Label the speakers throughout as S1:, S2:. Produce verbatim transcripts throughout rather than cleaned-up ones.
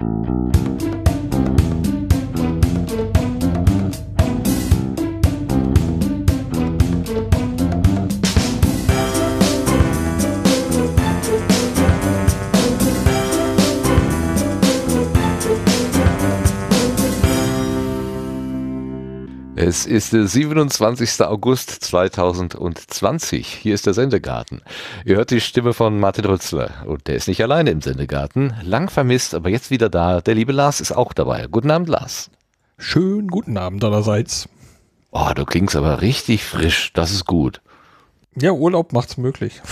S1: Es ist der siebenundzwanzigster August zweitausendzwanzig. Hier ist der Sendegarten. Ihr hört die Stimme von Martin Rützler. Und der ist nicht alleine im Sendegarten. Lang vermisst, aber jetzt wieder da. Der liebe Lars ist auch dabei. Guten Abend, Lars.
S2: Schönen guten Abend allerseits.
S1: Oh, du klingst aber richtig frisch. Das ist gut.
S2: Ja, Urlaub macht's möglich.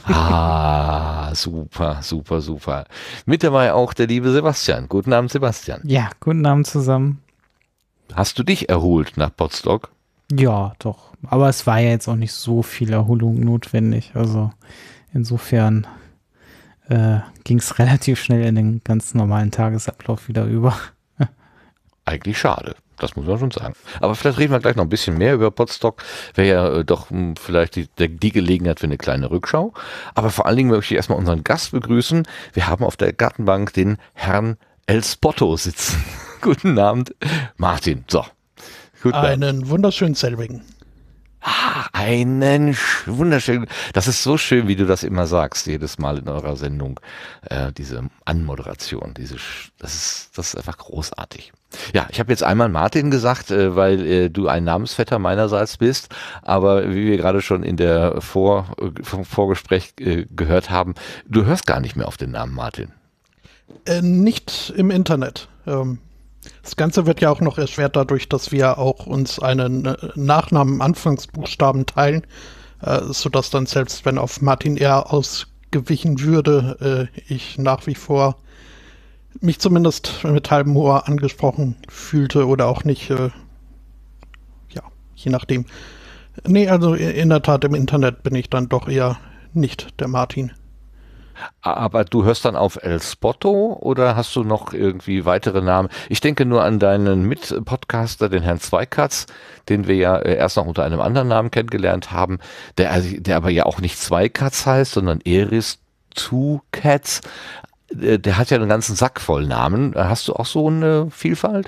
S1: Ah, super, super, super. Mit dabei auch der liebe Sebastian. Guten Abend, Sebastian.
S3: Ja, guten Abend zusammen.
S1: Hast du dich erholt nach Potsdok?
S3: Ja, doch. Aber es war ja jetzt auch nicht so viel Erholung notwendig. Also insofern äh, ging es relativ schnell in den ganz normalen Tagesablauf wieder über.
S1: Eigentlich schade. Das muss man schon sagen. Aber vielleicht reden wir gleich noch ein bisschen mehr über Potsdok. Wäre ja äh, doch mh, vielleicht die, der, die Gelegenheit für eine kleine Rückschau. Aber vor allen Dingen möchte ich erstmal unseren Gast begrüßen. Wir haben auf der Gartenbank den Herrn Elspotto sitzen. Guten Abend, Martin. So.
S4: Guten einen Abend. Wunderschönen selbigen.
S1: Ah, einen wunderschönen. Das ist so schön, wie du das immer sagst, jedes Mal in eurer Sendung. Äh, diese Anmoderation, diese, das ist, das ist einfach großartig. Ja, ich habe jetzt einmal Martin gesagt, äh, weil äh, du ein Namensvetter meinerseits bist, aber wie wir gerade schon in der Vor, äh, vom Vorgespräch äh, gehört haben, du hörst gar nicht mehr auf den Namen Martin.
S4: Äh, nicht im Internet. Ähm, das Ganze wird ja auch noch erschwert dadurch, dass wir auch uns einen äh, Nachnamen Anfangsbuchstaben teilen, äh, sodass dann selbst wenn auf Martin R. ausgewichen würde, äh, ich nach wie vor mich zumindest mit halbem Ohr angesprochen fühlte oder auch nicht. Äh, ja, je nachdem. Nee, also in der Tat im Internet bin ich dann doch eher nicht der Martin.
S1: Aber du hörst dann auf Elspotto oder hast du noch irgendwie weitere Namen? Ich denke nur an deinen Mitpodcaster, den Herrn Zweikatz, den wir ja erst noch unter einem anderen Namen kennengelernt haben, der, der aber ja auch nicht Zweikatz heißt, sondern Eris Two Cats. Der hat ja einen ganzen Sack voll Namen. Hast du auch so eine Vielfalt?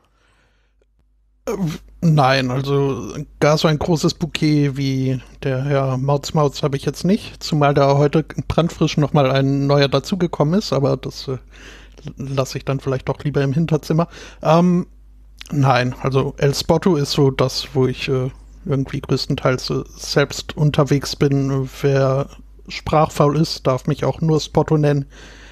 S4: Nein, also gar so ein großes Bouquet wie der Herr Mautzmauz habe ich jetzt nicht, zumal da heute brandfrisch nochmal ein neuer dazugekommen ist, aber das äh, lasse ich dann vielleicht doch lieber im Hinterzimmer. Ähm, nein, also Elspotto ist so das, wo ich äh, irgendwie größtenteils äh, selbst unterwegs bin. Wer sprachfaul ist, darf mich auch nur Spotto nennen.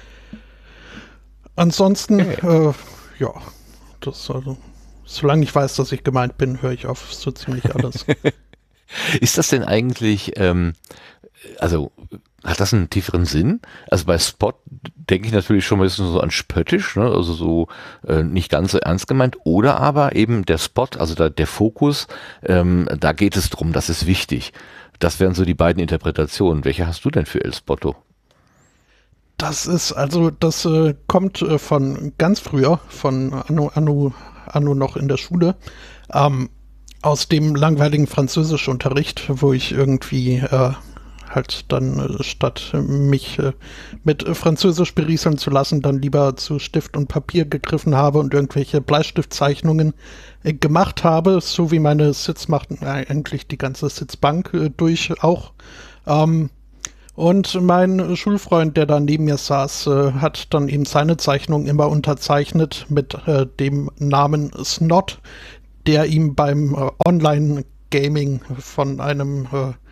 S4: Ansonsten, okay. äh, ja, das also... Solange ich weiß, dass ich gemeint bin, höre ich auf so ziemlich alles.
S1: Ist das denn eigentlich, ähm, also hat das einen tieferen Sinn? Also bei Spot denke ich natürlich schon ein bisschen so an spöttisch, ne? Also so äh, nicht ganz so ernst gemeint. Oder aber eben der Spot, also da, der Fokus, ähm, da geht es drum, das ist wichtig. Das wären so die beiden Interpretationen. Welche hast du denn für Elspotto?
S4: Das ist, also das äh, kommt äh, von ganz früher, von Anno, Anno Anno noch in der Schule, ähm, aus dem langweiligen Französischunterricht, wo ich irgendwie äh, halt dann äh, statt mich äh, mit Französisch berieseln zu lassen, dann lieber zu Stift und Papier gegriffen habe und irgendwelche Bleistiftzeichnungen äh, gemacht habe, so wie meine Sitz machten, äh, eigentlich die ganze Sitzbank äh, durch auch. Ähm, Und mein Schulfreund, der da neben mir saß, äh, hat dann eben seine Zeichnung immer unterzeichnet mit äh, dem Namen Snot, der ihm beim äh, Online-Gaming von einem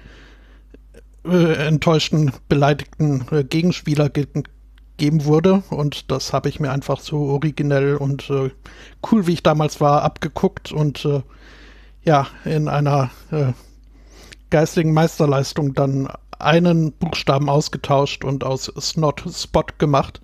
S4: äh, äh, enttäuschten, beleidigten äh, Gegenspieler ge gegeben wurde. Und das habe ich mir einfach so originell und äh, cool, wie ich damals war, abgeguckt und äh, ja, in einer äh, geistigen Meisterleistung dann einen Buchstaben ausgetauscht und aus Snot Spot gemacht.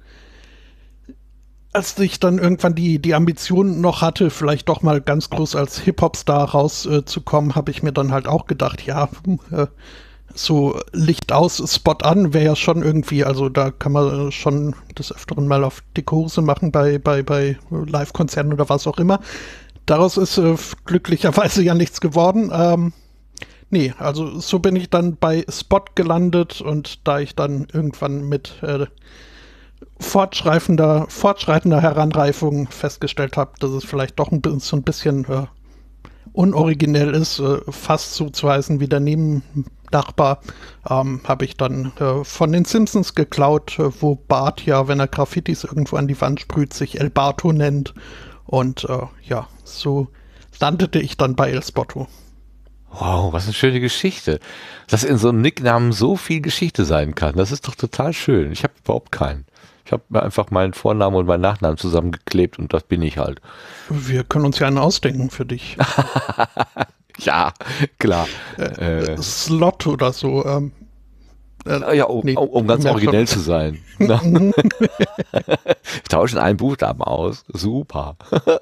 S4: Als ich dann irgendwann die, die Ambition noch hatte, vielleicht doch mal ganz groß als Hip-Hop-Star rauszukommen, äh, habe ich mir dann halt auch gedacht, ja, äh, so Licht aus, Spot an, wäre ja schon irgendwie, also da kann man schon des Öfteren mal auf dicke Hose machen bei, bei, bei Live-Konzerten oder was auch immer. Daraus ist äh, glücklicherweise ja nichts geworden. Ähm, Nee, also so bin ich dann bei Spot gelandet und da ich dann irgendwann mit äh, fortschreitender, fortschreitender Heranreifung festgestellt habe, dass es vielleicht doch ein bisschen, so ein bisschen äh, unoriginell ist, äh, fast zuzuweisen wie der Nebennachbar, ähm, habe ich dann äh, von den Simpsons geklaut, äh, wo Bart ja, wenn er Graffitis irgendwo an die Wand sprüht, sich El Barto nennt. Und äh, ja, so landete ich dann bei El Spotto.
S1: Wow, was eine schöne Geschichte. Dass in so einem Nicknamen so viel Geschichte sein kann, das ist doch total schön. Ich habe überhaupt keinen. Ich habe mir einfach meinen Vornamen und meinen Nachnamen zusammengeklebt und das bin ich halt.
S4: Wir können uns ja einen ausdenken für dich.
S1: Ja, klar.
S4: Äh, äh, Slot oder so. Ähm,
S1: äh, ja, um, nee, um ganz originell zu sein. Wir tauschen einen Buchstaben aus. Super.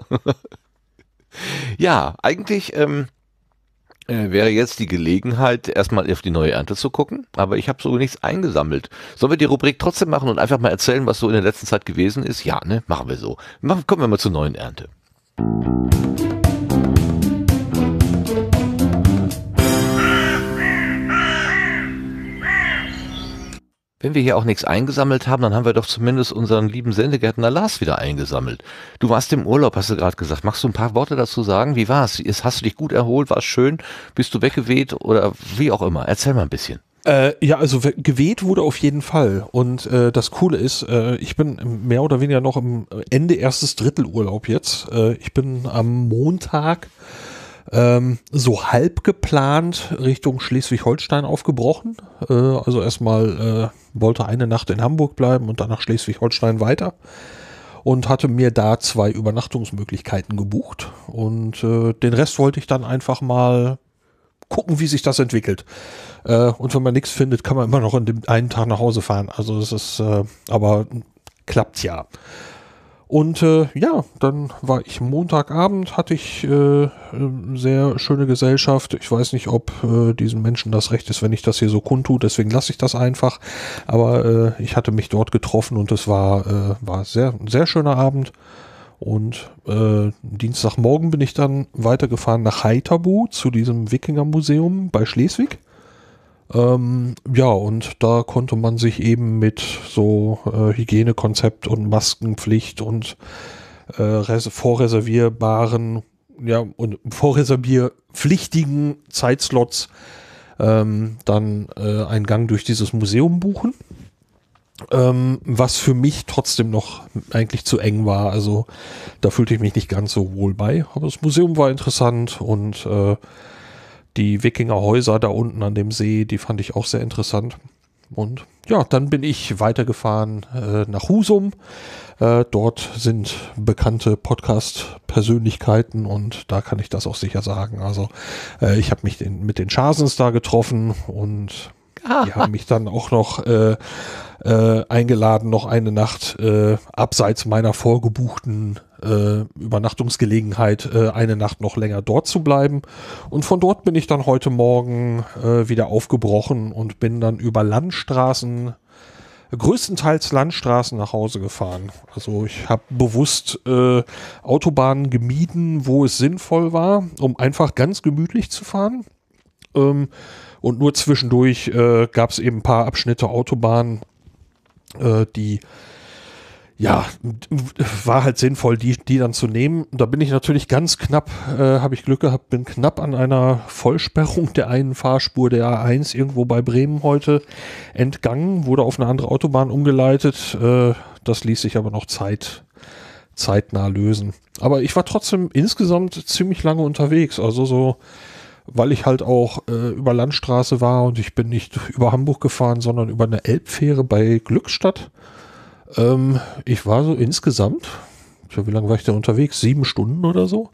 S1: Ja, eigentlich ähm, äh, wäre jetzt die Gelegenheit, erstmal auf die neue Ernte zu gucken, aber ich habe so nichts eingesammelt. Sollen wir die Rubrik trotzdem machen und einfach mal erzählen, was so in der letzten Zeit gewesen ist? Ja, ne? Machen wir so. Machen, kommen wir mal zur neuen Ernte. Wenn wir hier auch nichts eingesammelt haben, dann haben wir doch zumindest unseren lieben Sendegärtner Lars wieder eingesammelt. Du warst im Urlaub, hast du gerade gesagt. Magst du ein paar Worte dazu sagen? Wie war's? Hast du dich gut erholt? War es schön? Bist du weggeweht oder wie auch immer? Erzähl mal ein bisschen.
S2: Äh, ja, also geweht wurde auf jeden Fall. Und äh, das Coole ist, äh, ich bin mehr oder weniger noch im Ende erstes Drittel Urlaub jetzt. Äh, ich bin am Montag ähm, so halb geplant Richtung Schleswig-Holstein aufgebrochen. Äh, also erstmal äh, wollte eine Nacht in Hamburg bleiben und dann nach Schleswig-Holstein weiter. Und hatte mir da zwei Übernachtungsmöglichkeiten gebucht. Und äh, den Rest wollte ich dann einfach mal gucken, wie sich das entwickelt. Äh, und wenn man nichts findet, kann man immer noch in dem einen Tag nach Hause fahren. Also es ist, äh, aber klappt ja. Und äh, ja, dann war ich Montagabend, hatte ich äh, sehr schöne Gesellschaft. Ich weiß nicht, ob äh, diesen Menschen das recht ist, wenn ich das hier so kundtue, deswegen lasse ich das einfach. Aber äh, ich hatte mich dort getroffen und es war, äh, war sehr, ein sehr schöner Abend. Und äh, Dienstagmorgen bin ich dann weitergefahren nach Heiterbu zu diesem Wikingermuseum bei Schleswig. Ähm, ja, und da konnte man sich eben mit so äh, Hygienekonzept und Maskenpflicht und äh, res- vorreservierbaren, ja, und vorreservierpflichtigen Zeitslots ähm, dann äh, einen Gang durch dieses Museum buchen. Ähm, was für mich trotzdem noch eigentlich zu eng war. Also da fühlte ich mich nicht ganz so wohl bei. Aber das Museum war interessant und äh, die Wikingerhäuser da unten an dem See, die fand ich auch sehr interessant. Und ja, dann bin ich weitergefahren äh, nach Husum. Äh, dort sind bekannte Podcast-Persönlichkeiten und da kann ich das auch sicher sagen. Also äh, ich habe mich den, mit den Schasens da getroffen und die haben mich dann auch noch äh, äh, eingeladen, noch eine Nacht äh, abseits meiner vorgebuchten äh, Übernachtungsgelegenheit, äh, eine Nacht noch länger dort zu bleiben. Und von dort bin ich dann heute Morgen äh, wieder aufgebrochen und bin dann über Landstraßen, größtenteils Landstraßen nach Hause gefahren. Also ich habe bewusst äh, Autobahnen gemieden, wo es sinnvoll war, um einfach ganz gemütlich zu fahren. Ähm, Und nur zwischendurch äh, gab es eben ein paar Abschnitte Autobahn, äh, die, ja, war halt sinnvoll, die, die dann zu nehmen. Da bin ich natürlich ganz knapp, äh, habe ich Glück gehabt, bin knapp an einer Vollsperrung der einen Fahrspur der A eins irgendwo bei Bremen heute entgangen, wurde auf eine andere Autobahn umgeleitet. Äh, das ließ sich aber noch Zeit, zeitnah lösen. Aber ich war trotzdem insgesamt ziemlich lange unterwegs, also so, weil ich halt auch äh, über Landstraße war und ich bin nicht über Hamburg gefahren, sondern über eine Elbfähre bei Glückstadt. Ähm, ich war so insgesamt, tja, wie lange war ich denn unterwegs? Sieben Stunden oder so.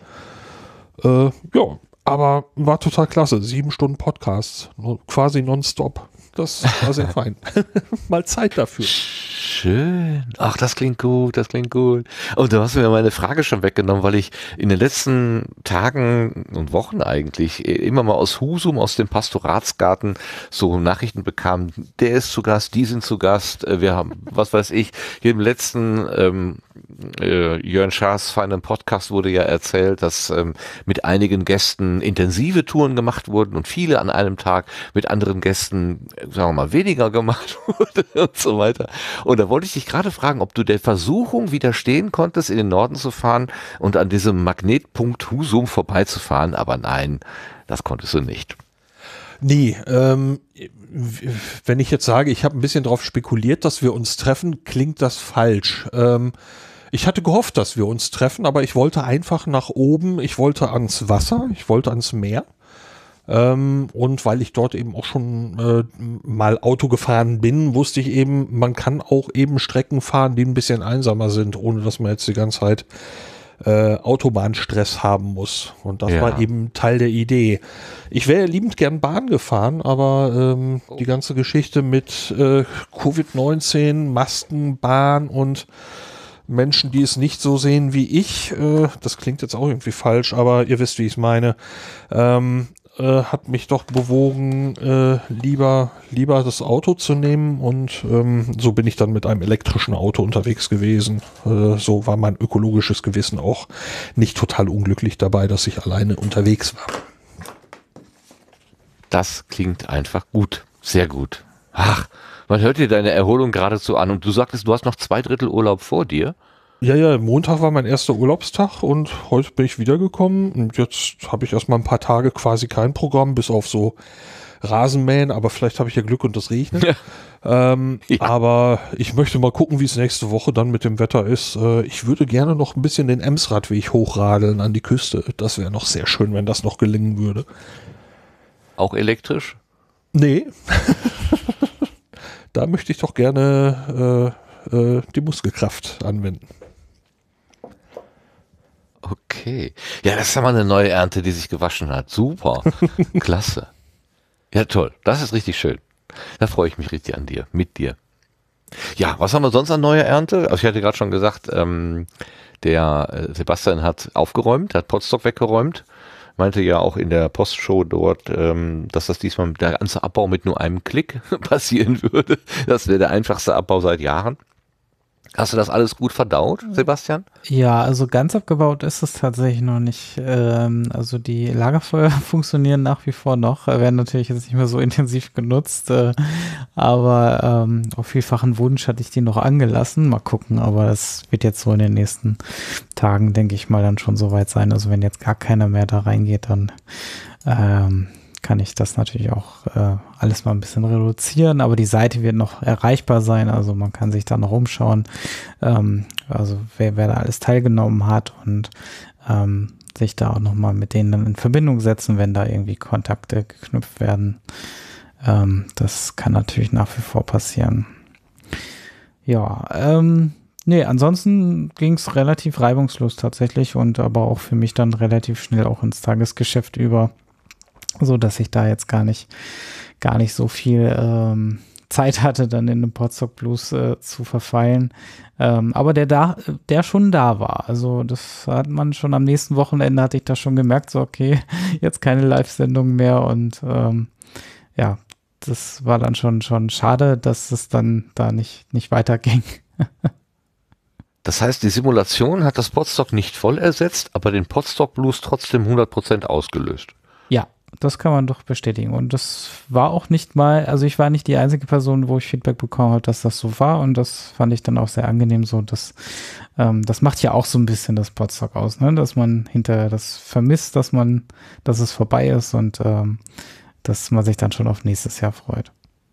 S2: Äh, ja, aber war total klasse. Sieben Stunden Podcasts, quasi nonstop. Das war sehr fein. Mal Zeit dafür.
S1: Schön. Ach, das klingt gut, das klingt gut. Und du hast mir meine Frage schon weggenommen, weil ich in den letzten Tagen und Wochen eigentlich immer mal aus Husum, aus dem Pastoratsgarten so Nachrichten bekam, der ist zu Gast, die sind zu Gast, wir haben, was weiß ich, hier im letzten ähm, äh, Jörn Schaas feinem Podcast wurde ja erzählt, dass ähm, mit einigen Gästen intensive Touren gemacht wurden und viele an einem Tag, mit anderen Gästen, sagen wir mal, weniger gemacht wurde und so weiter. Und da wollte ich dich gerade fragen, ob du der Versuchung widerstehen konntest, in den Norden zu fahren und an diesem Magnetpunkt Husum vorbeizufahren, aber nein, das konntest du nicht.
S2: Nee, ähm, wenn ich jetzt sage, ich habe ein bisschen darauf spekuliert, dass wir uns treffen, klingt das falsch. Ähm, ich hatte gehofft, dass wir uns treffen, aber ich wollte einfach nach oben, ich wollte ans Wasser, ich wollte ans Meer. Ähm, und weil ich dort eben auch schon äh, mal Auto gefahren bin, wusste ich eben, man kann auch eben Strecken fahren, die ein bisschen einsamer sind, ohne dass man jetzt die ganze Zeit Äh, Autobahnstress haben muss. Und das
S1: ja.
S2: war eben Teil der Idee. Ich wäre liebend gern Bahn gefahren, aber ähm, oh. die ganze Geschichte mit äh, Covid neunzehn, Masken, Bahn und Menschen, die es nicht so sehen wie ich, äh, das klingt jetzt auch irgendwie falsch, aber ihr wisst, wie ich es meine, ähm, äh, hat mich doch bewogen, äh, lieber, lieber das Auto zu nehmen, und ähm, so bin ich dann mit einem elektrischen Auto unterwegs gewesen. Äh, so war mein ökologisches Gewissen auch nicht total unglücklich dabei, dass ich alleine unterwegs war.
S1: Das klingt einfach gut, sehr gut. Ach, man hört dir deine Erholung geradezu an, und du sagtest, du hast noch zwei Drittel Urlaub vor dir.
S2: Ja, ja, Montag war mein erster Urlaubstag und heute bin ich wiedergekommen, und jetzt habe ich erstmal ein paar Tage quasi kein Programm, bis auf so Rasenmähen, aber vielleicht habe ich ja Glück und das regnet. Ja. Ähm, ja. Aber ich möchte mal gucken, wie es nächste Woche dann mit dem Wetter ist. Äh, ich würde gerne noch ein bisschen den Emsradweg hochradeln an die Küste. Das wäre noch sehr schön, wenn das noch gelingen würde.
S1: Auch elektrisch?
S2: Nee. Da möchte ich doch gerne äh, äh, die Muskelkraft anwenden.
S1: Okay. Ja, das ist ja mal eine neue Ernte, die sich gewaschen hat. Super. Klasse. Ja, toll. Das ist richtig schön. Da freue ich mich richtig an dir, mit dir. Ja, was haben wir sonst an neuer Ernte? Also ich hatte gerade schon gesagt, ähm, der äh, Sebastian hat aufgeräumt, hat Potstock weggeräumt. Meinte ja auch in der Postshow dort, ähm, dass das diesmal der ganze Abbau mit nur einem Klick passieren würde. Das wäre der einfachste Abbau seit Jahren. Hast du das alles gut verdaut, Sebastian?
S3: Ja, also ganz abgebaut ist es tatsächlich noch nicht. Ähm, also die Lagerfeuer funktionieren nach wie vor noch, werden natürlich jetzt nicht mehr so intensiv genutzt, äh, aber ähm, auf vielfachen Wunsch hatte ich die noch angelassen. Mal gucken, aber das wird jetzt so in den nächsten Tagen, denke ich mal, dann schon soweit sein. Also wenn jetzt gar keiner mehr da reingeht, dann ähm, kann ich das natürlich auch äh, alles mal ein bisschen reduzieren, aber die Seite wird noch erreichbar sein, also man kann sich da noch umschauen, ähm, also wer, wer da alles teilgenommen hat, und ähm, sich da auch nochmal mit denen dann in Verbindung setzen, wenn da irgendwie Kontakte geknüpft werden. Ähm, das kann natürlich nach wie vor passieren. Ja, ähm, nee, ansonsten ging es relativ reibungslos tatsächlich, und aber auch für mich dann relativ schnell auch ins Tagesgeschäft über, so dass ich da jetzt gar nicht, gar nicht so viel ähm, Zeit hatte, dann in den Potstock Blues äh, zu verfallen. Ähm, aber der da, der schon da war. Also das hat man schon am nächsten Wochenende, hatte ich da schon gemerkt, so okay, jetzt keine Live-Sendung mehr, und ähm, ja, das war dann schon, schon schade, dass es dann da nicht, nicht weiterging.
S1: Das heißt, die Simulation hat das Potstock nicht voll ersetzt, aber den Potstock Blues trotzdem hundert Prozent ausgelöst.
S3: Ja, das kann man doch bestätigen. Und das war auch nicht mal, also ich war nicht die einzige Person, wo ich Feedback bekommen habe, dass das so war. Und das fand ich dann auch sehr angenehm so. Dass, ähm, das macht ja auch so ein bisschen das Potstock aus, ne? Dass man hinterher das vermisst, dass man, dass es vorbei ist, und ähm, dass man sich dann schon auf nächstes Jahr freut.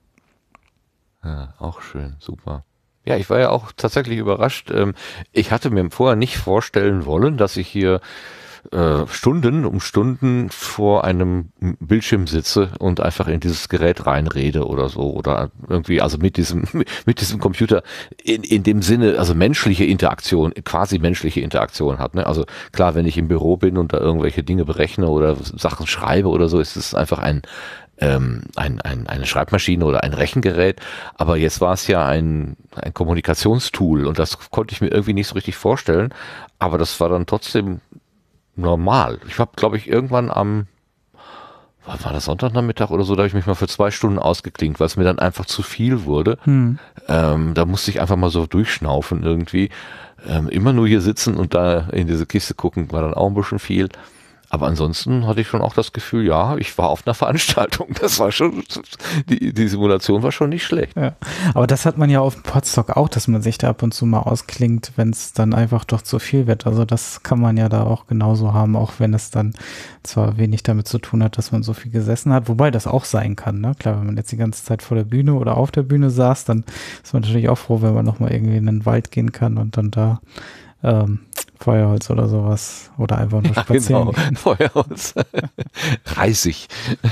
S1: Ja, auch schön, super. Ja, ich war ja auch tatsächlich überrascht. Ich hatte mir vorher nicht vorstellen wollen, dass ich hier äh, Stunden um Stunden vor einem Bildschirm sitze und einfach in dieses Gerät reinrede oder so, oder irgendwie, also mit diesem, mit diesem Computer in, in dem Sinne, also menschliche Interaktion, quasi menschliche Interaktion hat, ne? Also klar, wenn ich im Büro bin und da irgendwelche Dinge berechne oder Sachen schreibe oder so, ist es einfach ein, ähm, ein, ein, eine Schreibmaschine oder ein Rechengerät, aber jetzt war es ja ein, ein Kommunikationstool, und das konnte ich mir irgendwie nicht so richtig vorstellen, aber das war dann trotzdem normal. Ich habe, glaube ich, irgendwann am war das Sonntagnachmittag oder so, da habe ich mich mal für zwei Stunden ausgeklinkt, weil es mir dann einfach zu viel wurde.
S3: Hm.
S1: Ähm, da musste ich einfach mal so durchschnaufen irgendwie. Ähm, immer nur hier sitzen und da in diese Kiste gucken, war dann auch ein bisschen viel. Aber ansonsten hatte ich schon auch das Gefühl, ja, ich war auf einer Veranstaltung. Das war schon, die, die Simulation war schon nicht schlecht.
S3: Ja. Aber das hat man ja auf dem Podstock auch, dass man sich da ab und zu mal ausklingt, wenn es dann einfach doch zu viel wird. Also das kann man ja da auch genauso haben, auch wenn es dann zwar wenig damit zu tun hat, dass man so viel gesessen hat, wobei das auch sein kann. Ne? Klar, wenn man jetzt die ganze Zeit vor der Bühne oder auf der Bühne saß, dann ist man natürlich auch froh, wenn man nochmal irgendwie in den Wald gehen kann und dann da ähm, Feuerholz oder sowas oder einfach nur spazieren.
S1: Ja, genau. Feuerholz. Reisig.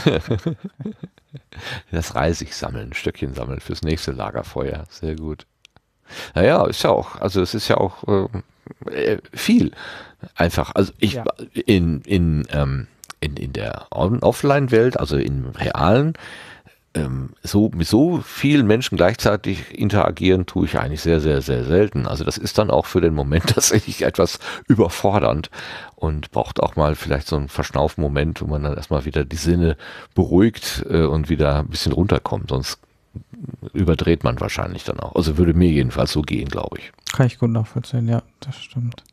S1: Das Reisig sammeln, Stöckchen sammeln fürs nächste Lagerfeuer. Sehr gut. Naja, ist ja auch, also es ist ja auch äh, viel. Einfach, also ich
S3: Ja.
S1: in, in, ähm, in, in der On- Offline-Welt, also im realen, ähm, so mit so vielen Menschen gleichzeitig interagieren, tue ich eigentlich sehr, sehr, sehr selten. Also das ist dann auch für den Moment tatsächlich etwas überfordernd und braucht auch mal vielleicht so einen Verschnaufmoment, wo man dann erstmal wieder die Sinne beruhigt äh, und wieder ein bisschen runterkommt. Sonst überdreht man wahrscheinlich dann auch. Also würde mir jedenfalls so gehen, glaube ich.
S3: Kann ich gut nachvollziehen, ja, das stimmt.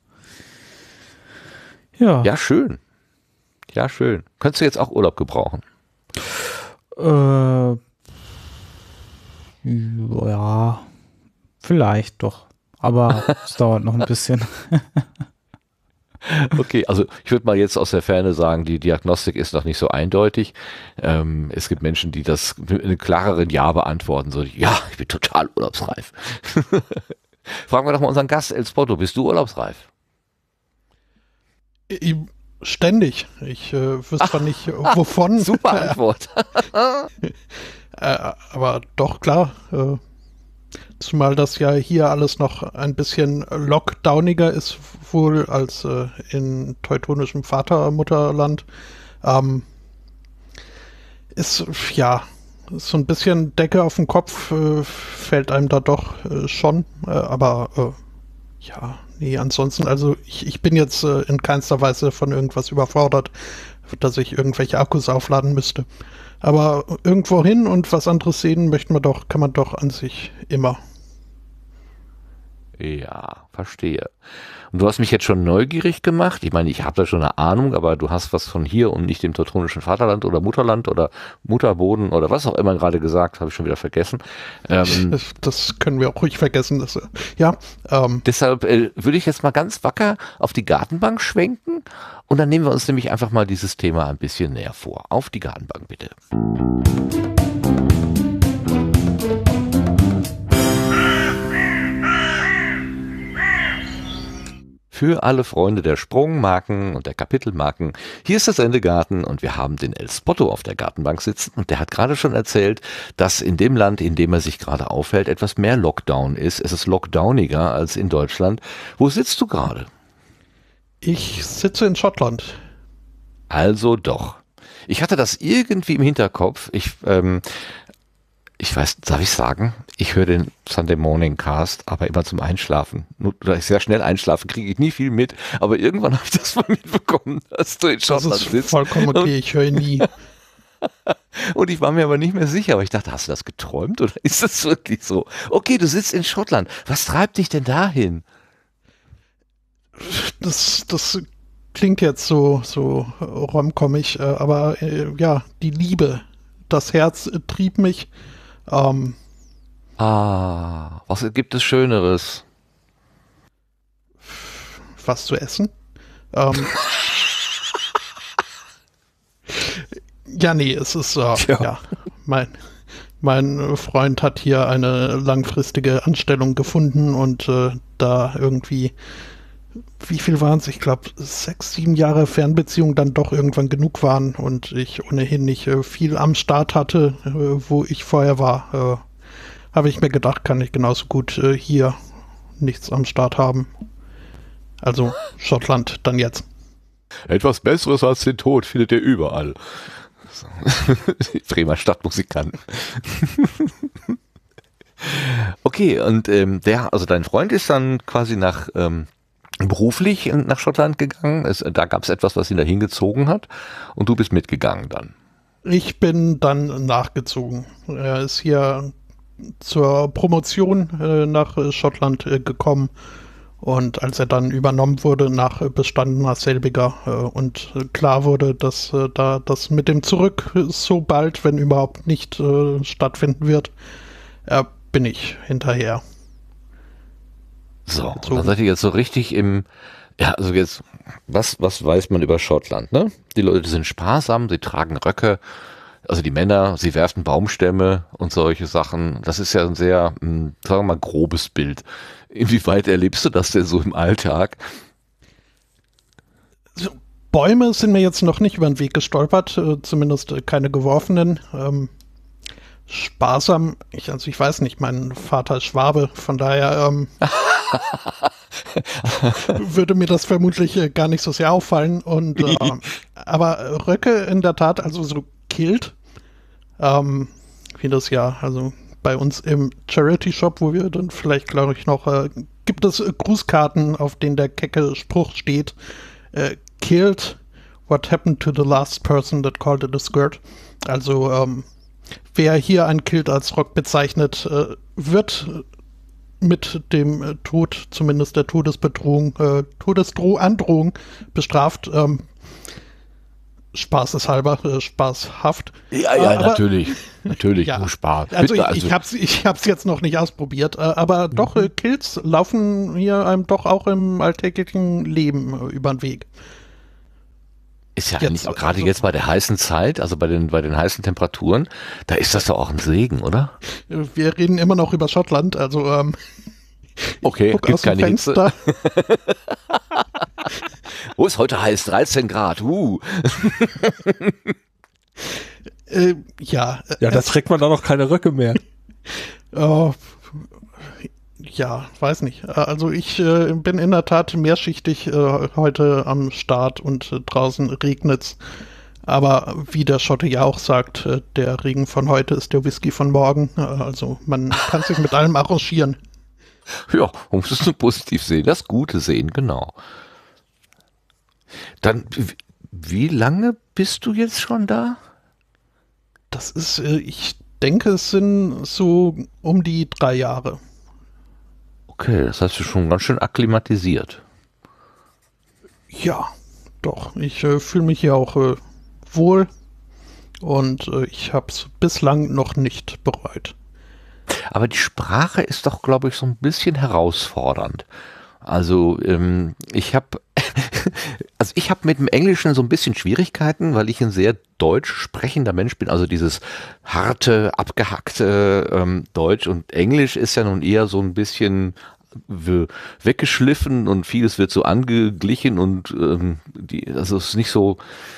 S3: Ja.
S1: Ja, schön. Ja, schön. Könntest du jetzt auch Urlaub gebrauchen?
S3: Äh, ja, vielleicht doch. Aber es dauert noch ein bisschen.
S1: Okay, also ich würde mal jetzt aus der Ferne sagen, die Diagnostik ist noch nicht so eindeutig. Ähm, es gibt Menschen, die das mit einem klareren Ja beantworten. So, ja, ich bin total urlaubsreif. Fragen wir doch mal unseren Gast, El Spotto, bist du urlaubsreif?
S4: Ich, ständig. Ich äh, wüsste zwar nicht, wovon.
S1: Super Antwort.
S4: äh, aber doch, klar. Äh, zumal das ja hier alles noch ein bisschen lockdowniger ist, wohl als äh, in teutonischem Vatermutterland. Ähm, ist, ja, so ein bisschen Decke auf den Kopf äh, fällt einem da doch äh, schon. Äh, aber äh, ja, nee, ansonsten, also ich, ich bin jetzt äh, in keinster Weise von irgendwas überfordert, dass ich irgendwelche Akkus aufladen müsste. Aber irgendwo hin und was anderes sehen möchte man doch, kann man doch an sich immer.
S1: Ja, verstehe. Und du hast mich jetzt schon neugierig gemacht. Ich meine, ich habe da schon eine Ahnung, aber du hast was von hier und nicht dem teutonischen Vaterland oder Mutterland oder Mutterboden oder was auch immer gerade gesagt, habe ich schon wieder vergessen. Ähm,
S4: Das, das können wir auch ruhig vergessen. Dass, ja, ähm,
S1: deshalb äh, würde ich jetzt mal ganz wacker auf die Gartenbank schwenken und dann nehmen wir uns nämlich einfach mal dieses Thema ein bisschen näher vor. Auf die Gartenbank bitte. Für alle Freunde der Sprungmarken und der Kapitelmarken, hier ist der Sendegarten und wir haben den El Spotto auf der Gartenbank sitzen und der hat gerade schon erzählt, dass in dem Land, in dem er sich gerade aufhält, etwas mehr Lockdown ist. Es ist lockdowniger als in Deutschland. Wo sitzt du gerade?
S4: ich sitze in Schottland.
S1: Also doch. Ich hatte das irgendwie im Hinterkopf. Ich, ähm, ich weiß, darf ich sagen, ich höre den Sunday Morning Cast, aber immer zum Einschlafen. Nur, da ich sehr schnell einschlafe, kriege ich nie viel mit. Aber irgendwann habe ich das mal mitbekommen, dass du in
S4: Das
S1: Schottland
S4: ist
S1: sitzt.
S4: vollkommen okay, ich höre ihn nie.
S1: Und ich war mir aber nicht mehr sicher. Aber ich dachte, hast du das geträumt oder ist das wirklich so? Okay, du sitzt in Schottland. Was treibt dich denn dahin?
S4: Das, das klingt jetzt so, so romcommig, äh, aber äh, ja, die Liebe, das Herz äh, trieb mich. Ähm,
S1: Ah, was gibt es Schöneres?
S4: was zu essen. Ähm, ja, nee, es ist, äh, ja. ja, mein, mein Freund hat hier eine langfristige Anstellung gefunden und äh, da irgendwie, wie viel waren es? Ich glaube, sechs, sieben Jahre Fernbeziehung dann doch irgendwann genug waren und ich ohnehin nicht äh, viel am Start hatte, äh, wo ich vorher war, äh, habe ich mir gedacht, kann ich genauso gut äh, hier nichts am Start haben. Also Schottland dann jetzt.
S1: Etwas Besseres als den Tod findet ihr überall. So. Bremer Stadtmusikant. Okay, und ähm, der, also dein Freund ist dann quasi nach ähm, beruflich nach Schottland gegangen. Es, da gab es etwas, was ihn da hingezogen hat und du bist mitgegangen dann.
S4: Ich bin dann nachgezogen. Er ist hier zur Promotion äh, nach Schottland äh, gekommen und als er dann übernommen wurde nach äh, bestandener selbiger äh, und äh, klar wurde, dass äh, da das mit dem Zurück so bald, wenn überhaupt, nicht äh, stattfinden wird, äh, bin ich hinterher.
S1: So, und dann seid ihr jetzt so richtig im, ja, also jetzt, was, was weiß man über Schottland, ne? Die Leute sind sparsam, sie tragen Röcke, also die Männer, sie werfen Baumstämme und solche Sachen. Das ist ja ein sehr, mh, sagen wir mal, grobes Bild. Inwieweit erlebst du das denn so im Alltag?
S4: So, Bäume sind mir jetzt noch nicht über den Weg gestolpert, äh, zumindest äh, keine geworfenen. Ähm, sparsam, ich, also ich weiß nicht, mein Vater ist Schwabe, von daher ähm, würde mir das vermutlich äh, gar nicht so sehr auffallen. Und äh, aber Röcke in der Tat, also so Kilt, ähm, wie das ja, also bei uns im Charity-Shop, wo wir dann vielleicht, glaube ich, noch, äh, gibt es äh, Grußkarten, auf denen der kecke Spruch steht, äh, Kilt, what happened to the last person that called it a skirt? Also, ähm, wer hier ein Kilt als Rock bezeichnet, äh, wird mit dem äh, Tod, zumindest der Todesbedrohung, äh, Todesandrohung bestraft. Ähm, Spaßeshalber, äh, spaßhaft.
S1: Ja, ja,
S4: aber,
S1: natürlich. Natürlich,
S4: ja,
S1: nur Spaß.
S4: Also ich,
S1: also
S4: ich habe es ich hab's jetzt noch nicht ausprobiert, äh, aber mhm. doch, äh, Kills laufen hier einem doch auch im alltäglichen Leben äh, über den Weg.
S1: Ist ja
S4: jetzt,
S1: eigentlich auch gerade
S4: also,
S1: jetzt bei der heißen Zeit, also bei den, bei den heißen Temperaturen, da ist das doch auch ein Segen, oder?
S4: Wir reden immer noch über Schottland, also ähm,
S1: okay,
S4: guck
S1: gibt
S4: aus dem
S1: keine
S4: Fenster.
S1: Wo ist heute heiß? dreizehn Grad. Uh.
S4: äh, ja. Äh,
S2: ja, da trägt man da noch keine Röcke mehr.
S4: Äh, ja, weiß nicht. Also ich äh, bin in der Tat mehrschichtig äh, heute am Start und äh, draußen regnet's. Aber wie der Schotte ja auch sagt, äh, der Regen von heute ist der Whisky von morgen. Äh, also man kann sich mit allem arrangieren.
S1: Ja, man muss es nur positiv sehen, das Gute sehen, genau. Dann, wie lange bist du jetzt schon da?
S4: Das ist, äh, ich denke, es sind so um die drei Jahre.
S1: Okay, das heißt, du schon ganz schön akklimatisiert.
S4: Ja, doch. Ich äh, fühle mich hier auch äh, wohl und äh, ich habe es bislang noch nicht bereut.
S1: Aber die Sprache ist doch, glaube ich, so ein bisschen herausfordernd. Also ähm, ich habe also ich habe mit dem Englischen so ein bisschen Schwierigkeiten, weil ich ein sehr deutsch sprechender Mensch bin. Also dieses harte, abgehackte ähm, Deutsch und Englisch ist ja nun eher so ein bisschen weggeschliffen und vieles wird so angeglichen und ähm, die, also es ist nicht so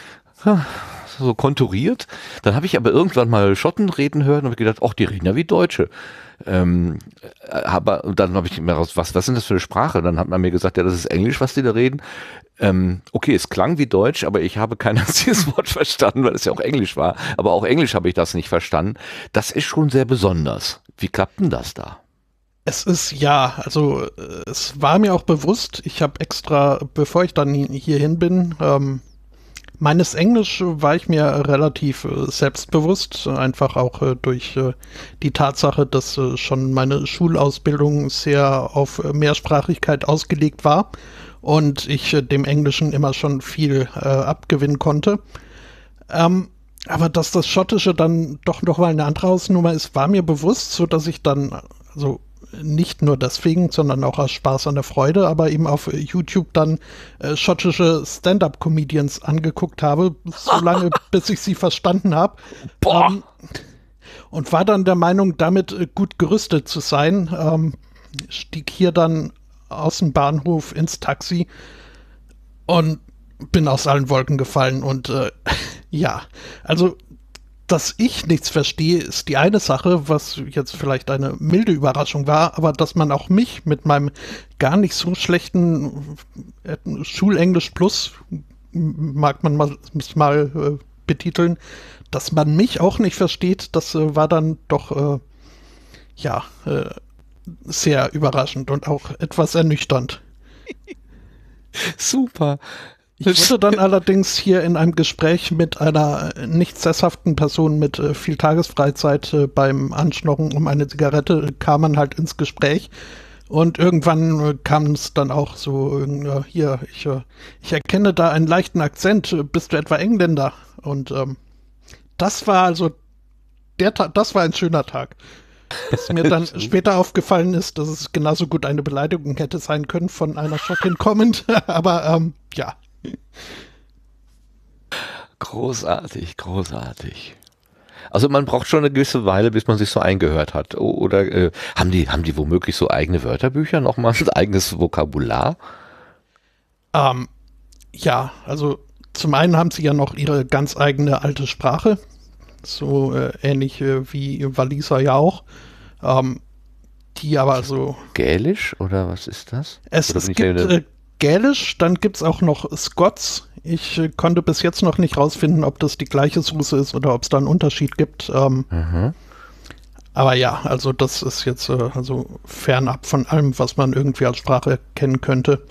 S1: so konturiert. Dann habe ich aber irgendwann mal Schotten reden hören und habe gedacht, ach, die reden ja wie Deutsche. Ähm, aber dann habe ich mir raus, was, was sind das für eine Sprache? Dann hat man mir gesagt, ja, das ist Englisch, was die da reden. Ähm, okay, es klang wie Deutsch, aber ich habe kein einziges Wort verstanden, weil es ja auch Englisch war. Aber auch Englisch habe ich das nicht verstanden. Das ist schon sehr besonders. Wie klappt denn das da?
S4: Es ist, ja, also es war mir auch bewusst, ich habe extra, bevor ich dann hierhin bin, ähm, meines Englisch war ich mir relativ äh, selbstbewusst, einfach auch äh, durch äh, die Tatsache, dass äh, schon meine Schulausbildung sehr auf äh, Mehrsprachigkeit ausgelegt war und ich äh, dem Englischen immer schon viel äh, abgewinnen konnte. Ähm, aber dass das Schottische dann doch noch mal eine andere Hausnummer ist, war mir bewusst, so dass ich dann, also nicht nur deswegen, sondern auch aus Spaß an der Freude, aber eben auf YouTube dann äh, schottische Stand-up-Comedians angeguckt habe, so lange, bis ich sie verstanden habe. Ähm, und war dann der Meinung, damit äh, gut gerüstet zu sein. Ähm, stieg hier dann aus dem Bahnhof ins Taxi und bin aus allen Wolken gefallen. Und äh, ja, also dass ich nichts verstehe, ist die eine Sache, was jetzt vielleicht eine milde Überraschung war, aber dass man auch mich mit meinem gar nicht so schlechten äh, Schulenglisch Plus, mag man mal, mal äh, betiteln, dass man mich auch nicht versteht, das äh, war dann doch äh, ja äh, sehr überraschend und auch etwas ernüchternd.
S1: Super.
S4: Ich wurde dann allerdings hier in einem Gespräch mit einer nicht sesshaften Person mit äh, viel Tagesfreizeit äh, beim Anschnorren um eine Zigarette kam man halt ins Gespräch. Und irgendwann äh, kam es dann auch so, äh, hier, ich, äh, ich erkenne da einen leichten Akzent, äh, bist du etwa Engländer? Und ähm, das war also, der Ta- das war ein schöner Tag. Bis mir dann später aufgefallen ist, dass es genauso gut eine Beleidigung hätte sein können von einer Schottin kommend, aber ähm, ja.
S1: Großartig, großartig. Also man braucht schon eine gewisse Weile, bis man sich so eingehört hat. Oder äh, haben die, haben die womöglich so eigene Wörterbücher, nochmal ein eigenes Vokabular?
S4: Ähm, ja, also zum einen haben sie ja noch ihre ganz eigene alte Sprache, so äh, ähnlich äh, wie Waliser ja auch, ähm, die aber so...
S1: Gälisch oder was ist das?
S4: Es,
S1: oder
S4: es gibt äh, Gälisch, dann gibt es auch noch Scots. Ich äh, konnte bis jetzt noch nicht rausfinden, ob das die gleiche Soße ist oder ob es da einen Unterschied gibt. Ähm,
S1: mhm.
S4: Aber ja, also das ist jetzt äh, also fernab von allem, was man irgendwie als Sprache kennen könnte.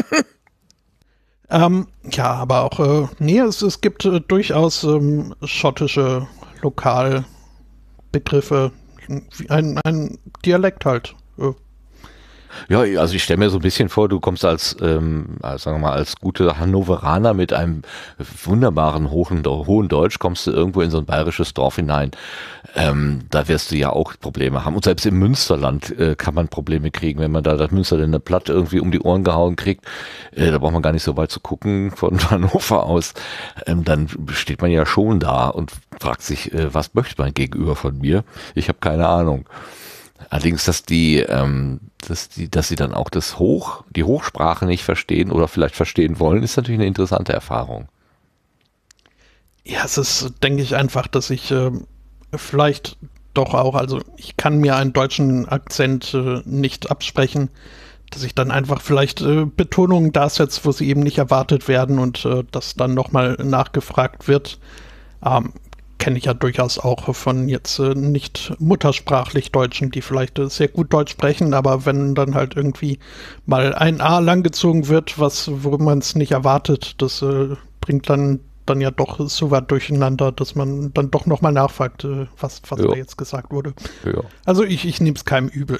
S4: ähm, ja, aber auch, äh, nee, es, es gibt äh, durchaus ähm, schottische Lokalbegriffe, ein, ein Dialekt halt. Äh,
S1: Ja, also ich stelle mir so ein bisschen vor, du kommst als, ähm, als, sagen wir mal, als gute Hannoveraner mit einem wunderbaren hohen, hohen Deutsch, kommst du irgendwo in so ein bayerisches Dorf hinein. Ähm, da wirst du ja auch Probleme haben. Und selbst im Münsterland äh, kann man Probleme kriegen, wenn man da das Münsterländer Platt irgendwie um die Ohren gehauen kriegt. Äh, da braucht man gar nicht so weit zu gucken von Hannover aus. Ähm, dann steht man ja schon da und fragt sich, äh, was möchte mein Gegenüber von mir? Ich habe keine Ahnung. Allerdings, dass die, ähm, dass die, dass sie dann auch das Hoch, die Hochsprache nicht verstehen oder vielleicht verstehen wollen, ist natürlich eine interessante Erfahrung.
S4: Ja, es ist, denke ich, einfach, dass ich äh, vielleicht doch auch, also ich kann mir einen deutschen Akzent äh, nicht absprechen, dass ich dann einfach vielleicht äh, Betonungen da setze, wo sie eben nicht erwartet werden und äh, dass dann nochmal nachgefragt wird. Ähm, kenne ich ja durchaus auch von jetzt äh, nicht muttersprachlich Deutschen, die vielleicht äh, sehr gut Deutsch sprechen, aber wenn dann halt irgendwie mal ein A langgezogen wird, was, wo man es nicht erwartet, das äh, bringt dann, dann ja doch so weit durcheinander, dass man dann doch nochmal nachfragt, äh, was, was
S1: ja.
S4: da jetzt gesagt wurde.
S1: Ja.
S4: Also ich, ich nehme es keinem übel.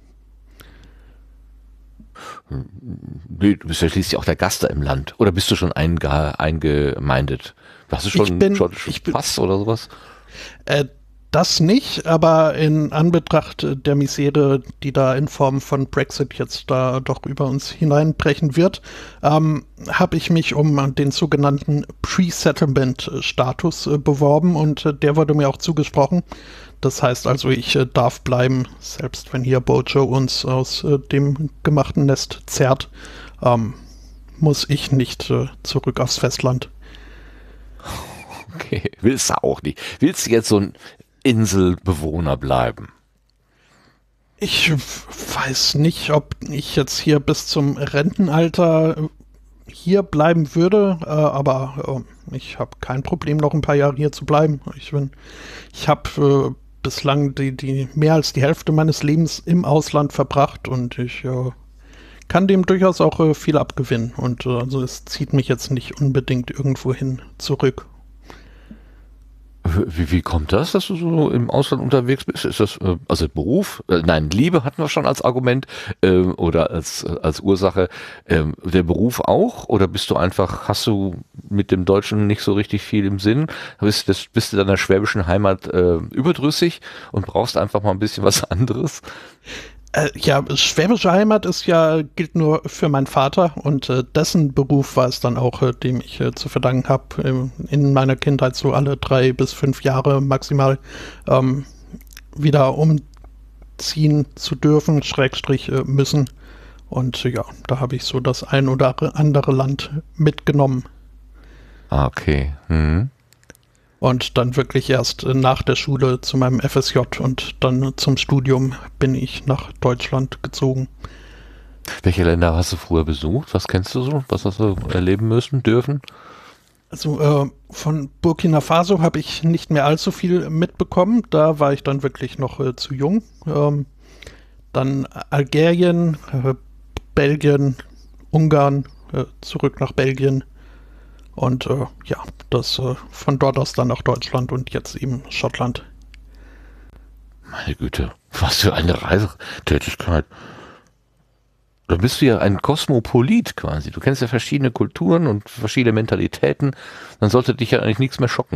S1: Nee, du bist ja schließlich auch der Gast da im Land. Oder bist du schon einge eingemeindet? Hast du schon
S4: bin,
S1: schottisches Pass oder sowas?
S4: Äh, das nicht, aber in Anbetracht der Misere, die da in Form von Brexit jetzt da doch über uns hineinbrechen wird, ähm, habe ich mich um den sogenannten Pre-Settlement-Status äh, beworben und äh, der wurde mir auch zugesprochen. Das heißt also, ich äh, darf bleiben, selbst wenn hier Bojo uns aus äh, dem gemachten Nest zerrt, ähm, muss ich nicht äh, zurück aufs Festland.
S1: Okay, willst du auch nicht. Willst du jetzt so ein Inselbewohner bleiben?
S4: Ich weiß nicht, ob ich jetzt hier bis zum Rentenalter hier bleiben würde, äh, aber äh, ich habe kein Problem, noch ein paar Jahre hier zu bleiben. Ich bin, ich habe äh, bislang die, die mehr als die Hälfte meines Lebens im Ausland verbracht und ich äh, kann dem durchaus auch äh, viel abgewinnen. Und äh, also es zieht mich jetzt nicht unbedingt irgendwohin zurück.
S1: Wie, wie kommt das, dass du so im Ausland unterwegs bist? Ist das äh, also Beruf? Äh, nein, Liebe hatten wir schon als Argument äh, oder als äh, als Ursache. Äh, der Beruf auch? Oder bist du einfach, hast du mit dem Deutschen nicht so richtig viel im Sinn? Bist, das, bist du deiner schwäbischen Heimat äh, überdrüssig und brauchst einfach mal ein bisschen was anderes?
S4: Äh, ja, schwäbische Heimat ist ja, gilt nur für meinen Vater und äh, dessen Beruf war es dann auch, äh, dem ich äh, zu verdanken habe, äh, in meiner Kindheit so alle drei bis fünf Jahre maximal ähm, wieder umziehen zu dürfen, Schrägstrich äh, müssen. Und äh, ja, da habe ich so das ein oder andere Land mitgenommen.
S1: Ah, okay. Mhm.
S4: Und dann wirklich erst nach der Schule zu meinem F S J und dann zum Studium bin ich nach Deutschland gezogen.
S1: Welche Länder hast du früher besucht? Was kennst du so? Was hast du erleben müssen, dürfen?
S4: Also äh, von Burkina Faso habe ich nicht mehr allzu viel mitbekommen. Da war ich dann wirklich noch äh, zu jung. Ähm, dann Algerien, äh, Belgien, Ungarn, äh, zurück nach Belgien. Und äh, ja, das äh, von dort aus dann nach Deutschland und jetzt eben Schottland.
S1: Meine Güte, was für eine Reisetätigkeit. Da bist du ja ein Kosmopolit quasi. Du kennst ja verschiedene Kulturen und verschiedene Mentalitäten. Dann sollte dich ja eigentlich nichts mehr schocken.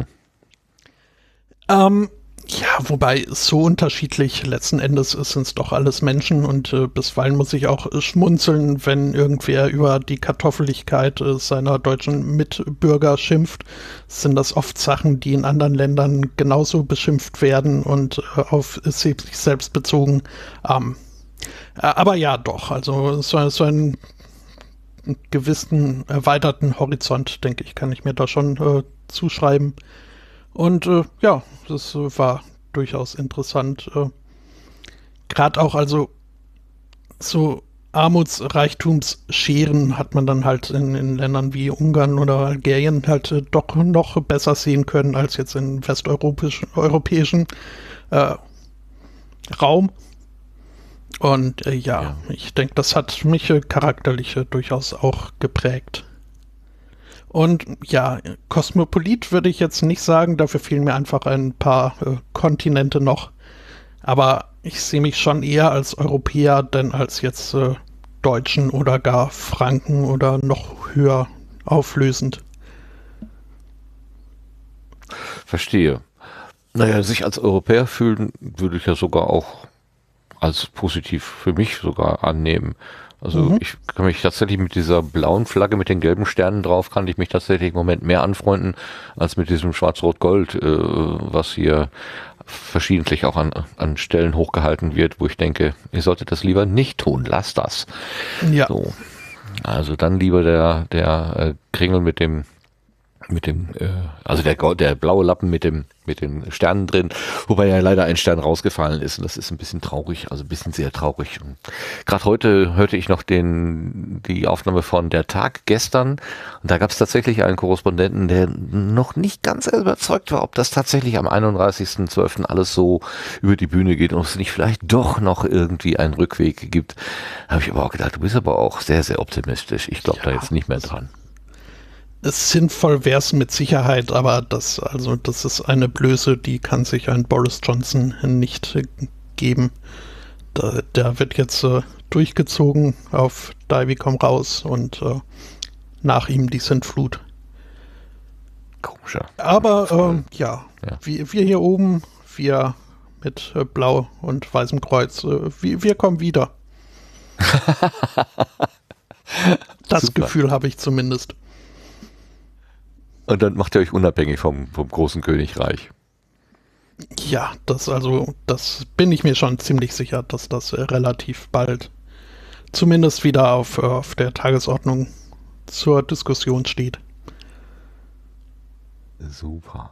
S4: Ähm, ja, wobei so unterschiedlich letzten Endes sind es doch alles Menschen und äh, bisweilen muss ich auch äh, schmunzeln, wenn irgendwer über die Kartoffeligkeit äh, seiner deutschen Mitbürger schimpft. Sind das oft Sachen, die in anderen Ländern genauso beschimpft werden und äh, auf sich selbst bezogen. Ähm, äh, aber ja, doch, also so, so einen gewissen erweiterten Horizont, denke ich, kann ich mir da schon äh, zuschreiben. Und äh, ja, das äh, war durchaus interessant. Äh, Gerade auch also so Armutsreichtumsscheren hat man dann halt in, in Ländern wie Ungarn oder Algerien halt äh, doch noch besser sehen können als jetzt im westeuropäischen europäischen, äh, Raum. Und äh, ja, ja, ich denke, das hat mich äh, charakterlich äh, durchaus auch geprägt. Und ja, Kosmopolit würde ich jetzt nicht sagen, dafür fehlen mir einfach ein paar äh, Kontinente noch. Aber ich sehe mich schon eher als Europäer, denn als jetzt äh, Deutschen oder gar Franken oder noch höher auflösend.
S1: Verstehe. Naja, sich als Europäer fühlen, würde ich ja sogar auch als positiv für mich sogar annehmen. Also mhm. ich kann mich tatsächlich mit dieser blauen Flagge mit den gelben Sternen drauf, kann ich mich tatsächlich im Moment mehr anfreunden, als mit diesem Schwarz-Rot-Gold, äh, was hier verschiedentlich auch an, an Stellen hochgehalten wird, wo ich denke, ihr solltet das lieber nicht tun, lasst das.
S4: Ja.
S1: So. Also dann lieber der, der äh, Kringel mit dem mit dem, äh, also der, der blaue Lappen mit dem mit den Sternen drin, wobei ja leider ein Stern rausgefallen ist und das ist ein bisschen traurig, also ein bisschen sehr traurig. Gerade heute hörte ich noch den die Aufnahme von Der Tag gestern und da gab es tatsächlich einen Korrespondenten, der noch nicht ganz überzeugt war, ob das tatsächlich am einunddreißigsten zwölften alles so über die Bühne geht und ob es nicht vielleicht doch noch irgendwie einen Rückweg gibt. Da habe ich aber auch gedacht, du bist aber auch sehr, sehr optimistisch. Ich glaube ja, da jetzt nicht mehr dran.
S4: Sinnvoll wäre es mit Sicherheit, aber das, also das ist eine Blöße, die kann sich ein Boris Johnson nicht äh, geben. Da, der wird jetzt äh, durchgezogen auf Davy komm raus und äh, nach ihm die Sintflut.
S1: Komischer.
S4: Aber äh, ja, ja. Wir, wir hier oben, wir mit äh, Blau und Weißem Kreuz, äh, wir, wir kommen wieder. Das Super. Gefühl habe ich zumindest.
S1: Und dann macht ihr euch unabhängig vom, vom großen Königreich.
S4: Ja, das also, das bin ich mir schon ziemlich sicher, dass das äh, relativ bald zumindest wieder auf, auf der Tagesordnung zur Diskussion steht.
S1: Super.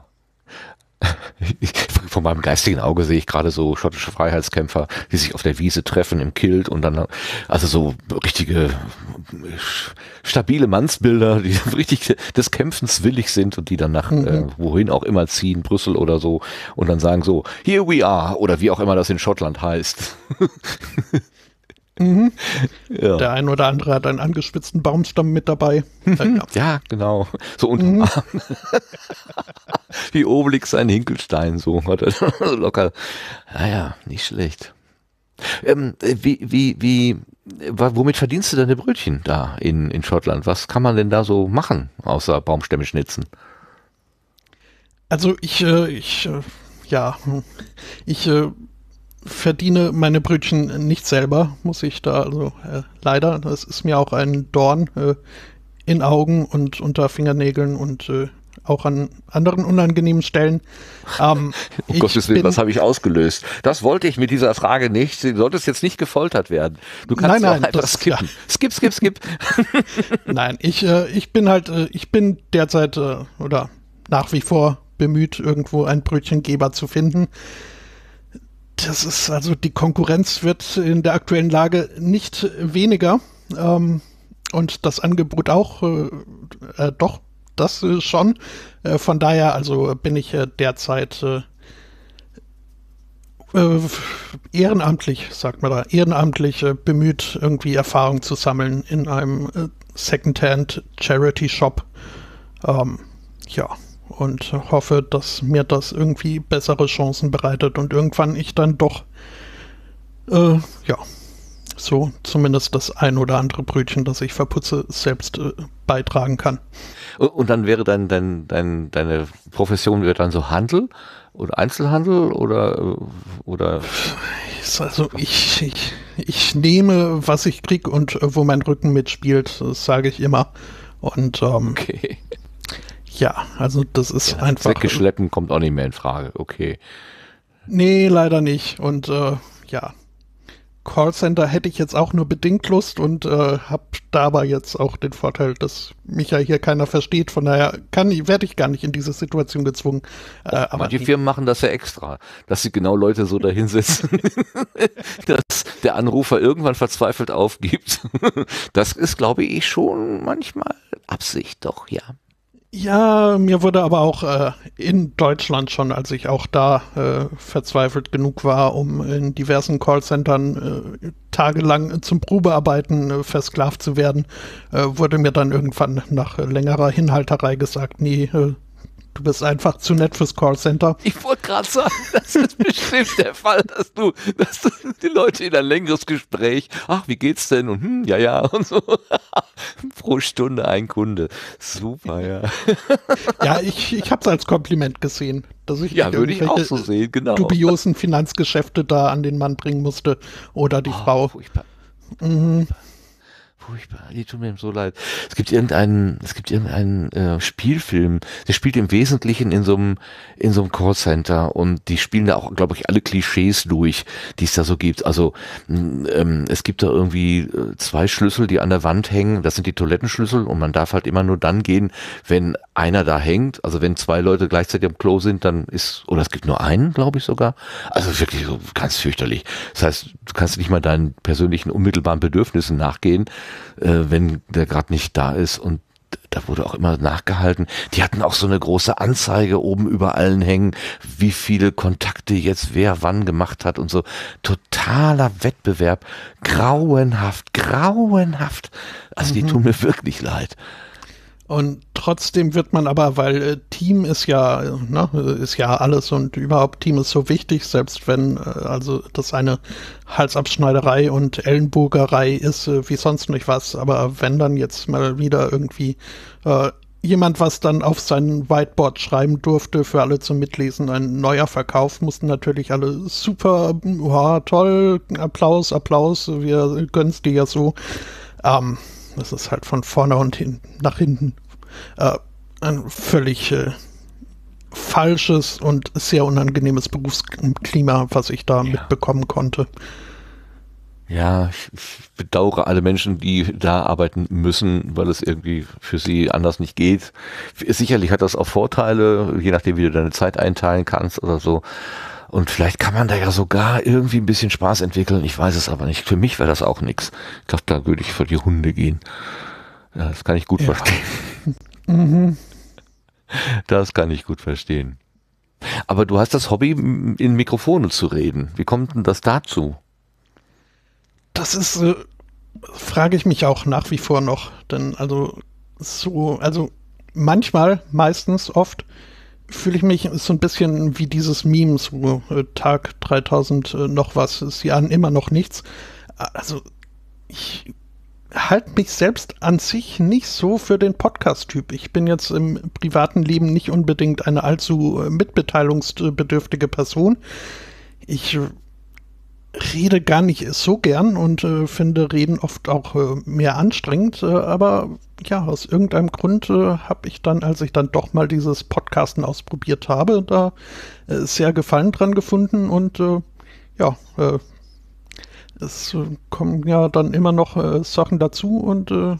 S1: Von meinem geistigen Auge sehe ich gerade so schottische Freiheitskämpfer, die sich auf der Wiese treffen im Kilt und dann, also so richtige stabile Mannsbilder, die richtig des Kämpfens willig sind und die dann nach mhm. äh, wohin auch immer ziehen, Brüssel oder so, und dann sagen so, here we are, oder wie auch immer das in Schottland heißt.
S4: Mhm. Ja. Der ein oder andere hat einen angespitzten Baumstamm mit dabei.
S1: ja. ja, genau. So unterm Arm. Wie Obelix ein Hinkelstein, so locker. Naja, nicht schlecht. Ähm, wie, wie, wie, womit verdienst du deine Brötchen da in, in Schottland? Was kann man denn da so machen, außer Baumstämme schnitzen?
S4: Also ich, äh, ich, äh, ja, ich, äh, verdiene meine Brötchen nicht selber, muss ich da, also äh, leider, das ist mir auch ein Dorn äh, in Augen und unter Fingernägeln und äh, auch an anderen unangenehmen Stellen. Ähm,
S1: um Gottes Willen, was habe ich ausgelöst? Das wollte ich mit dieser Frage nicht. Du solltest jetzt nicht gefoltert werden. Du kannst
S4: nein, nein,
S1: einfach
S4: das,
S1: skippen.
S4: Ja.
S1: Skip, skip, skip.
S4: Nein, ich, äh, ich bin halt, äh, ich bin derzeit äh, oder nach wie vor bemüht, irgendwo einen Brötchengeber zu finden. Das ist also, die Konkurrenz wird in der aktuellen Lage nicht weniger ähm, und das Angebot auch, äh, äh, doch, das äh, schon. Äh, von daher, also bin ich äh, derzeit äh, äh, ehrenamtlich, sagt man da, ehrenamtlich äh, bemüht, irgendwie Erfahrung zu sammeln in einem äh, Secondhand Charity Shop. Ähm, ja, und hoffe, dass mir das irgendwie bessere Chancen bereitet und irgendwann ich dann doch, äh, ja, so zumindest das ein oder andere Brötchen, das ich verputze, selbst äh, beitragen kann.
S1: Und dann wäre dann dein, dein, deine Profession wäre dann so Handel oder Einzelhandel oder oder
S4: also ich, ich, ich nehme, was ich kriege und äh, wo mein Rücken mitspielt, das sage ich immer. Und ähm,
S1: okay.
S4: Ja, also das ist
S1: Ja,
S4: einfach.
S1: Weggeschleppen kommt auch nicht mehr in Frage, okay.
S4: Nee, leider nicht. Und äh, ja, Callcenter hätte ich jetzt auch nur bedingt Lust und äh, habe dabei jetzt auch den Vorteil, dass mich ja hier keiner versteht. Von daher kann ich, werde ich gar nicht in diese Situation gezwungen. Äh, aber
S1: manche
S4: nee.
S1: Firmen machen das ja extra, dass sie genau Leute so dahinsetzen, dass der Anrufer irgendwann verzweifelt aufgibt. Das ist, glaube ich, schon manchmal Absicht, doch, ja.
S4: Ja, mir wurde aber auch äh, in Deutschland schon, als ich auch da äh, verzweifelt genug war, um in diversen Callcentern äh, tagelang zum Probearbeiten äh, versklavt zu werden, äh, wurde mir dann irgendwann nach äh, längerer Hinhalterei gesagt, nee, äh, du bist einfach zu nett fürs Callcenter.
S1: Ich wollte gerade sagen, das ist bestimmt der Fall, dass du, dass du die Leute in ein längeres Gespräch, ach, wie geht's denn? Und hm, ja, ja, und so. Pro Stunde ein Kunde. Super, ja.
S4: Ja, ich, ich habe es als Kompliment gesehen, dass ich
S1: Ja, würde ich auch so sehen, genau.
S4: dubiosen Finanzgeschäfte da an den Mann bringen musste oder die
S1: oh,
S4: Frau.
S1: Furchtbar.
S4: Mhm.
S1: Furchtbar, die tut mir so leid. Es gibt irgendeinen, es gibt irgendeinen äh, Spielfilm, der spielt im Wesentlichen in so einem in so einem Callcenter und die spielen da auch, glaube ich, alle Klischees durch, die es da so gibt. Also ähm, es gibt da irgendwie äh, zwei Schlüssel, die an der Wand hängen. Das sind die Toilettenschlüssel und man darf halt immer nur dann gehen, wenn einer da hängt. Also wenn zwei Leute gleichzeitig am Klo sind, dann ist, oder es gibt nur einen, glaube ich sogar. Also wirklich so ganz fürchterlich. Das heißt, du kannst nicht mal deinen persönlichen unmittelbaren Bedürfnissen nachgehen, äh, wenn der gerade nicht da ist, und da wurde auch immer nachgehalten. Die hatten auch so eine große Anzeige oben über allen hängen, wie viele Kontakte jetzt wer wann gemacht hat und so. Totaler Wettbewerb. Grauenhaft, grauenhaft. Also die
S4: Mhm.
S1: tun mir wirklich leid.
S4: Und trotzdem wird man aber, weil äh, Team ist ja, ne, ist ja alles und überhaupt Team ist so wichtig, selbst wenn äh, also das eine Halsabschneiderei und Ellenbogerei ist, äh, wie sonst nicht was, aber wenn dann jetzt mal wieder irgendwie äh, jemand was dann auf sein Whiteboard schreiben durfte, für alle zum Mitlesen, ein neuer Verkauf, mussten natürlich alle super, wow, toll, Applaus, Applaus, wir gönnen's dir ja so. Ähm, Das ist halt von vorne und hin, nach hinten äh, ein völlig äh, falsches und sehr unangenehmes Berufsklima, was ich da
S1: Ja.
S4: mitbekommen konnte.
S1: Ja, ich, ich bedauere alle Menschen, die da arbeiten müssen, weil es irgendwie für sie anders nicht geht. Sicherlich hat das auch Vorteile, je nachdem, wie du deine Zeit einteilen kannst oder so. Und vielleicht kann man da ja sogar irgendwie ein bisschen Spaß entwickeln. Ich weiß es aber nicht. Für mich wäre das auch nichts. Ich glaube, da würde ich für die Hunde gehen. Ja, das kann ich gut
S4: Ja.
S1: verstehen.
S4: Mhm.
S1: Das kann ich gut verstehen. Aber du hast das Hobby, in Mikrofone zu reden. Wie kommt denn das dazu?
S4: Das ist, äh, frage ich mich auch nach wie vor noch. Denn also so, also manchmal, meistens, oft fühle ich mich so ein bisschen wie dieses Meme, so äh, Tag dreitausend äh, noch was, ist ja immer noch nichts. Also ich halte mich selbst an sich nicht so für den Podcast-Typ. Ich bin jetzt im privaten Leben nicht unbedingt eine allzu äh, mitbeteiligungsbedürftige Person. Ich rede gar nicht so gern und äh, finde Reden oft auch äh, mehr anstrengend, äh, aber ja, aus irgendeinem Grund äh, habe ich dann, als ich dann doch mal dieses Podcasten ausprobiert habe, da äh, sehr Gefallen dran gefunden und äh, ja, äh, es äh, kommen ja dann immer noch äh, Sachen dazu und äh,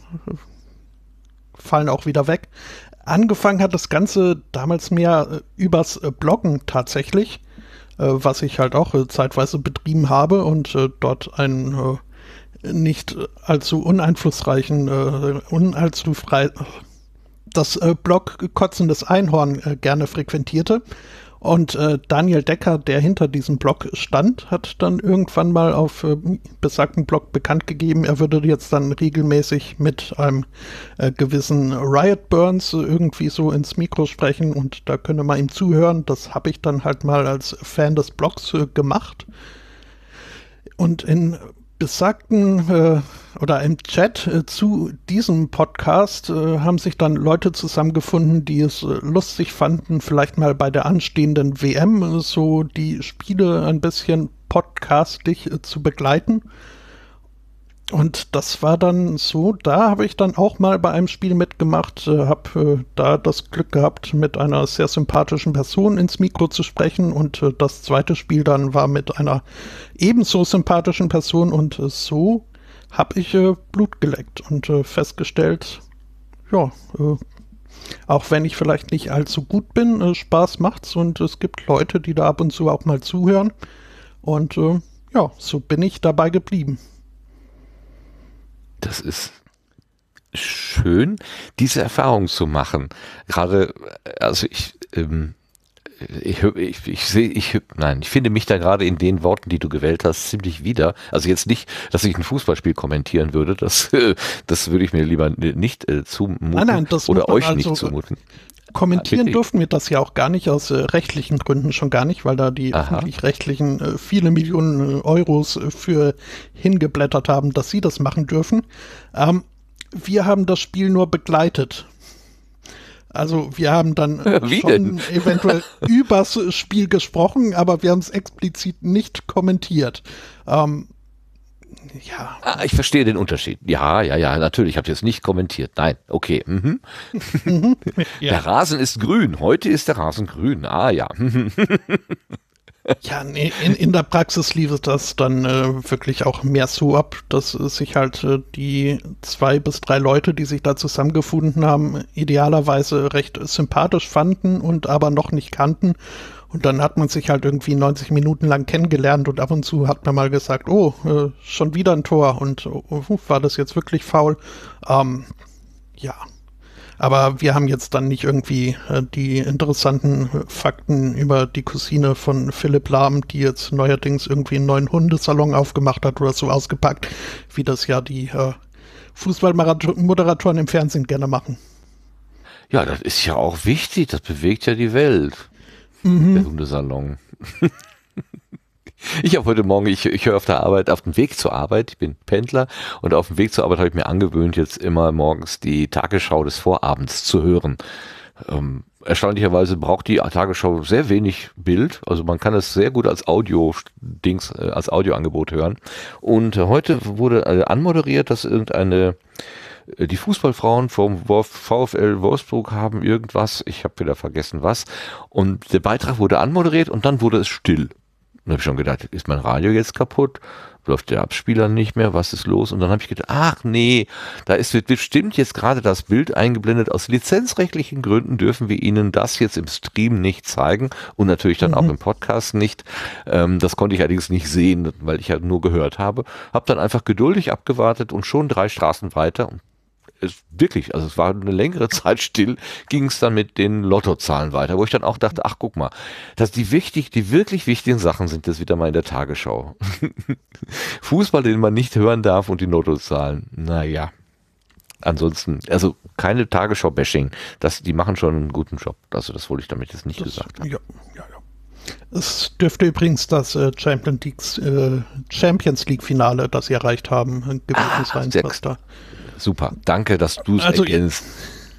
S4: fallen auch wieder weg. Angefangen hat das Ganze damals mehr äh, übers äh, Bloggen tatsächlich, was ich halt auch äh, zeitweise betrieben habe und äh, dort einen äh, nicht allzu uneinflussreichen, äh, unallzu frei, das äh, Blog Kotzendes Einhorn äh, gerne frequentierte. Und äh, Daniel Decker, der hinter diesem Blog stand, hat dann irgendwann mal auf äh, besagten Blog bekannt gegeben, er würde jetzt dann regelmäßig mit einem äh, gewissen Riot Burns äh, irgendwie so ins Mikro sprechen und da könne man ihm zuhören. Das habe ich dann halt mal als Fan des Blogs äh, gemacht. Und in besagten äh, oder im Chat äh, zu diesem Podcast äh, haben sich dann Leute zusammengefunden, die es äh, lustig fanden, vielleicht mal bei der anstehenden W M äh, so die Spiele ein bisschen podcastlich äh, zu begleiten. Und das war dann so, da habe ich dann auch mal bei einem Spiel mitgemacht, äh, habe äh, da das Glück gehabt, mit einer sehr sympathischen Person ins Mikro zu sprechen und äh, das zweite Spiel dann war mit einer ebenso sympathischen Person und äh, so habe ich äh, Blut geleckt und äh, festgestellt, ja, äh, auch wenn ich vielleicht nicht allzu gut bin, äh, Spaß macht's und es gibt Leute, die da ab und zu auch mal zuhören und äh, ja, so bin ich dabei geblieben.
S1: Das ist schön, diese Erfahrung zu machen. Gerade, also ich, ähm, ich, ich, ich sehe, ich, nein, ich finde mich da gerade in den Worten, die du gewählt hast, ziemlich wieder. Also jetzt nicht, dass ich ein Fußballspiel kommentieren würde, das, das würde ich mir lieber nicht äh, zumuten
S4: nein, nein, das
S1: oder euch
S4: also
S1: nicht zumuten.
S4: Kommentieren durften wir das ja auch gar nicht, aus äh, rechtlichen Gründen schon gar nicht, weil da die öffentlich-rechtlichen äh, viele Millionen äh, Euros äh, für hingeblättert haben, dass sie das machen dürfen. Ähm, wir haben das Spiel nur begleitet. Also wir haben dann
S1: Wie
S4: schon
S1: denn?
S4: eventuell übers Spiel gesprochen, aber wir haben es explizit nicht kommentiert. Ähm, ja.
S1: Ah, ich verstehe den Unterschied. Ja, ja, ja, natürlich. Ich habe jetzt nicht kommentiert. Nein, okay. Mhm.
S4: Ja.
S1: Der Rasen ist grün. Heute ist der Rasen grün. Ah, ja.
S4: Ja, nee, in, in der Praxis lief das dann äh, wirklich auch mehr so ab, dass äh, sich halt äh, die zwei bis drei Leute, die sich da zusammengefunden haben, idealerweise recht sympathisch fanden und aber noch nicht kannten. Und dann hat man sich halt irgendwie neunzig Minuten lang kennengelernt und ab und zu hat man mal gesagt, oh, äh, schon wieder ein Tor und oh, war das jetzt wirklich faul? Ähm, ja. Aber wir haben jetzt dann nicht irgendwie äh, die interessanten Fakten über die Cousine von Philipp Lahm, die jetzt neuerdings irgendwie einen neuen Hundesalon aufgemacht hat oder so ausgepackt, wie das ja die äh, Fußballmoderatoren im Fernsehen gerne machen.
S1: Ja, das ist ja auch wichtig. Das bewegt ja die Welt. Mhm. Der Hundesalon. Ich habe heute Morgen, ich, ich höre auf der Arbeit, auf dem Weg zur Arbeit, ich bin Pendler und auf dem Weg zur Arbeit habe ich mir angewöhnt, jetzt immer morgens die Tagesschau des Vorabends zu hören. Ähm, erstaunlicherweise braucht die Tagesschau sehr wenig Bild, also man kann es sehr gut als Audio-Dings, äh, als Audioangebot hören. Und äh, heute wurde äh, anmoderiert, dass irgendeine die Fußballfrauen vom VfL Wolfsburg haben irgendwas, ich habe wieder vergessen was, und der Beitrag wurde anmoderiert und dann wurde es still. Und habe ich schon gedacht, ist mein Radio jetzt kaputt? Läuft der Abspieler nicht mehr? Was ist los? Und dann habe ich gedacht, ach nee, da ist wird bestimmt jetzt gerade das Bild eingeblendet. Aus lizenzrechtlichen Gründen dürfen wir Ihnen das jetzt im Stream nicht zeigen und natürlich dann mhm. auch im Podcast nicht. Ähm, das konnte ich allerdings nicht sehen, weil ich ja nur gehört habe. Habe dann einfach geduldig abgewartet und schon drei Straßen weiter und es wirklich, also es war eine längere Zeit still, ging es dann mit den Lottozahlen weiter, wo ich dann auch dachte, ach guck mal, dass die wichtig, die wirklich wichtigen Sachen sind jetzt wieder mal in der Tagesschau. Fußball, den man nicht hören darf und die Lottozahlen, naja. Ansonsten, also keine Tagesschau-Bashing, das, die machen schon einen guten Job. Also das wollte ich damit jetzt nicht
S4: das,
S1: gesagt haben.
S4: Ja, ja, ja. Es dürfte übrigens das äh, Champions League, äh, Champions League Finale, das sie erreicht haben, gewesen
S1: ah,
S4: sein.
S1: Sehr,
S4: was da
S1: super, danke, dass du es
S4: also,
S1: erkennst.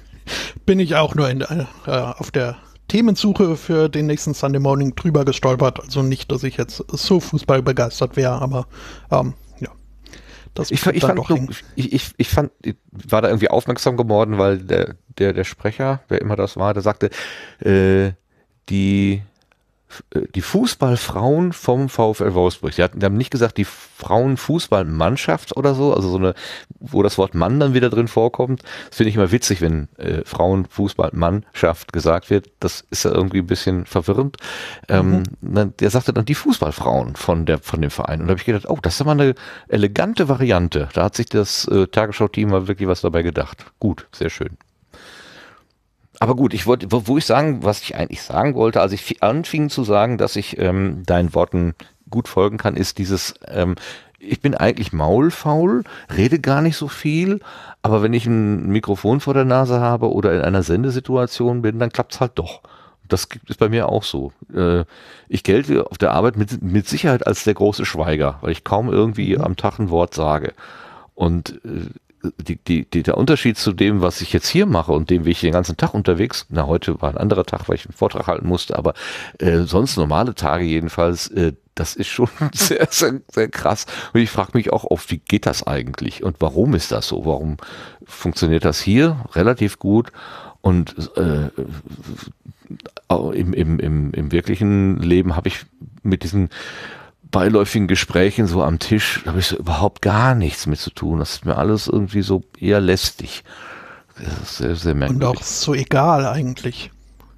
S4: Bin ich auch nur in, äh, auf der Themensuche für den nächsten Sunday Morning drüber gestolpert. Also nicht, dass ich jetzt so fußballbegeistert wäre, aber ähm, ja. Das
S1: ich, ich, fand, so, ich, ich, ich fand, ich war da irgendwie aufmerksam geworden, weil der, der, der Sprecher, wer immer das war, der sagte, äh, die die Fußballfrauen vom VfL Wolfsburg. Die, hatten, die haben nicht gesagt, die Frauenfußballmannschaft oder so, also so eine, wo das Wort Mann dann wieder drin vorkommt. Das finde ich immer witzig, wenn äh, Frauenfußballmannschaft gesagt wird. Das ist ja irgendwie ein bisschen verwirrend. Ähm, mhm. Der sagte dann die Fußballfrauen von der von dem Verein. Und da habe ich gedacht, oh, das ist aber eine elegante Variante. Da hat sich das äh, Tagesschau-Team mal wirklich was dabei gedacht. Gut, sehr schön. aber gut, ich wollte, wo, wo ich sagen, was ich eigentlich sagen wollte, als ich anfing zu sagen, dass ich ähm, deinen Worten gut folgen kann, ist dieses, ähm, ich bin eigentlich maulfaul, rede gar nicht so viel, aber wenn ich ein Mikrofon vor der Nase habe oder in einer Sendesituation bin, dann klappt's halt doch. Das ist bei mir auch so. Äh, ich gelte auf der Arbeit mit, mit Sicherheit als der große Schweiger, weil ich kaum irgendwie mhm. am Tag ein Wort sage. Und äh, Die, die, die, der Unterschied zu dem, was ich jetzt hier mache und dem, wie ich den ganzen Tag unterwegs, na, heute war ein anderer Tag, weil ich einen Vortrag halten musste, aber äh, sonst normale Tage jedenfalls, äh, das ist schon sehr, sehr, sehr krass. Und ich frage mich auch oft, wie geht das eigentlich und warum ist das so? Warum funktioniert das hier relativ gut und äh, im, im, im, im wirklichen Leben habe ich mit diesen beiläufigen Gesprächen so am Tisch, da habe ich so überhaupt gar nichts mit zu tun. Das ist mir alles irgendwie so eher lästig. Das ist sehr, sehr merkwürdig.
S4: Und auch so egal eigentlich.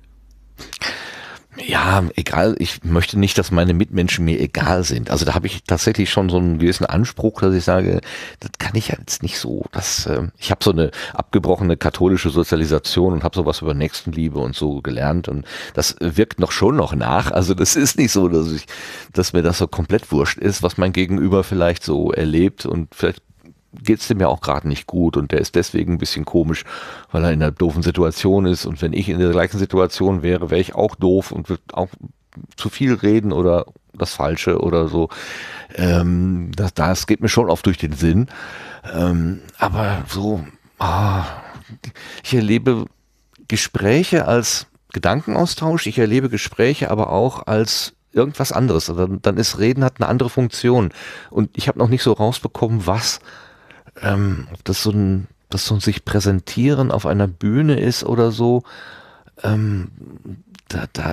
S1: Ja, egal. Ich möchte nicht, dass meine Mitmenschen mir egal sind. Also da habe ich tatsächlich schon so einen gewissen Anspruch, dass ich sage, das kann ich ja jetzt nicht so. Das, äh, ich habe so eine abgebrochene katholische Sozialisation und habe sowas über Nächstenliebe und so gelernt und das wirkt noch schon noch nach. Also das ist nicht so, dass ich, dass mir das so komplett wurscht ist, was mein Gegenüber vielleicht so erlebt und vielleicht geht's dem ja auch gerade nicht gut und der ist deswegen ein bisschen komisch, weil er in einer doofen Situation ist und wenn ich in der gleichen Situation wäre, wäre ich auch doof und würde auch zu viel reden oder das Falsche oder so. Ähm, das, das geht mir schon oft durch den Sinn. Ähm, aber so, ah, ich erlebe Gespräche als Gedankenaustausch, ich erlebe Gespräche aber auch als irgendwas anderes. Dann, dann ist Reden hat eine andere Funktion und ich habe noch nicht so rausbekommen, was Ähm, ob das so ein, das so ein sich präsentieren auf einer Bühne ist oder so, ähm, da, da,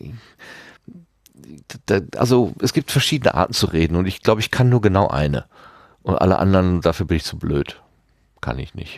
S1: da, also es gibt verschiedene Arten zu reden und ich glaube, ich kann nur genau eine und alle anderen, dafür bin ich zu blöd. Kann ich nicht.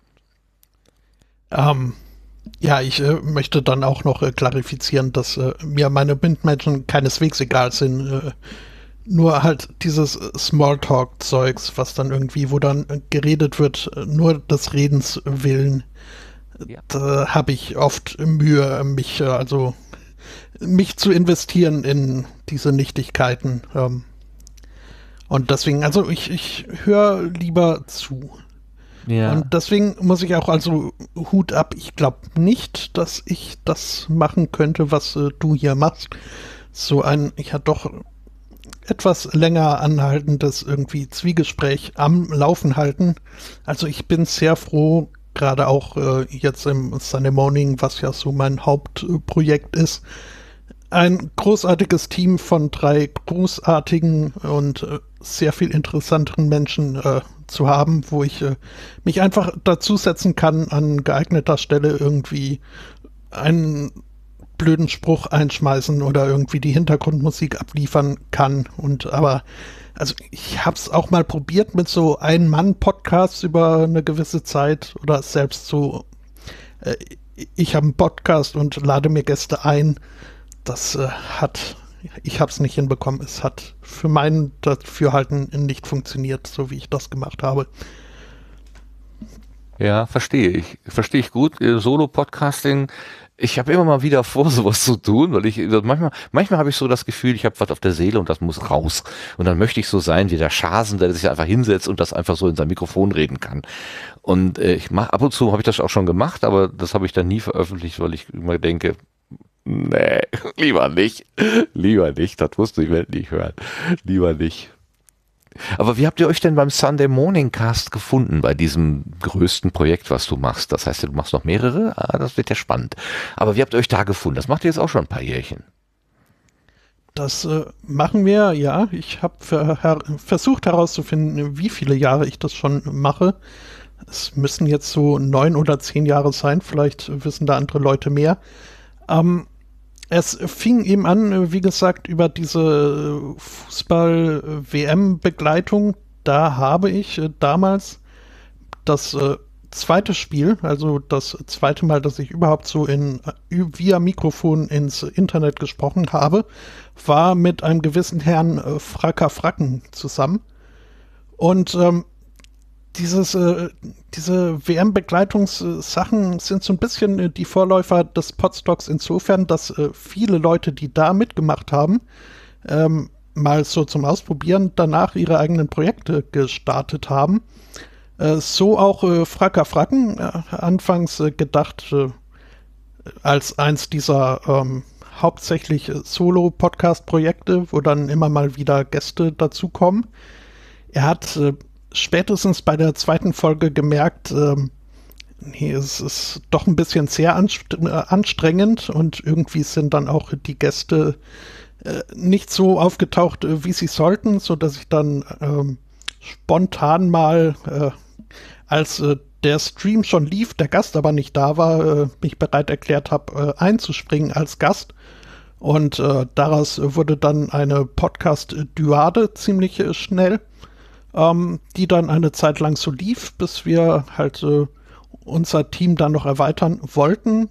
S4: Ähm, ja, ich äh, möchte dann auch noch äh, klarifizieren, dass äh, mir meine Mitmenschen keineswegs egal sind, äh, nur halt dieses Smalltalk-Zeugs, was dann irgendwie, wo dann geredet wird, nur des Redens willen, ja. Da habe ich oft Mühe, mich, also mich zu investieren in diese Nichtigkeiten. Ähm, und deswegen, also ich, ich höre lieber zu. Ja. Und deswegen muss ich auch, also Hut ab, ich glaube nicht, dass ich das machen könnte, was äh, du hier machst. So ein, ich hatte doch etwas länger anhaltendes irgendwie Zwiegespräch am Laufen halten. Also ich bin sehr froh, gerade auch äh, jetzt im Sunday Morning, was ja so mein Hauptprojekt ist, ein großartiges Team von drei großartigen und äh, sehr viel interessanteren Menschen äh, zu haben, wo ich äh, mich einfach dazusetzen kann, an geeigneter Stelle irgendwie einen blöden Spruch einschmeißen oder irgendwie die Hintergrundmusik abliefern kann. Und aber, also ich hab's auch mal probiert mit so Ein-Mann-Podcasts über eine gewisse Zeit oder selbst so, äh, ich habe einen Podcast und lade mir Gäste ein. Das äh, hat, ich hab's nicht hinbekommen. Es hat für mein Dafürhalten nicht funktioniert, so wie ich das gemacht habe.
S1: Ja, verstehe ich. Verstehe ich gut. Solo-Podcasting, ich habe immer mal wieder vor, sowas zu tun, weil ich manchmal, manchmal habe ich so das Gefühl, ich habe was auf der Seele und das muss raus. Und dann möchte ich so sein wie der Schasen, der sich einfach hinsetzt und das einfach so in sein Mikrofon reden kann. Und äh, ich mache ab und zu habe ich das auch schon gemacht, aber das habe ich dann nie veröffentlicht, weil ich immer denke, nee, lieber nicht, lieber nicht, das musst du die Welt nicht hören, lieber nicht. Aber wie habt ihr euch denn beim Sunday Morning Cast gefunden, bei diesem größten Projekt, was du machst? Das heißt, du machst noch mehrere? Ah, das wird ja spannend. Aber wie habt ihr euch da gefunden? Das macht ihr jetzt auch schon ein paar Jährchen.
S4: Das äh, machen wir, ja. Ich habe ver her versucht herauszufinden, wie viele Jahre ich das schon mache. Es müssen jetzt so neun oder zehn Jahre sein. Vielleicht wissen da andere Leute mehr. Ähm, Es fing eben an, wie gesagt, über diese Fußball-W M-Begleitung. Da habe ich äh, damals das äh, zweite Spiel, also das zweite Mal, dass ich überhaupt so in via Mikrofon ins Internet gesprochen habe, war mit einem gewissen Herrn äh, Fracker Fracken zusammen. Und ähm, dieses, äh, diese W M-Begleitungssachen sind so ein bisschen äh, die Vorläufer des Podstocks insofern, dass äh, viele Leute, die da mitgemacht haben, ähm, mal so zum Ausprobieren danach ihre eigenen Projekte gestartet haben. Äh, so auch äh, Fracker Fracken, äh, anfangs äh, gedacht äh, als eins dieser ähm, hauptsächlich äh, Solo-Podcast-Projekte, wo dann immer mal wieder Gäste dazukommen. Er hat äh, spätestens bei der zweiten Folge gemerkt, ähm, nee, es ist doch ein bisschen sehr anstre- äh, anstrengend und irgendwie sind dann auch die Gäste äh, nicht so aufgetaucht, äh, wie sie sollten, so dass ich dann ähm, spontan mal, äh, als äh, der Stream schon lief, der Gast aber nicht da war, äh, mich bereit erklärt habe, äh, einzuspringen als Gast. Und äh, daraus wurde dann eine Podcast-Duade ziemlich äh, schnell, ähm, die dann eine Zeit lang so lief, bis wir halt äh, unser Team dann noch erweitern wollten.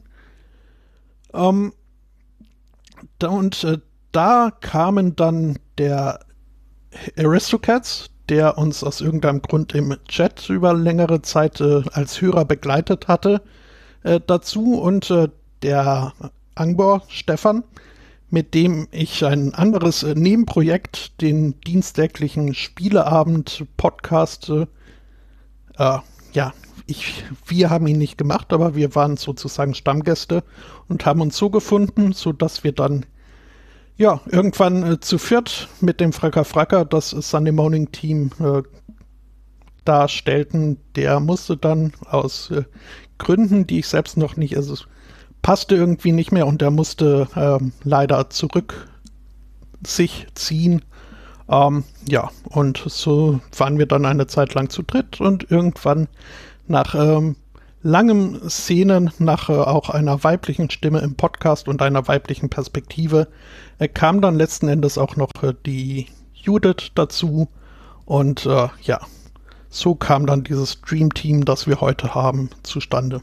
S4: Ähm, da, und äh, da kamen dann der Aristocats, der uns aus irgendeinem Grund im Chat über längere Zeit äh, als Hörer begleitet hatte, äh, dazu und äh, der Angbor Stefan, mit dem ich ein anderes äh, Nebenprojekt, den dienstäglichen Spieleabend-Podcast, äh, äh, ja, ich, wir haben ihn nicht gemacht, aber wir waren sozusagen Stammgäste und haben uns so gefunden, sodass wir dann ja, irgendwann äh, zu viert mit dem Fracker Fracker das Sunday Morning Team äh, darstellten. Der musste dann aus äh, Gründen, die ich selbst noch nicht, also es passte irgendwie nicht mehr und der musste äh, leider zurück sich ziehen. Ähm, ja, und so waren wir dann eine Zeit lang zu dritt und irgendwann nach ähm, langem Szenen, nach äh, auch einer weiblichen Stimme im Podcast und einer weiblichen Perspektive, äh, kam dann letzten Endes auch noch äh, die Judith dazu und äh, ja, so kam dann dieses Dream-Team, das wir heute haben, zustande.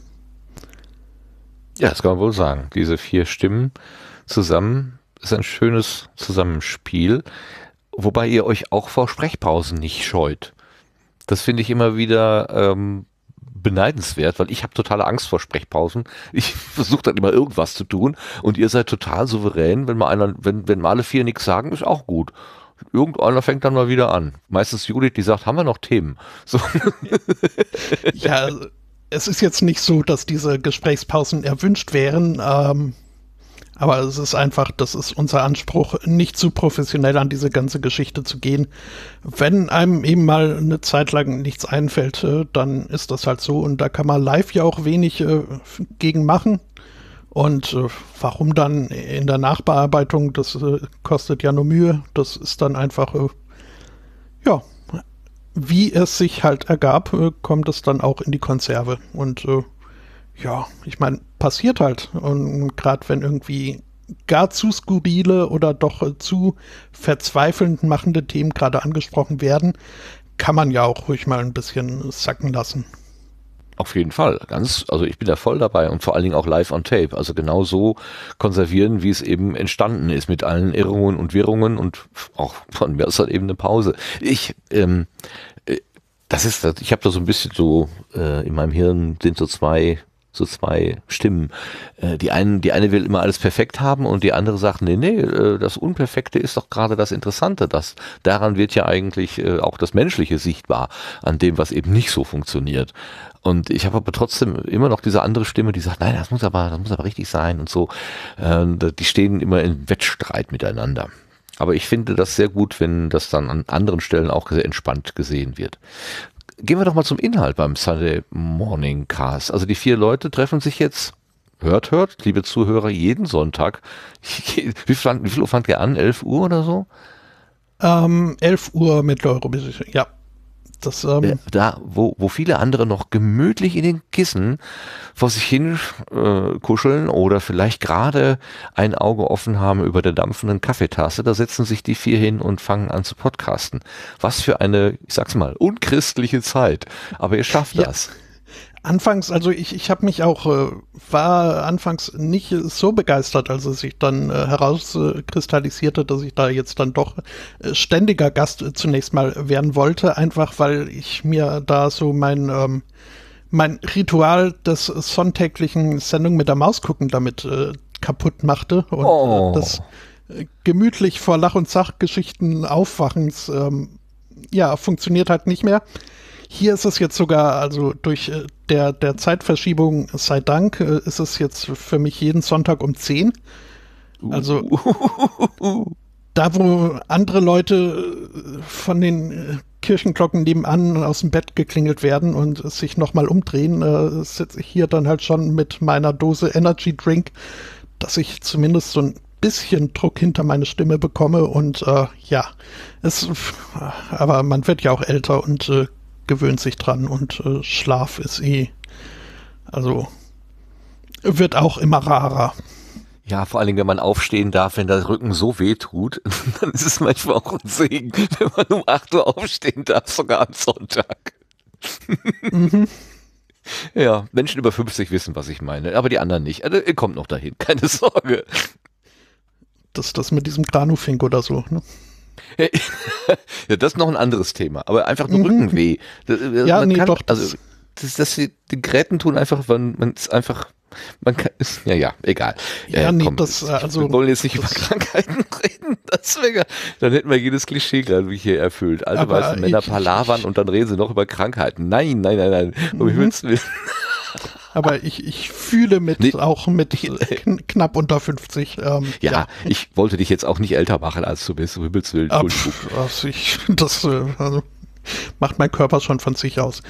S1: Ja, das kann man wohl sagen. Diese vier Stimmen zusammen ist ein schönes Zusammenspiel, wobei ihr euch auch vor Sprechpausen nicht scheut. Das finde ich immer wieder ähm, beneidenswert, weil ich habe totale Angst vor Sprechpausen. Ich versuche dann immer irgendwas zu tun und ihr seid total souverän. Wenn mal einer, wenn, wenn mal alle vier nichts sagen, ist auch gut. Irgendeiner fängt dann mal wieder an. Meistens Judith, die sagt, haben wir noch Themen? So.
S4: Ja, es ist jetzt nicht so, dass diese Gesprächspausen erwünscht wären, ähm, aber es ist einfach, das ist unser Anspruch, nicht zu professionell an diese ganze Geschichte zu gehen. Wenn einem eben mal eine Zeit lang nichts einfällt, äh, dann ist das halt so und da kann man live ja auch wenig äh, gegen machen. Und äh, warum dann in der Nachbearbeitung, das äh, kostet ja nur Mühe, das ist dann einfach, äh, ja, wie es sich halt ergab, äh, kommt es dann auch in die Konserve. Und äh, ja, ich meine, passiert halt. Und gerade wenn irgendwie gar zu skurrile oder doch äh, zu verzweifelnd machende Themen gerade angesprochen werden, kann man ja auch ruhig mal ein bisschen sacken lassen.
S1: Auf jeden Fall, ganz, also ich bin da voll dabei und vor allen Dingen auch live on tape, also genau so konservieren, wie es eben entstanden ist, mit allen Irrungen und Wirrungen und auch von mir ist halt eben eine Pause. Ich, ähm, das ist, ich habe da so ein bisschen so, äh, in meinem Hirn sind so zwei, so zwei Stimmen. Äh, die einen, die eine will immer alles perfekt haben und die andere sagt, nee, nee, äh, das Unperfekte ist doch gerade das Interessante, das, daran wird ja eigentlich äh, auch das Menschliche sichtbar, an dem, was eben nicht so funktioniert. Und ich habe aber trotzdem immer noch diese andere Stimme, die sagt, nein, das muss aber, das muss aber richtig sein und so. Äh, die stehen immer in Wettstreit miteinander. Aber ich finde das sehr gut, wenn das dann an anderen Stellen auch sehr entspannt gesehen wird. Gehen wir doch mal zum Inhalt beim Sunday Morning Cast. Also die vier Leute treffen sich jetzt, hört, hört, liebe Zuhörer, jeden Sonntag. Wie viel, wie viel Uhr fangt ihr an? elf Uhr oder so?
S4: Ähm, elf Uhr mittlere Europäische, ja. Das, ähm
S1: da, wo, wo viele andere noch gemütlich in den Kissen vor sich hin äh, kuscheln oder vielleicht gerade ein Auge offen haben über der dampfenden Kaffeetasse, da setzen sich die vier hin und fangen an zu podcasten. Was für eine, ich sag's mal, unchristliche Zeit. Aber ihr schafft
S4: ja.
S1: das.
S4: Anfangs, also ich, ich habe mich auch, äh, war anfangs nicht so begeistert, als es sich dann äh, herauskristallisierte, dass ich da jetzt dann doch äh, ständiger Gast äh, zunächst mal werden wollte, einfach weil ich mir da so mein, ähm, mein Ritual des sonntäglichen Sendung mit der Maus gucken damit äh, kaputt machte und
S1: Oh.
S4: äh, das äh, gemütlich vor Lach- und Sachgeschichten Aufwachens, ähm, ja, funktioniert halt nicht mehr. Hier ist es jetzt sogar, also durch äh, der, der Zeitverschiebung, sei Dank, äh, ist es jetzt für mich jeden Sonntag um zehn. Also da, wo andere Leute äh, von den äh, Kirchenglocken nebenan aus dem Bett geklingelt werden und äh, sich nochmal umdrehen, äh, sitze ich hier dann halt schon mit meiner Dose Energy Drink, dass ich zumindest so ein bisschen Druck hinter meine Stimme bekomme und äh, ja, es, aber man wird ja auch älter und äh, gewöhnt sich dran und äh, Schlaf ist eh, also wird auch immer rarer.
S1: Ja, vor allen Dingen, wenn man aufstehen darf, wenn der Rücken so weh tut, dann ist es manchmal auch ein Segen, wenn man um acht Uhr aufstehen darf, sogar am Sonntag.
S4: Mhm.
S1: Ja, Menschen über fünfzig wissen, was ich meine, aber die anderen nicht. Also, ihr kommt noch dahin, keine Sorge.
S4: Das das mit diesem Granufink oder so, ne?
S1: Ja, das ist noch ein anderes Thema, aber einfach nur
S4: Mhm.
S1: Rückenweh. Das,
S4: Ja,
S1: man
S4: nee,
S1: kann,
S4: doch, das-
S1: Also, das, das, die, die Gräten tun einfach, man, man ist einfach, man kann, ist, ja, ja, egal.
S4: Ja,
S1: Äh,
S4: nee,
S1: komm,
S4: das, äh, also,
S1: wir wollen jetzt nicht
S4: das-
S1: über Krankheiten reden, das wäre, dann hätten wir jedes Klischee gerade wie hier erfüllt. Alte
S4: Aber
S1: weiße Männer
S4: ich-
S1: palavern
S4: ich-
S1: und dann reden sie noch über Krankheiten. Nein, nein, nein, nein, um
S4: Mhm.
S1: Himmels Willen.
S4: Aber ich, ich fühle mit,
S1: Nee.
S4: auch mit äh, kn knapp unter fünfzig. Ähm,
S1: Ja, ich wollte dich jetzt auch nicht älter machen, als du bist, um Himmels Willen.
S4: Ab,
S1: Entschuldigung.
S4: also ich, das äh, also macht mein Körper schon von sich aus.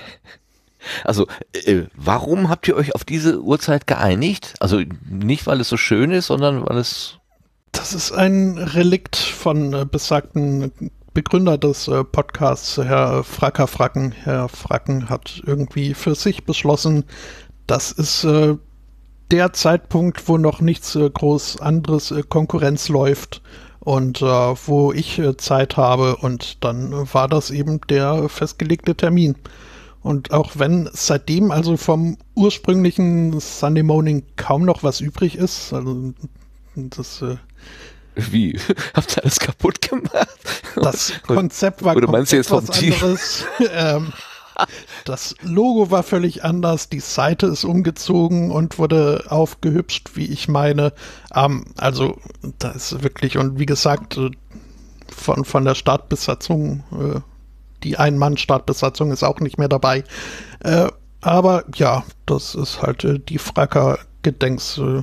S1: Also, äh, warum habt ihr euch auf diese Uhrzeit geeinigt? Also nicht, weil es so schön ist, sondern weil es...
S4: Das ist ein Relikt von äh, besagten Begründer des äh, Podcasts, Herr Fracker Fracken. Herr Fracken hat irgendwie für sich beschlossen, das ist äh, der Zeitpunkt, wo noch nichts äh, groß anderes äh, Konkurrenz läuft und äh, wo ich äh, Zeit habe, und dann äh, war das eben der festgelegte Termin. Und auch wenn seitdem also vom ursprünglichen Sunday Morning kaum noch was übrig ist, also das, äh,
S1: Wie? Habt ihr alles kaputt gemacht?
S4: das
S1: Und-
S4: Konzept war
S1: oder meinst du jetzt
S4: komplett
S1: vom
S4: was anderes. ähm, das Logo war völlig anders, die Seite ist umgezogen und wurde aufgehübscht, wie ich meine. Ähm, also da ist wirklich, und wie gesagt, äh, von, von der Startbesatzung, äh, die Ein-Mann-Startbesatzung ist auch nicht mehr dabei. Äh, aber ja, das ist halt äh, die Fracker-Gedenkszeit.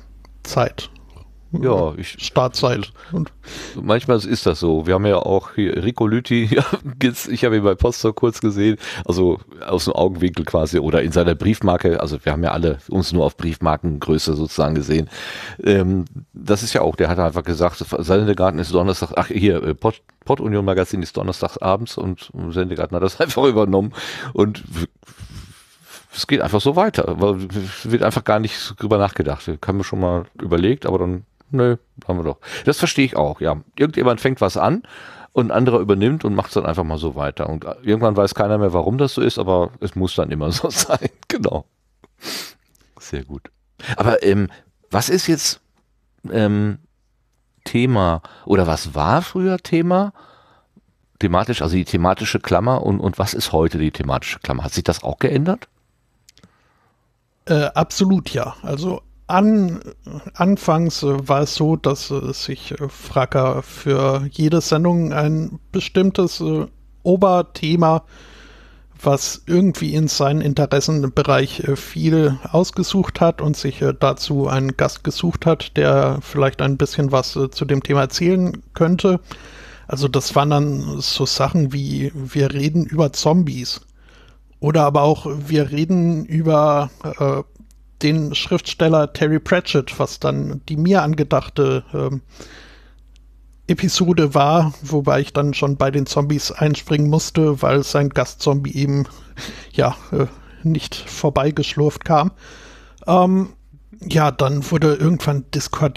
S1: Ja, ich,
S4: Startzeit. Und
S1: manchmal ist das so. Wir haben ja auch hier Rico Lüthi, ja, jetzt- ich habe ihn bei Potsdam kurz gesehen, also aus dem Augenwinkel quasi oder in seiner Briefmarke, also wir haben ja alle uns nur auf Briefmarkengröße sozusagen gesehen. Ähm, das ist ja auch, der hat einfach gesagt, Sendegarten ist Donnerstag, ach hier, äh, Pod, Pod Union Magazin ist Donnerstags abends und Sendegarten hat das einfach übernommen und w- es geht einfach so weiter, weil es wird einfach gar nicht drüber nachgedacht. Wir haben schon mal überlegt, aber dann, nö, haben wir doch. Das verstehe ich auch, ja. Irgendjemand fängt was an und ein anderer übernimmt und macht es dann einfach mal so weiter. Und irgendwann weiß keiner mehr, warum das so ist, aber es muss dann immer so sein. Genau. Sehr gut. Aber ähm, was ist jetzt ähm, Thema oder was war früher Thema? Thematisch, also die thematische Klammer und, und was ist heute die thematische Klammer? Hat sich das auch geändert?
S4: Äh, absolut ja. Also an, anfangs äh, war es so, dass äh, sich äh, Fracker für jede Sendung ein bestimmtes äh, Oberthema, was irgendwie in seinen Interessenbereich äh, viel ausgesucht hat und sich äh, dazu einen Gast gesucht hat, der vielleicht ein bisschen was äh, zu dem Thema erzählen könnte. Also das waren dann so Sachen wie, wir reden über Zombies. Oder aber auch, wir reden über äh, den Schriftsteller Terry Pratchett, was dann die mir angedachte ähm, Episode war, wobei ich dann schon bei den Zombies einspringen musste, weil sein Gastzombie eben ja äh, nicht vorbeigeschlurft kam. Ähm, ja, dann wurde irgendwann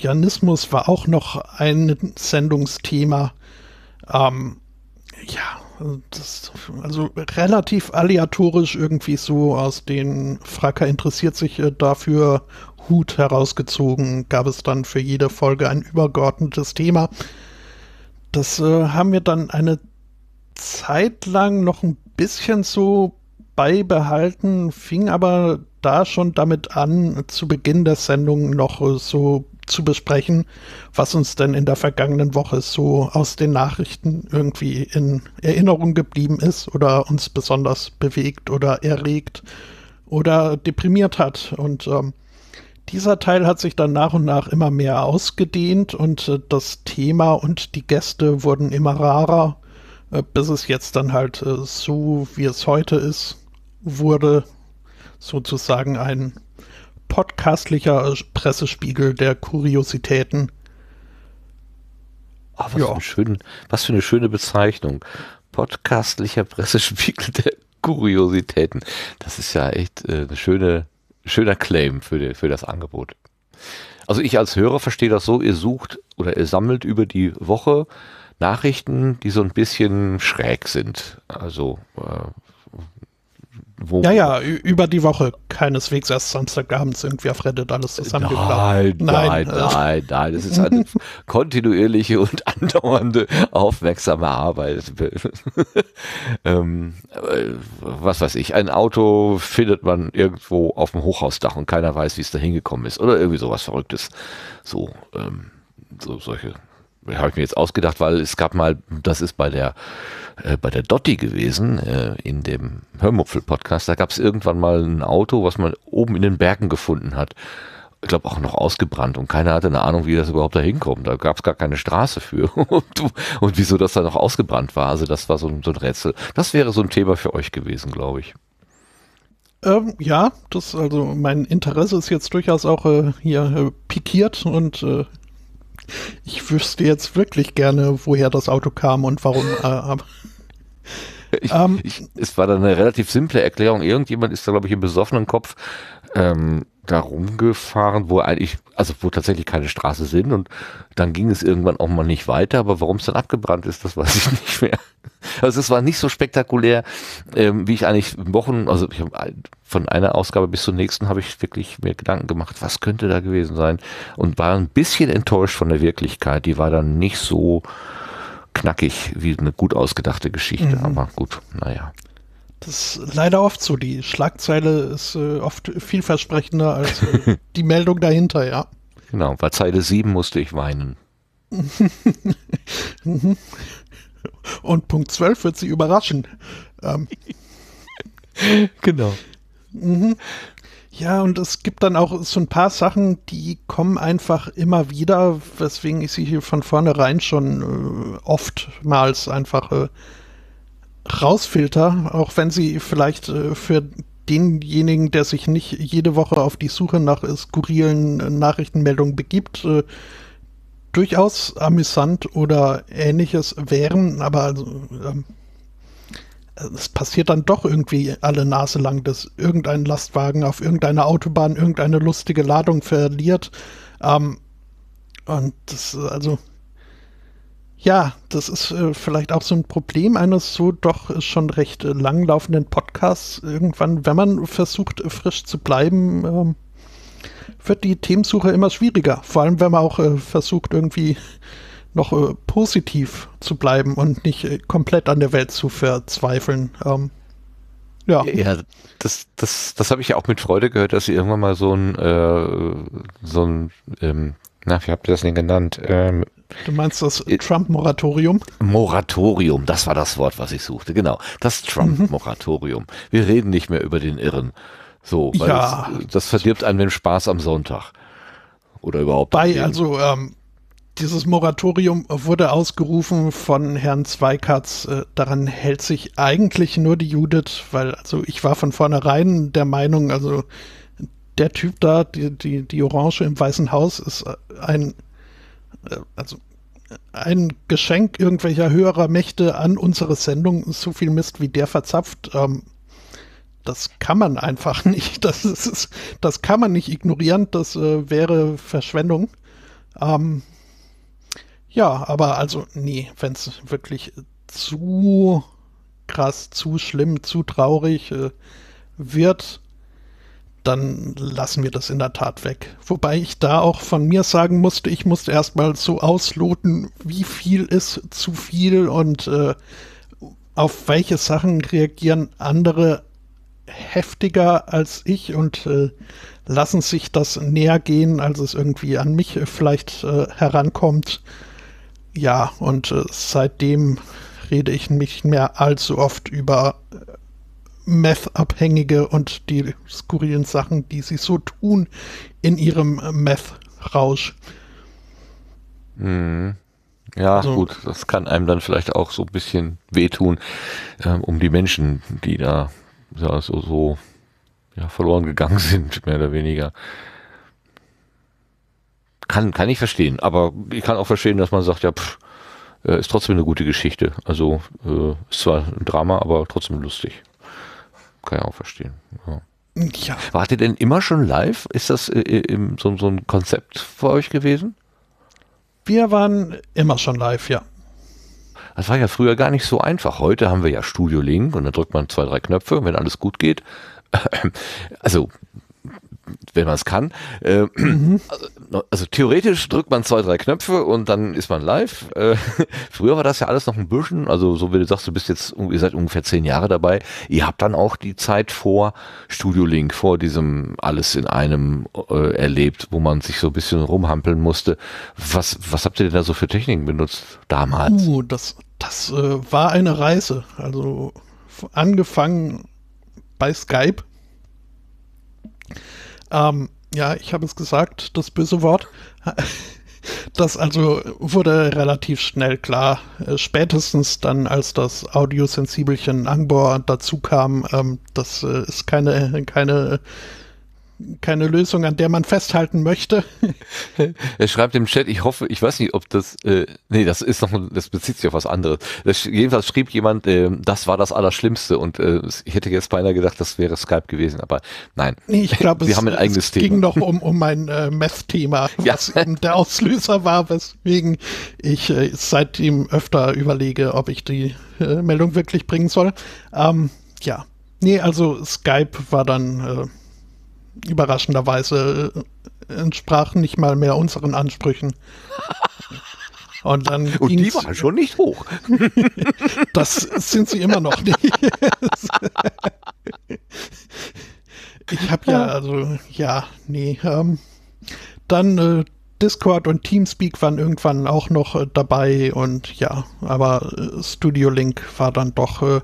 S4: Diskordianismus, war auch noch ein Sendungsthema. Ähm, ja, das, also relativ aleatorisch irgendwie so aus den Fracker interessiert sich äh, dafür Hut herausgezogen, gab es dann für jede Folge ein übergeordnetes Thema. Das äh, haben wir dann eine Zeit lang noch ein bisschen so beibehalten, fing aber da schon damit an, zu Beginn der Sendung noch äh, so zu besprechen, was uns denn in der vergangenen Woche so aus den Nachrichten irgendwie in Erinnerung geblieben ist oder uns besonders bewegt oder erregt oder deprimiert hat. Und ähm, dieser Teil hat sich dann nach und nach immer mehr ausgedehnt und äh, das Thema und die Gäste wurden immer rarer, äh, bis es jetzt dann halt äh, so, wie es heute ist, wurde sozusagen ein podcastlicher Pressespiegel der Kuriositäten.
S1: Oh, was, ja. für eine schöne, was für eine schöne Bezeichnung. Podcastlicher Pressespiegel der Kuriositäten. Das ist ja echt äh, eine schöne, schöner Claim für, die, für das Angebot. Also ich als Hörer verstehe das so, ihr sucht oder ihr sammelt über die Woche Nachrichten, die so ein bisschen schräg sind. Also äh, Wo,
S4: ja, ja, über die Woche, keineswegs erst Samstagabends irgendwie auf Reddit alles zusammengeklappt.
S1: Nein, nein, nein, nein, nein, das ist eine kontinuierliche und andauernde, aufmerksame Arbeit. ähm, was weiß ich, ein Auto findet man irgendwo auf dem Hochhausdach und keiner weiß, wie es da hingekommen ist oder irgendwie sowas Verrücktes. So, ähm, so solche, habe ich mir jetzt ausgedacht, weil es gab mal, das ist bei der äh, bei der Dotti gewesen, äh, in dem Hörmupfel-Podcast, da gab es irgendwann mal ein Auto, was man oben in den Bergen gefunden hat. Ich glaube auch noch ausgebrannt und keiner hatte eine Ahnung, wie das überhaupt da hinkommt. Da gab es gar keine Straße für. und, und wieso das da noch ausgebrannt war, also das war so, so ein Rätsel. Das wäre so ein Thema für euch gewesen, glaube ich.
S4: Ähm, ja, das, also mein Interesse ist jetzt durchaus auch äh, hier äh, pikiert und äh, ich wüsste jetzt wirklich gerne, woher das Auto kam und warum. Äh,
S1: ich, ähm, ich, es war dann eine relativ simple Erklärung. Irgendjemand ist da, glaube ich, im besoffenen Kopf ähm, da rumgefahren, wo eigentlich, also wo tatsächlich keine Straße sind und dann ging es irgendwann auch mal nicht weiter, aber warum es dann abgebrannt ist, das weiß ich nicht mehr. Also es war nicht so spektakulär, ähm, wie ich eigentlich Wochen, also ich hab, von einer Ausgabe bis zur nächsten habe ich wirklich mir Gedanken gemacht, was könnte da gewesen sein und war ein bisschen enttäuscht von der Wirklichkeit. Die war dann nicht so knackig wie eine gut ausgedachte Geschichte, mhm. aber gut, naja.
S4: Das ist leider oft so. Die Schlagzeile ist äh, oft vielversprechender als äh, die Meldung dahinter, ja.
S1: Genau, bei Zeile sieben musste ich weinen.
S4: Und Punkt zwölf wird sie überraschen. Ähm.
S1: Genau.
S4: Mhm. Ja, und es gibt dann auch so ein paar Sachen, die kommen einfach immer wieder, weswegen ich sie hier von vornherein schon äh, oftmals einfach äh, rausfilter, auch wenn sie vielleicht äh, für denjenigen, der sich nicht jede Woche auf die Suche nach äh, skurrilen äh, Nachrichtenmeldungen begibt, äh, durchaus amüsant oder ähnliches wären, aber also, ähm, es passiert dann doch irgendwie alle Nase lang, dass irgendein Lastwagen auf irgendeiner Autobahn irgendeine lustige Ladung verliert. Ähm, und das, also, ja, das ist äh, vielleicht auch so ein Problem eines so doch schon recht äh, langlaufenden Podcasts. Irgendwann, wenn man versucht, äh, frisch zu bleiben, ähm, wird die Themensuche immer schwieriger. Vor allem, wenn man auch äh, versucht, irgendwie noch äh, positiv zu bleiben und nicht äh, komplett an der Welt zu verzweifeln. Ähm, ja.
S1: Ja, das, das, das habe ich ja auch mit Freude gehört, dass sie irgendwann mal so ein, äh, so ein, ähm, na, wie habt ihr das denn genannt? Ähm,
S4: du meinst das Trump-Moratorium?
S1: Moratorium, das war das Wort, was ich suchte, genau. Das Trump-Moratorium. Mhm. Wir reden nicht mehr über den Irren. So, weil
S4: ja.
S1: das, das verdirbt einem den Spaß am Sonntag. Oder überhaupt.
S4: Bei, also, ähm, dieses Moratorium wurde ausgerufen von Herrn Zweikatz. Äh, daran hält sich eigentlich nur die Judith, weil also ich war von vornherein der Meinung, also der Typ da, die, die, die Orange im Weißen Haus ist ein, äh, also ein Geschenk irgendwelcher höherer Mächte an unsere Sendung. So viel Mist, wie der verzapft. Ähm, das kann man einfach nicht. Das ist, das kann man nicht ignorieren. Das äh, wäre Verschwendung. Ähm, Ja, aber also, nee, wenn es wirklich zu krass, zu schlimm, zu traurig äh, wird, dann lassen wir das in der Tat weg. Wobei ich da auch von mir sagen musste, ich musste erstmal so ausloten, wie viel ist zu viel und äh, auf welche Sachen reagieren andere heftiger als ich und äh, lassen sich das näher gehen, als es irgendwie an mich äh, vielleicht äh, herankommt. Ja, und äh, seitdem rede ich nicht mehr allzu oft über äh, Meth-Abhängige und die skurrilen Sachen, die sie so tun in ihrem äh, Meth-Rausch.
S1: Mhm. Ja,
S4: Also,
S1: gut, das kann einem dann vielleicht auch so ein bisschen wehtun, ähm, um die Menschen, die da ja, so, so ja, verloren gegangen sind, mehr oder weniger. Kann, kann ich verstehen, aber ich kann auch verstehen, dass man sagt, ja, pff, äh, ist trotzdem eine gute Geschichte. Also äh, ist zwar ein Drama, aber trotzdem lustig. Kann ich auch verstehen. Ja.
S4: ja,
S1: Wart ihr denn immer schon live? Ist das äh, im, so, so ein Konzept für euch gewesen?
S4: wir waren immer schon live, ja.
S1: Das war ja früher gar nicht so einfach. Heute haben wir ja Studio Link und da drückt man zwei, drei Knöpfe, wenn alles gut geht. Also, wenn man es kann. Äh,
S4: Mhm.
S1: also, also theoretisch drückt man zwei, drei Knöpfe und dann ist man live. Äh, früher war das ja alles noch ein bisschen, also so wie du sagst, du bist jetzt, ihr seid ungefähr zehn Jahre dabei. Ihr habt dann auch die Zeit vor Studio Link, vor diesem alles in einem äh, erlebt, wo man sich so ein bisschen rumhampeln musste. Was, was habt ihr denn da so für Techniken benutzt damals?
S4: Uh, das, das äh, war eine Reise. Also f- angefangen bei Skype. Ähm, ja, ich habe es gesagt, das böse Wort. Das also wurde relativ schnell klar. Äh, spätestens dann, als das Audiosensibelchen Angbor dazu kam, ähm, das äh, ist keine, keine, keine Lösung, an der man festhalten möchte.
S1: Er schreibt im Chat, ich hoffe, ich weiß nicht, ob das, äh, nee, das ist noch, das bezieht sich auf was anderes. Das, jedenfalls schrieb jemand, äh, das war das Allerschlimmste und äh, ich hätte jetzt beinahe gedacht, das wäre Skype gewesen, aber nein.
S4: Nee, ich glaube,
S1: Sie
S4: es,
S1: haben ein eigenes
S4: es
S1: Thema.
S4: ging noch um, um mein äh, Meth-Thema,
S1: Ja.
S4: was eben der Auslöser war, weswegen ich äh, seitdem öfter überlege, ob ich die äh, Meldung wirklich bringen soll. Ähm, ja, nee, also Skype war dann äh, überraschenderweise äh, entsprach nicht mal mehr unseren Ansprüchen. Und dann
S1: Und die
S4: ging's-
S1: waren schon nicht hoch.
S4: das sind sie immer noch nicht. Ich habe ja, also, ja, nee. Ähm, dann äh, Discord und Teamspeak waren irgendwann auch noch äh, dabei und ja, aber äh, Studio Link war dann doch äh,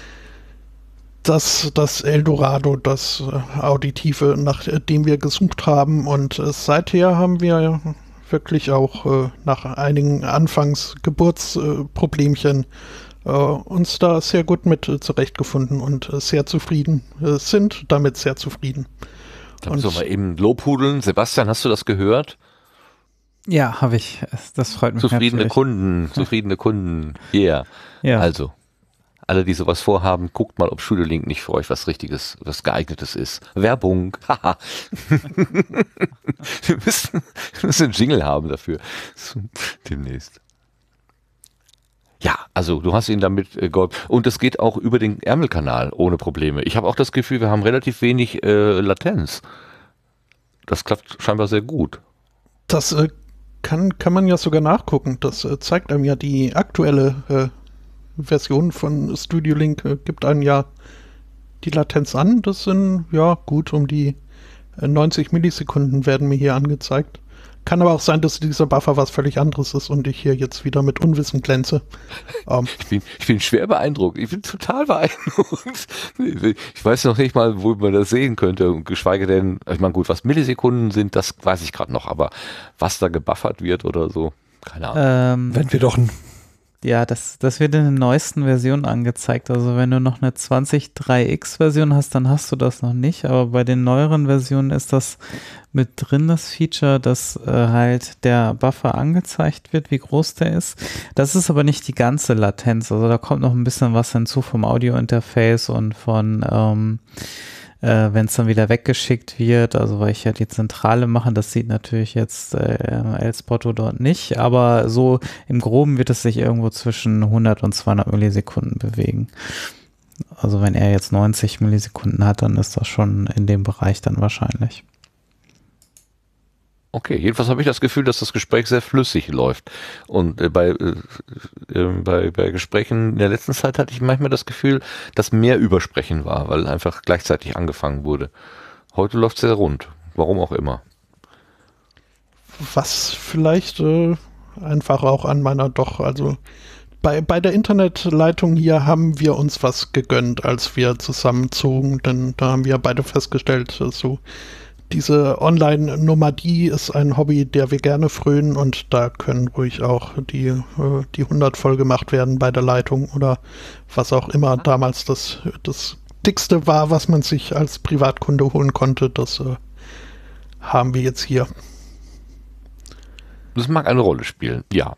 S4: das, das Eldorado, das äh, Auditive, nach dem wir gesucht haben. Und äh, seither haben wir ja wirklich auch äh, nach einigen Anfangs-Geburtsproblemchen äh, uns da sehr gut mit äh, zurechtgefunden und äh, sehr zufrieden, äh, sind damit sehr zufrieden.
S1: Da müssen wir mal eben lobhudeln. Sebastian, hast du das gehört?
S3: Ja, habe ich. Es- Das freut mich
S1: Zufriedene
S3: natürlich.
S1: Kunden, zufriedene Kunden. Yeah.
S3: Ja.
S1: Also, alle, die sowas vorhaben, guckt mal, ob Studio Link nicht für euch was Richtiges, was Geeignetes ist. Werbung. Haha. wir, müssen, wir müssen einen Jingle haben dafür. So, demnächst. Ja, also du hast ihn damit äh, geholfen. Und es geht auch über den Ärmelkanal ohne Probleme. Ich habe auch das Gefühl, wir haben relativ wenig äh, Latenz. Das klappt scheinbar sehr gut.
S4: Das äh, kann, kann man ja sogar nachgucken. Das äh, zeigt einem ja die aktuelle äh, Version von Studio Link, äh, gibt einem ja die Latenz an. Das sind, ja, gut um die äh, neunzig Millisekunden werden mir hier angezeigt. Kann aber auch sein, dass dieser Buffer was völlig anderes ist und ich hier jetzt wieder mit Unwissen glänze. Ähm,
S1: Ich bin, ich bin schwer beeindruckt. Ich bin total beeindruckt. Ich weiß noch nicht mal, wo man das sehen könnte. Und geschweige denn, ich meine, gut, was Millisekunden sind, das weiß ich gerade noch. Aber was da gebuffert wird oder so, keine Ahnung.
S3: Ähm,
S2: Wenn wir doch ein
S3: Ja, das, das wird in den neuesten Versionen angezeigt. Also wenn du noch eine zwanzig Punkt drei X Version hast, dann hast du das noch nicht. Aber bei den neueren Versionen ist das mit drin, das Feature, dass äh, halt der Buffer angezeigt wird, wie groß der ist. Das ist aber nicht die ganze Latenz. Also da kommt noch ein bisschen was hinzu vom Audio-Interface und von ähm, äh, wenn es dann wieder weggeschickt wird, also weil ich ja die Zentrale mache, das sieht natürlich jetzt äh, Elspotto dort nicht, aber so im Groben wird es sich irgendwo zwischen hundert und zweihundert Millisekunden bewegen. Also wenn er jetzt neunzig Millisekunden hat, dann ist das schon in dem Bereich dann wahrscheinlich.
S1: Okay, jedenfalls habe ich das Gefühl, dass das Gespräch sehr flüssig läuft. Und äh, bei, äh, äh, bei, bei Gesprächen in der letzten Zeit hatte ich manchmal das Gefühl, dass mehr Übersprechen war, weil einfach gleichzeitig angefangen wurde. Heute läuft es sehr rund, warum auch immer.
S4: Was vielleicht äh, einfach auch an meiner doch, also bei, bei der Internetleitung hier haben wir uns was gegönnt, als wir zusammenzogen, denn da haben wir beide festgestellt, äh, so diese Online-Nomadie ist ein Hobby, der wir gerne frönen und da können ruhig auch die, äh, die hundert voll gemacht werden bei der Leitung oder was auch immer damals das, das dickste war, was man sich als Privatkunde holen konnte, das äh, haben wir jetzt hier.
S1: Das mag eine Rolle spielen, ja.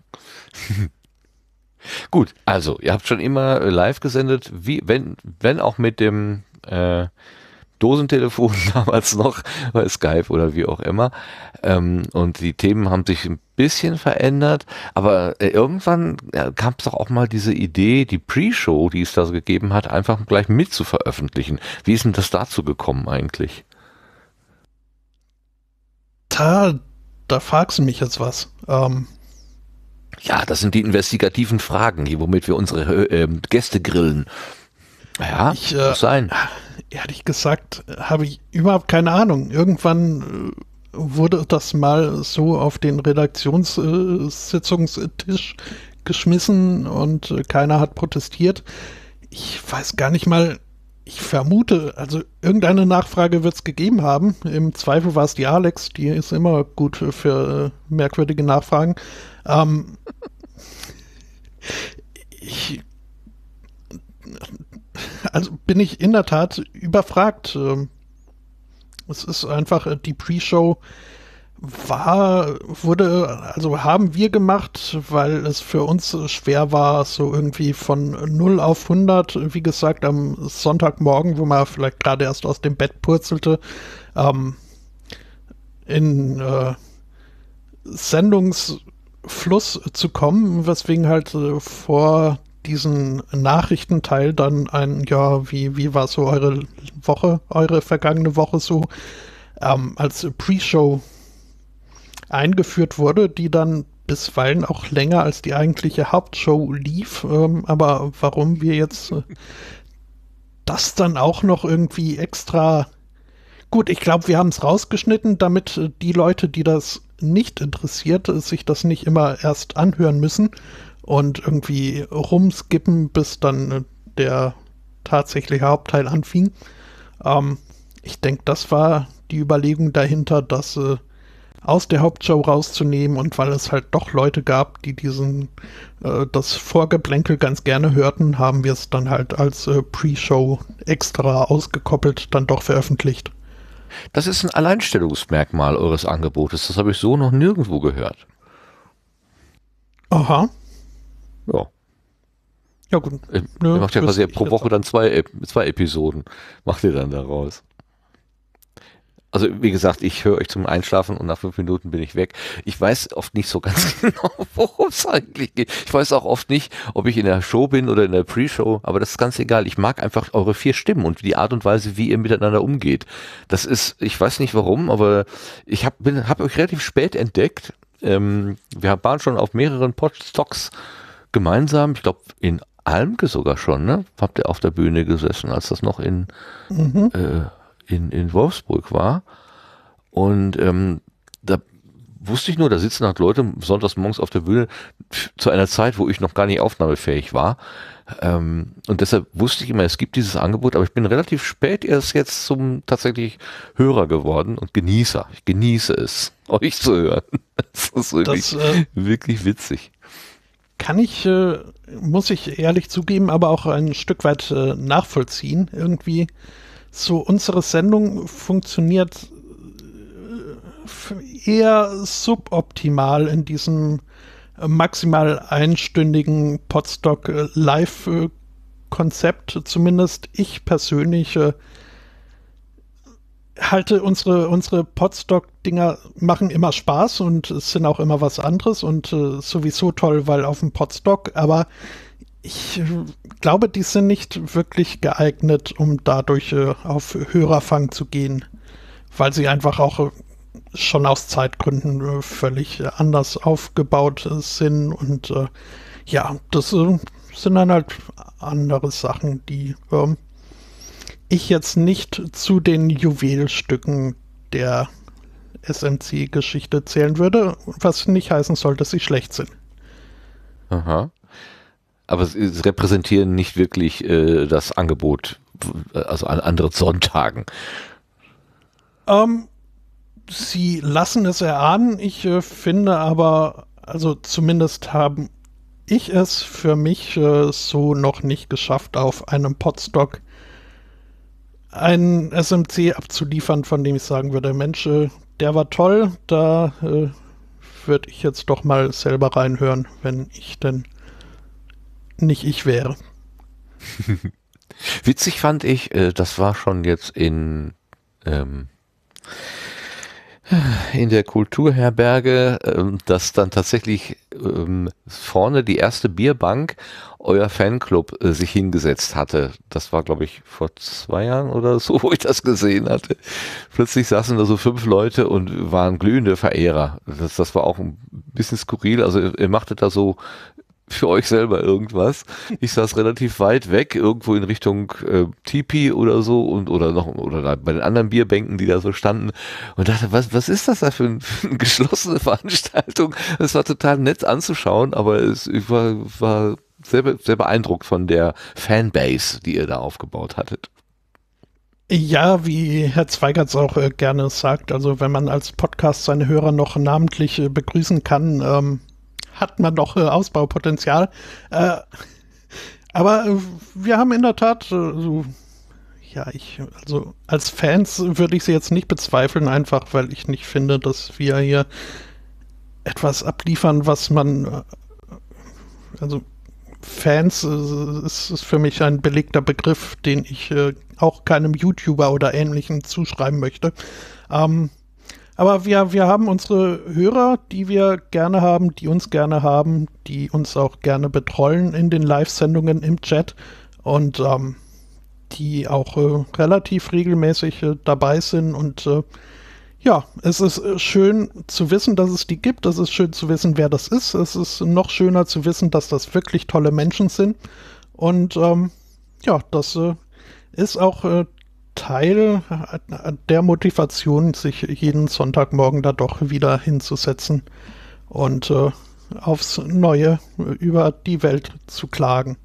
S1: Gut, also ihr habt schon immer live gesendet, wie wenn, wenn auch mit dem äh, Dosentelefon damals noch, bei Skype oder wie auch immer. Ähm, und die Themen haben sich ein bisschen verändert, aber äh, irgendwann äh, gab es doch auch mal diese Idee, die Pre-Show, die es da so gegeben hat, einfach gleich mit zu veröffentlichen. Wie ist denn das dazu gekommen eigentlich?
S4: Da, da fragst du mich jetzt was. Ähm,
S1: ja, das sind die investigativen Fragen, hier, womit wir unsere äh, Gäste grillen. Ja,
S4: ich, äh,
S1: muss sein.
S4: Ehrlich gesagt, habe ich überhaupt keine Ahnung. Irgendwann äh, wurde das mal so auf den Redaktionssitzungstisch geschmissen und äh, keiner hat protestiert. Ich weiß gar nicht mal, ich vermute, also irgendeine Nachfrage wird es gegeben haben. Im Zweifel war es die Alex, die ist immer gut für, für äh, merkwürdige Nachfragen. Ähm, ich Also bin ich in der Tat überfragt. Es ist einfach, die Pre-Show war, wurde, also haben wir gemacht, weil es für uns schwer war, so irgendwie von null auf hundert, wie gesagt, am Sonntagmorgen, wo man vielleicht gerade erst aus dem Bett purzelte, ähm, in äh, Sendungsfluss zu kommen, weswegen halt äh, vor diesen Nachrichtenteil dann ein, ja, wie, wie war so eure Woche, eure vergangene Woche so, ähm, als Pre-Show eingeführt wurde, die dann bisweilen auch länger als die eigentliche Hauptshow lief, ähm, aber warum wir jetzt äh, das dann auch noch irgendwie extra, gut, ich glaube, wir haben es rausgeschnitten, damit äh, die Leute, die das nicht interessiert, äh, sich das nicht immer erst anhören müssen und irgendwie rumskippen, bis dann äh, der tatsächliche Hauptteil anfing. Ähm, ich denke, das war die Überlegung dahinter, das äh, aus der Hauptshow rauszunehmen, und weil es halt doch Leute gab, die diesen äh, das Vorgeplänkel ganz gerne hörten, haben wir es dann halt als äh, Pre-Show extra ausgekoppelt dann doch veröffentlicht.
S1: Das ist ein Alleinstellungsmerkmal eures Angebotes. Das habe ich so noch nirgendwo gehört.
S4: Aha.
S1: Ja.
S4: Ja gut.
S1: Ihr
S4: Nö,
S1: macht ja quasi
S4: wüsste ich
S1: pro
S4: jetzt
S1: Woche dann zwei, zwei Episoden. Macht ihr dann daraus. Also wie gesagt, ich höre euch zum Einschlafen und nach fünf Minuten bin ich weg. Ich weiß oft nicht so ganz genau, worum es eigentlich geht. Ich weiß auch oft nicht, ob ich in der Show bin oder in der Pre-Show, aber das ist ganz egal. Ich mag einfach eure vier Stimmen und die Art und Weise, wie ihr miteinander umgeht. Das ist, ich weiß nicht warum, aber ich habe hab euch relativ spät entdeckt. Ähm, wir waren schon auf mehreren Podstocks gemeinsam, ich glaube in Almke sogar schon, ne? Habt ihr auf der Bühne gesessen, als das noch in
S4: Mhm.
S1: äh, In, in Wolfsburg war. Und ähm, da wusste ich nur, da sitzen halt Leute sonntags morgens auf der Bühne zu einer Zeit, wo ich noch gar nicht aufnahmefähig war. Ähm, und deshalb wusste ich immer, es gibt dieses Angebot, aber ich bin relativ spät erst jetzt zum tatsächlich Hörer geworden und Genießer. Ich genieße es, euch zu hören. Das ist wirklich,
S4: Das äh,
S1: wirklich witzig.
S4: kann ich, äh, muss ich ehrlich zugeben, aber auch ein Stück weit äh, nachvollziehen. Irgendwie so, unsere Sendung funktioniert äh, eher suboptimal in diesem äh, maximal einstündigen Podstock-Live-Konzept. Zumindest ich persönlich äh, halte unsere, unsere Podstock-Dinger machen immer Spaß und es sind auch immer was anderes und äh, sowieso toll, weil auf dem Podstock, aber ich äh, glaube, die sind nicht wirklich geeignet, um dadurch äh, auf Hörerfang zu gehen, weil sie einfach auch äh, schon aus Zeitgründen äh, völlig äh, anders aufgebaut äh, sind und äh, ja, das äh, sind dann halt andere Sachen, die ähm, ich jetzt nicht zu den Juwelstücken der S M C-Geschichte zählen würde, was nicht heißen soll, dass sie schlecht sind.
S1: Aha. Aber sie repräsentieren nicht wirklich äh, das Angebot, also an anderen Sonntagen.
S4: Ähm, sie lassen es erahnen. Ich äh, finde aber, also zumindest haben ich es für mich äh, so noch nicht geschafft, auf einem Podstock einen S M C abzuliefern, von dem ich sagen würde, Mensch, äh, der war toll, da äh, würde ich jetzt doch mal selber reinhören, wenn ich denn nicht ich wäre.
S1: Witzig fand ich, äh, das war schon jetzt in ähm, in der Kulturherberge, ähm, dass dann tatsächlich ähm, vorne die erste Bierbank euer Fanclub äh, sich hingesetzt hatte. Das war, glaube ich, vor zwei Jahren oder so, wo ich das gesehen hatte. Plötzlich saßen da so fünf Leute und waren glühende Verehrer. Das, das war auch ein bisschen skurril. Also ihr, ihr machtet da so für euch selber irgendwas. Ich saß relativ weit weg, irgendwo in Richtung äh, Tipi oder so und oder noch oder da bei den anderen Bierbänken, die da so standen und dachte, was was ist das da für, ein, für eine geschlossene Veranstaltung? Es war total nett anzuschauen, aber es ich war war sehr, sehr beeindruckt von der Fanbase, die ihr da aufgebaut hattet.
S4: Ja, wie Herr Zweigertz auch äh, gerne sagt, also wenn man als Podcast seine Hörer noch namentlich äh, begrüßen kann, ähm, hat man doch äh, Ausbaupotenzial. Äh, aber äh, wir haben in der Tat, äh, so, ja, ich, also als Fans würde ich sie jetzt nicht bezweifeln, einfach weil ich nicht finde, dass wir hier etwas abliefern, was man, äh, also Fans äh, ist, ist für mich ein belegter Begriff, den ich äh, auch keinem YouTuber oder Ähnlichem zuschreiben möchte. Ähm, Aber wir, wir haben unsere Hörer, die wir gerne haben, die uns gerne haben, die uns auch gerne betreuen in den Live-Sendungen im Chat und ähm, die auch äh, relativ regelmäßig äh, dabei sind. Und äh, ja, es ist äh, schön zu wissen, dass es die gibt. Es ist schön zu wissen, wer das ist. Es ist noch schöner zu wissen, dass das wirklich tolle Menschen sind. Und ähm, ja, das äh, ist auch äh, Teil der Motivation, sich jeden Sonntagmorgen da doch wieder hinzusetzen und äh, aufs Neue über die Welt zu klagen.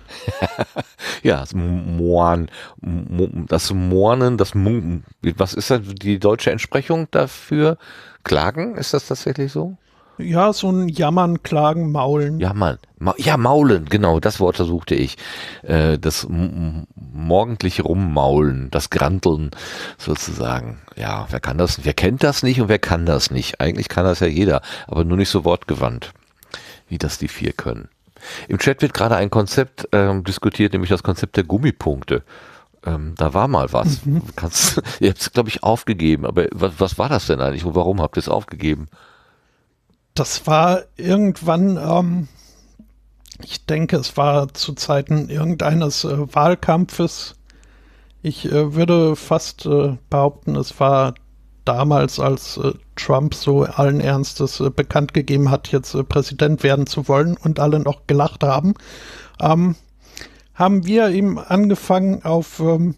S1: Ja, das Mohren, das Mournen, das Mun, was ist das, die deutsche Entsprechung dafür? Klagen, ist das tatsächlich so?
S4: Ja, so ein Jammern, Klagen, Maulen.
S1: Jammern, Ma ja, Maulen, genau, das Wort suchte ich. Äh, das m morgendliche Rummaulen, das Granteln sozusagen. Ja, wer kann das, wer kennt das nicht und wer kann das nicht? Eigentlich kann das ja jeder, aber nur nicht so wortgewandt, wie das die vier können. Im Chat wird gerade ein Konzept ähm, diskutiert, nämlich das Konzept der Gummipunkte. Ähm, da war mal was. Mhm. Kannst, ihr habt es, glaube ich, aufgegeben, aber was, was war das denn eigentlich und warum habt ihr es aufgegeben?
S4: Das war irgendwann, ähm, ich denke, es war zu Zeiten irgendeines äh, Wahlkampfes. Ich äh, würde fast äh, behaupten, es war damals, als äh, Trump so allen Ernstes äh, bekannt gegeben hat, jetzt äh, Präsident werden zu wollen und alle noch gelacht haben, ähm, haben wir ihm angefangen auf ähm,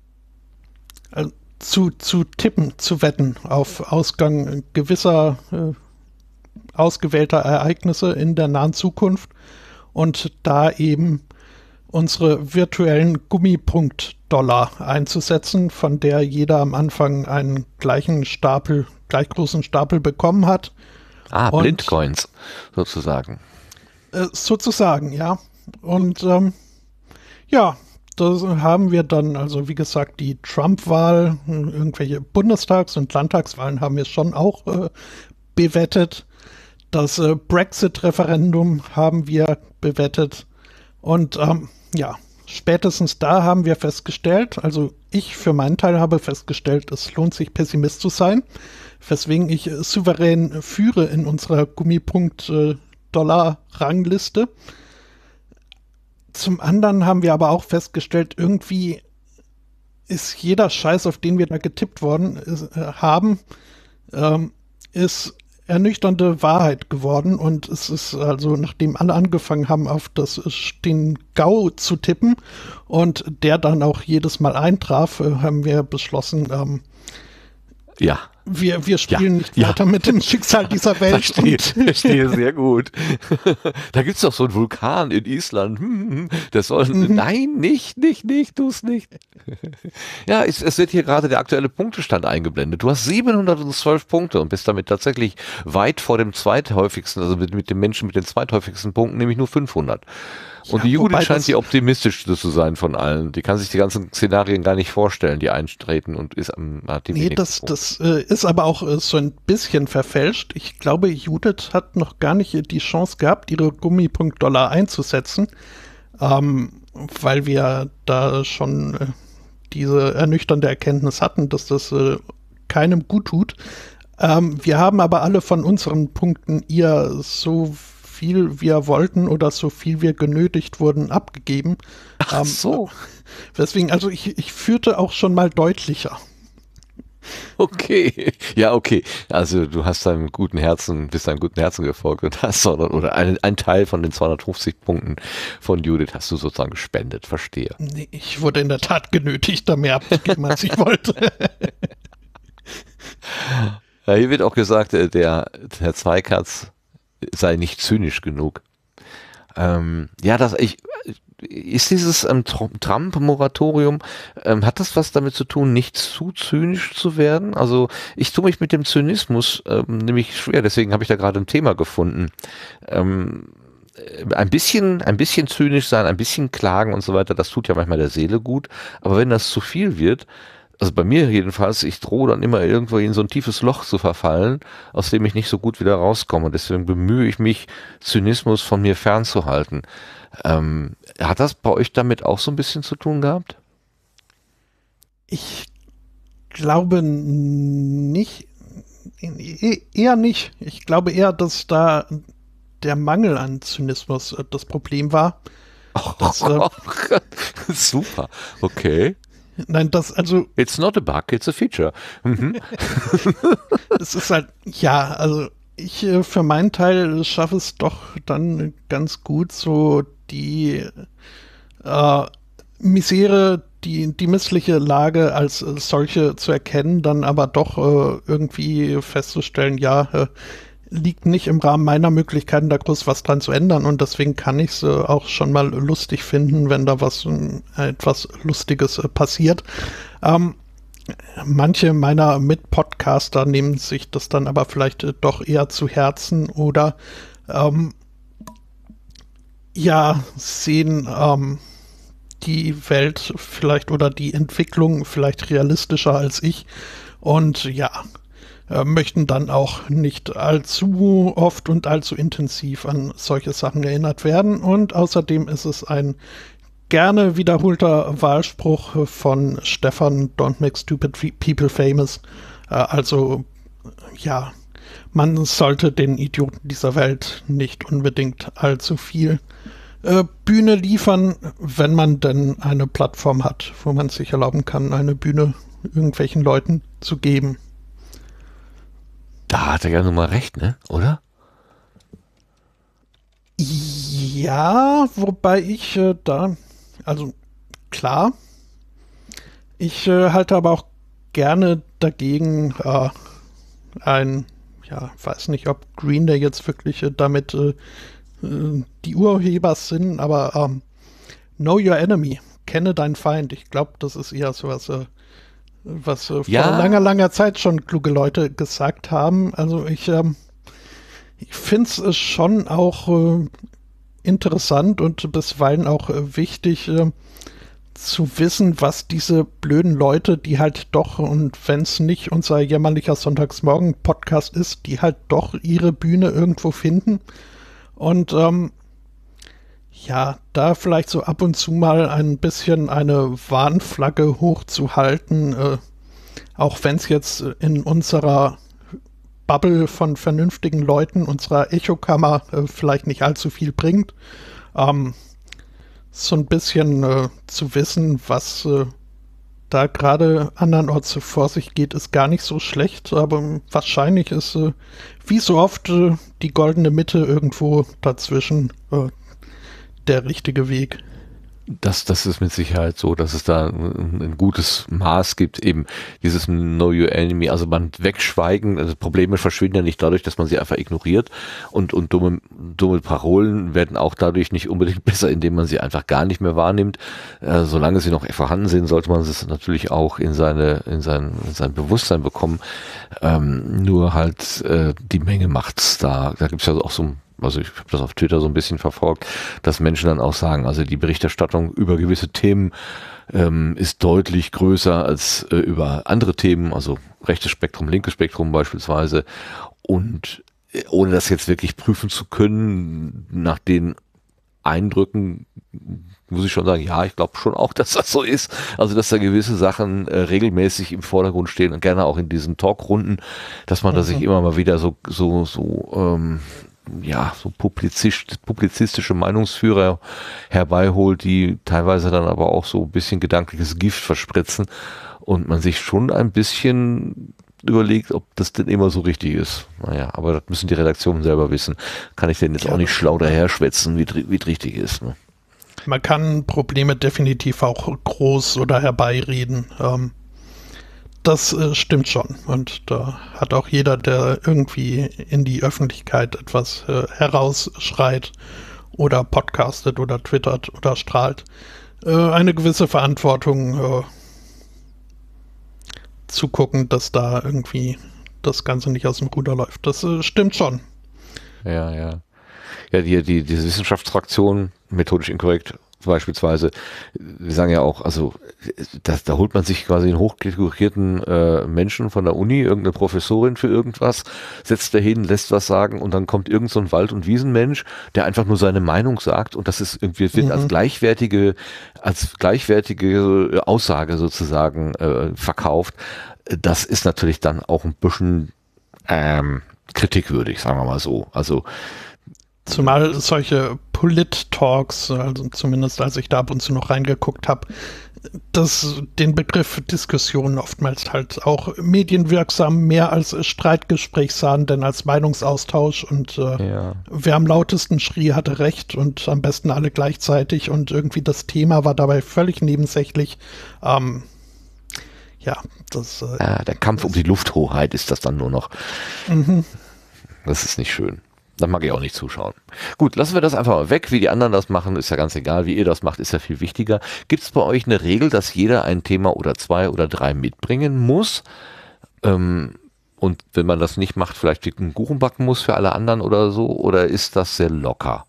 S4: äh, zu, zu tippen, zu wetten auf Ausgang gewisser äh, ausgewählter Ereignisse in der nahen Zukunft und da eben unsere virtuellen Gummipunkt-Dollar einzusetzen, von der jeder am Anfang einen gleichen Stapel, gleich großen Stapel bekommen hat.
S1: Ah, Blindcoins sozusagen.
S4: Äh, sozusagen, ja. Und ähm, ja, das haben wir dann, also wie gesagt, die Trump-Wahl, irgendwelche Bundestags- und Landtagswahlen haben wir schon auch äh, bewettet. Das äh, Brexit-Referendum haben wir bewettet. Und ähm, ja, spätestens da haben wir festgestellt, also ich für meinen Teil habe festgestellt, es lohnt sich Pessimist zu sein, weswegen ich äh, souverän führe in unserer Gummipunkt-Dollar-Rangliste. Zum anderen haben wir aber auch festgestellt, irgendwie ist jeder Scheiß, auf den wir da getippt worden ist, äh, haben, ähm, ist ernüchternde Wahrheit geworden. Und es ist also, nachdem alle angefangen haben, auf das, den GAU zu tippen und der dann auch jedes Mal eintraf, äh, haben wir beschlossen, ähm,
S1: ja.
S4: Wir, wir spielen
S1: ja,
S4: nicht
S1: ja.
S4: weiter mit dem Schicksal dieser Welt.
S1: Verstehe, verstehe sehr gut. Da gibt es doch so einen Vulkan in Island. Das soll, mhm. Nein, nicht, nicht, nicht, tu es nicht. Ja, es, es wird hier gerade der aktuelle Punktestand eingeblendet. Du hast siebenhundertzwölf Punkte und bist damit tatsächlich weit vor dem zweithäufigsten, also mit, mit dem Menschen mit den zweithäufigsten Punkten, nämlich nur fünfhundert. Und ja, die Judith scheint die optimistischste zu sein von allen. Die kann sich die ganzen Szenarien gar nicht vorstellen, die eintreten und ist am hat die
S4: Nee, das, das äh, ist aber auch äh, so ein bisschen verfälscht. Ich glaube, Judith hat noch gar nicht die Chance gehabt, ihre Gummipunkt-Dollar einzusetzen, ähm, weil wir da schon äh, diese ernüchternde Erkenntnis hatten, dass das äh, keinem gut tut. Ähm, wir haben aber alle von unseren Punkten ihr so viel wir wollten oder so viel wir genötigt wurden, abgegeben.
S1: Ach so.
S4: Ähm, deswegen, also ich, ich führte auch schon mal deutlicher.
S1: Okay, ja, okay. Also du hast deinem guten Herzen, bist deinem guten Herzen gefolgt und hast oder, oder ein, ein Teil von den zweihundertfünfzig Punkten von Judith hast du sozusagen gespendet, verstehe.
S4: Nee, ich wurde in der Tat genötigt, da mehr abzugeben, als ich wollte.
S1: Ja, hier wird auch gesagt, der Herr Zweikatz sei nicht zynisch genug. Ähm, ja, das ich ist dieses ähm, Trump-Moratorium, ähm, hat das was damit zu tun, nicht zu zynisch zu werden? Also ich tue mich mit dem Zynismus ähm, nämlich schwer, deswegen habe ich da gerade ein Thema gefunden. Ähm, ein bisschen, ein bisschen zynisch sein, ein bisschen klagen und so weiter, das tut ja manchmal der Seele gut, aber wenn das zu viel wird, also bei mir jedenfalls, ich drohe dann immer irgendwo in so ein tiefes Loch zu verfallen, aus dem ich nicht so gut wieder rauskomme. Und deswegen bemühe ich mich, Zynismus von mir fernzuhalten. Ähm, hat das bei euch damit auch so ein bisschen zu tun gehabt?
S4: Ich glaube nicht, eher nicht. Ich glaube eher, dass da der Mangel an Zynismus das Problem war.
S1: Oh,
S4: das,
S1: oh, äh, super, okay.
S4: Nein, das, also.
S1: It's not a bug, it's a feature. Mhm.
S4: Es ist halt, ja, also ich äh, für meinen Teil schaffe es doch dann ganz gut, so die äh, Misere, die, die missliche Lage als äh, solche zu erkennen, dann aber doch äh, irgendwie festzustellen, ja, äh, liegt nicht im Rahmen meiner Möglichkeiten, da groß was dran zu ändern und deswegen kann ich es äh, auch schon mal lustig finden, wenn da was äh, etwas Lustiges äh, passiert. Ähm, manche meiner Mitpodcaster nehmen sich das dann aber vielleicht äh, doch eher zu Herzen oder ähm, ja, sehen ähm, die Welt vielleicht oder die Entwicklung vielleicht realistischer als ich und ja, Äh, möchten dann auch nicht allzu oft und allzu intensiv an solche Sachen erinnert werden. Und außerdem ist es ein gerne wiederholter Wahlspruch von Stefan, don't make stupid people famous. Äh, also, ja, man sollte den Idioten dieser Welt nicht unbedingt allzu viel äh, Bühne liefern, wenn man denn eine Plattform hat, wo man sich erlauben kann, eine Bühne irgendwelchen Leuten zu geben.
S1: Da hat er ja nun mal recht, ne? Oder?
S4: Ja, wobei ich äh, da, also klar, ich äh, halte aber auch gerne dagegen äh, ein, ja, weiß nicht, ob Green Day jetzt wirklich äh, damit äh, die Urheber sind, aber ähm, Know Your Enemy, kenne deinen Feind. Ich glaube, das ist eher sowas, äh, was äh,
S1: ja.
S4: vor langer, langer Zeit schon kluge Leute gesagt haben. Also ich, ähm, ich finde es schon auch äh, interessant und bisweilen auch äh, wichtig äh, zu wissen, was diese blöden Leute, die halt doch, und wenn es nicht unser jämmerlicher Sonntagsmorgen-Podcast ist, die halt doch ihre Bühne irgendwo finden. Und ähm, ja, da vielleicht so ab und zu mal ein bisschen eine Warnflagge hochzuhalten, äh, auch wenn es jetzt in unserer Bubble von vernünftigen Leuten, unserer Echokammer, äh, vielleicht nicht allzu viel bringt. Ähm, so ein bisschen äh, zu wissen, was äh, da gerade andernorts vor sich geht, ist gar nicht so schlecht, aber wahrscheinlich ist, äh, wie so oft, äh, die goldene Mitte irgendwo dazwischen äh, der richtige Weg.
S1: Das, das ist mit Sicherheit so, dass es da ein, ein gutes Maß gibt, eben dieses Know Your Enemy, also man wegschweigen, also Probleme verschwinden ja nicht dadurch, dass man sie einfach ignoriert und, und dumme, dumme Parolen werden auch dadurch nicht unbedingt besser, indem man sie einfach gar nicht mehr wahrnimmt. Äh, solange sie noch vorhanden sind, sollte man es natürlich auch in seine, in sein, in sein Bewusstsein bekommen. Ähm, nur halt äh, die Menge macht's da. Da gibt's ja auch so ein also ich habe das auf Twitter so ein bisschen verfolgt, dass Menschen dann auch sagen, also die Berichterstattung über gewisse Themen ähm, ist deutlich größer als äh, über andere Themen, also rechtes Spektrum, linkes Spektrum beispielsweise. Und äh, ohne das jetzt wirklich prüfen zu können, nach den Eindrücken muss ich schon sagen, ja, ich glaube schon auch, dass das so ist. Also, dass da gewisse Sachen äh, regelmäßig im Vordergrund stehen und gerne auch in diesen Talkrunden, dass man mhm. da sich immer mal wieder so, so, so, ähm, ja, so publizistisch, publizistische Meinungsführer herbeiholt, die teilweise dann aber auch so ein bisschen gedankliches Gift verspritzen und man sich schon ein bisschen überlegt, ob das denn immer so richtig ist. Naja, aber das müssen die Redaktionen selber wissen. Kann ich denn jetzt ja, auch nicht schlau daher schwätzen, wie es richtig ist. Ne?
S4: Man kann Probleme definitiv auch groß oder herbeireden. Ähm, Das äh, stimmt schon. Und da hat auch jeder, der irgendwie in die Öffentlichkeit etwas äh, herausschreit oder podcastet oder twittert oder strahlt, äh, eine gewisse Verantwortung äh, zu gucken, dass da irgendwie das Ganze nicht aus dem Ruder läuft. Das äh, stimmt schon.
S1: Ja, ja. Ja, die, die, diese Wissenschaftsfraktion, methodisch inkorrekt, beispielsweise, wir sagen ja auch, also da, da holt man sich quasi einen hochdekorierten äh, Menschen von der Uni, irgendeine Professorin für irgendwas, setzt dahin, lässt was sagen und dann kommt irgend so ein Wald- und Wiesenmensch, der einfach nur seine Meinung sagt und das ist irgendwie wird mhm. als gleichwertige, als gleichwertige Aussage sozusagen äh, verkauft. Das ist natürlich dann auch ein bisschen ähm, kritikwürdig, sagen wir mal so. Also
S4: zumal solche Polit-Talks, also zumindest als ich da ab und zu noch reingeguckt habe, das den Begriff Diskussion oftmals halt auch medienwirksam mehr als Streitgespräch sahen, denn als Meinungsaustausch und äh, ja. wer am lautesten schrie, hatte recht und am besten alle gleichzeitig und irgendwie das Thema war dabei völlig nebensächlich. Ähm, ja, das äh,
S1: ja, der Kampf um die Lufthoheit ist das dann nur noch. Mhm. Das ist nicht schön. Da mag ich auch nicht zuschauen. Gut, lassen wir das einfach mal weg. Wie die anderen das machen, ist ja ganz egal. Wie ihr das macht, ist ja viel wichtiger. Gibt es bei euch eine Regel, dass jeder ein Thema oder zwei oder drei mitbringen muss? Ähm, und wenn man das nicht macht, vielleicht einen Kuchen backen muss für alle anderen oder so? Oder ist das sehr locker?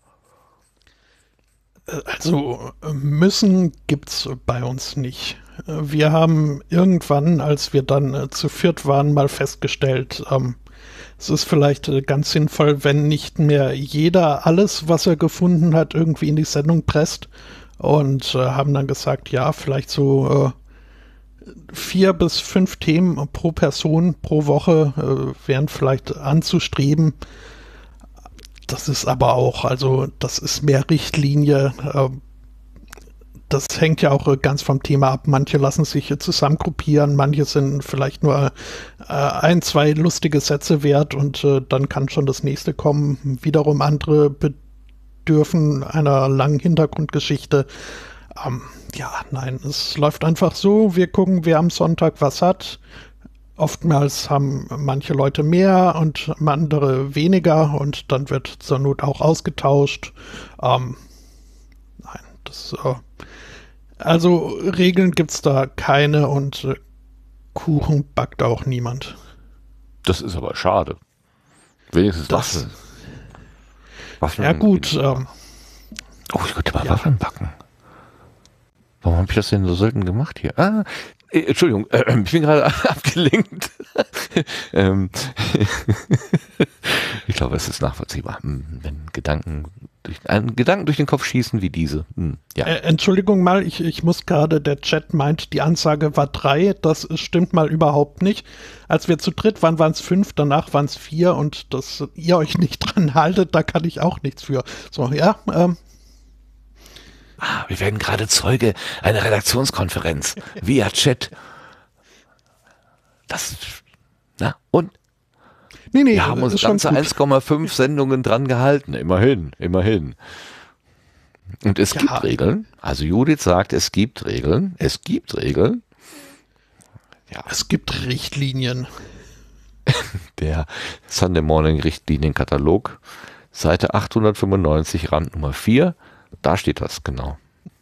S4: Also müssen gibt's bei uns nicht. Wir haben irgendwann, als wir dann äh, zu viert waren, mal festgestellt, ähm, es ist vielleicht äh, ganz sinnvoll, wenn nicht mehr jeder alles, was er gefunden hat, irgendwie in die Sendung presst und äh, haben dann gesagt, ja, vielleicht so äh, vier bis fünf Themen pro Person pro Woche äh, wären vielleicht anzustreben. Das ist aber auch, also das ist mehr Richtlinie. Äh, Das hängt ja auch ganz vom Thema ab. Manche lassen sich zusammengruppieren, manche sind vielleicht nur äh, ein, zwei lustige Sätze wert und äh, dann kann schon das nächste kommen. Wiederum andere bedürfen einer langen Hintergrundgeschichte. Ähm, ja, nein, es läuft einfach so. Wir gucken, wer am Sonntag was hat. Oftmals haben manche Leute mehr und andere weniger und dann wird zur Not auch ausgetauscht. Ähm, nein, das äh, Also Regeln gibt's da keine und äh, Kuchen backt auch niemand.
S1: Das ist aber schade. Wenigstens das. Waffeln.
S4: Ja gut. Ähm,
S1: oh, ich könnte mal ja. Waffeln backen. Warum habe ich das denn so selten gemacht hier? Ah, äh, Entschuldigung, äh, ich bin gerade abgelenkt. ähm, ich glaube, es ist nachvollziehbar, wenn Gedanken durch einen Gedanken durch den Kopf schießen wie diese. Hm, ja.
S4: Äh, Entschuldigung mal, ich, ich muss gerade, der Chat meint, die Ansage war drei, das stimmt mal überhaupt nicht. Als wir zu dritt waren, waren es fünf, danach waren es vier und dass ihr euch nicht dran haltet, da kann ich auch nichts für. So, ja, ähm.
S1: Ah, wir werden gerade Zeuge einer Redaktionskonferenz via Chat. Das, na, und?
S4: Nee, nee,
S1: wir haben uns ganze eins Komma fünf Sendungen dran gehalten. Immerhin, immerhin. Und es ja. gibt Regeln. Also Judith sagt, es gibt Regeln. Es gibt Regeln.
S4: Ja. Es gibt Richtlinien.
S1: Der Sunday Morning Richtlinienkatalog, Seite achthundertfünfundneunzig, Rand Nummer vier. Da steht das, genau.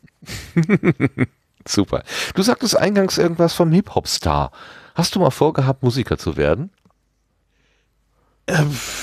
S1: Super. Du sagtest eingangs irgendwas vom Hip-Hop-Star. Hast du mal vorgehabt, Musiker zu werden?
S4: Äh,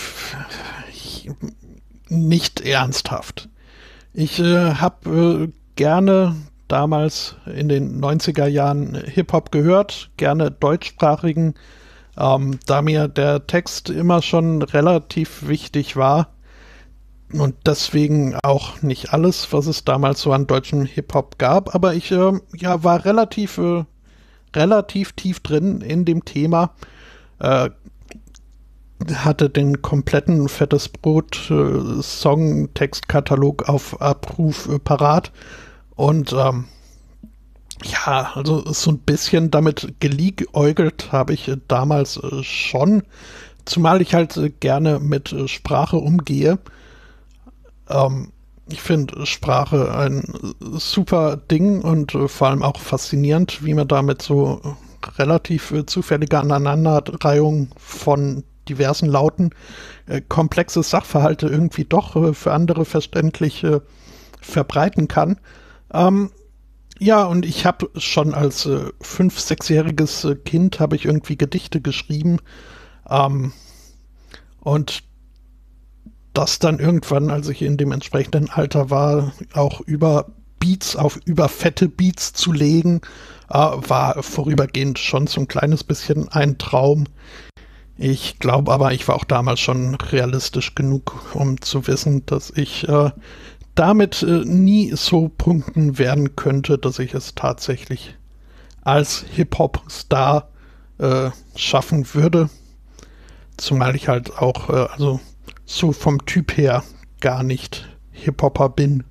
S4: nicht ernsthaft. Ich äh, habe äh, gerne damals in den neunziger Jahren Hip-Hop gehört, gerne deutschsprachigen, ähm, da mir der Text immer schon relativ wichtig war und deswegen auch nicht alles, was es damals so an deutschem Hip-Hop gab, aber ich äh, ja, war relativ, äh, relativ tief drin in dem Thema, äh, hatte den kompletten Fettes Brot äh, Songtextkatalog auf Abruf äh, parat und ähm, ja, also so ein bisschen damit geliebäugelt habe ich äh, damals äh, schon, zumal ich halt äh, gerne mit äh, Sprache umgehe. Ähm, ich finde Sprache ein äh, super Ding und äh, vor allem auch faszinierend, wie man damit so äh, relativ äh, zufällige Aneinanderreihung von diversen Lauten, äh, komplexe Sachverhalte irgendwie doch äh, für andere verständlich äh, verbreiten kann. Ähm, ja, und ich habe schon als äh, fünf-, sechsjähriges äh, Kind habe ich irgendwie Gedichte geschrieben. Ähm, und das dann irgendwann, als ich in dem entsprechenden Alter war, auch über Beats auf über fette Beats zu legen, äh, war vorübergehend schon so ein kleines bisschen ein Traum. Ich glaube aber, ich war auch damals schon realistisch genug, um zu wissen, dass ich äh, damit äh, nie so punkten werden könnte, dass ich es tatsächlich als Hip-Hop-Star äh, schaffen würde. Zumal ich halt auch, äh, also so vom Typ her gar nicht Hip-Hopper bin.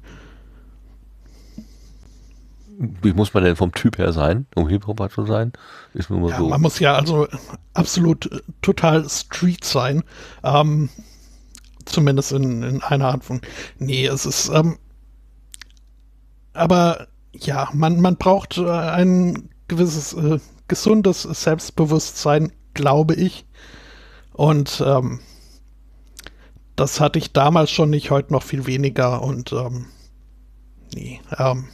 S1: Wie muss man denn vom Typ her sein, um Hip-Hopper zu sein? Ist nur
S4: ja,
S1: so.
S4: Man muss ja also absolut äh, total Street sein. Ähm, zumindest in, in einer Art von. Nee, es ist. Ähm, aber ja, man, man braucht äh, ein gewisses äh, gesundes Selbstbewusstsein, glaube ich. Und ähm, das hatte ich damals schon nicht, heute noch viel weniger. Und ähm, nee, ähm,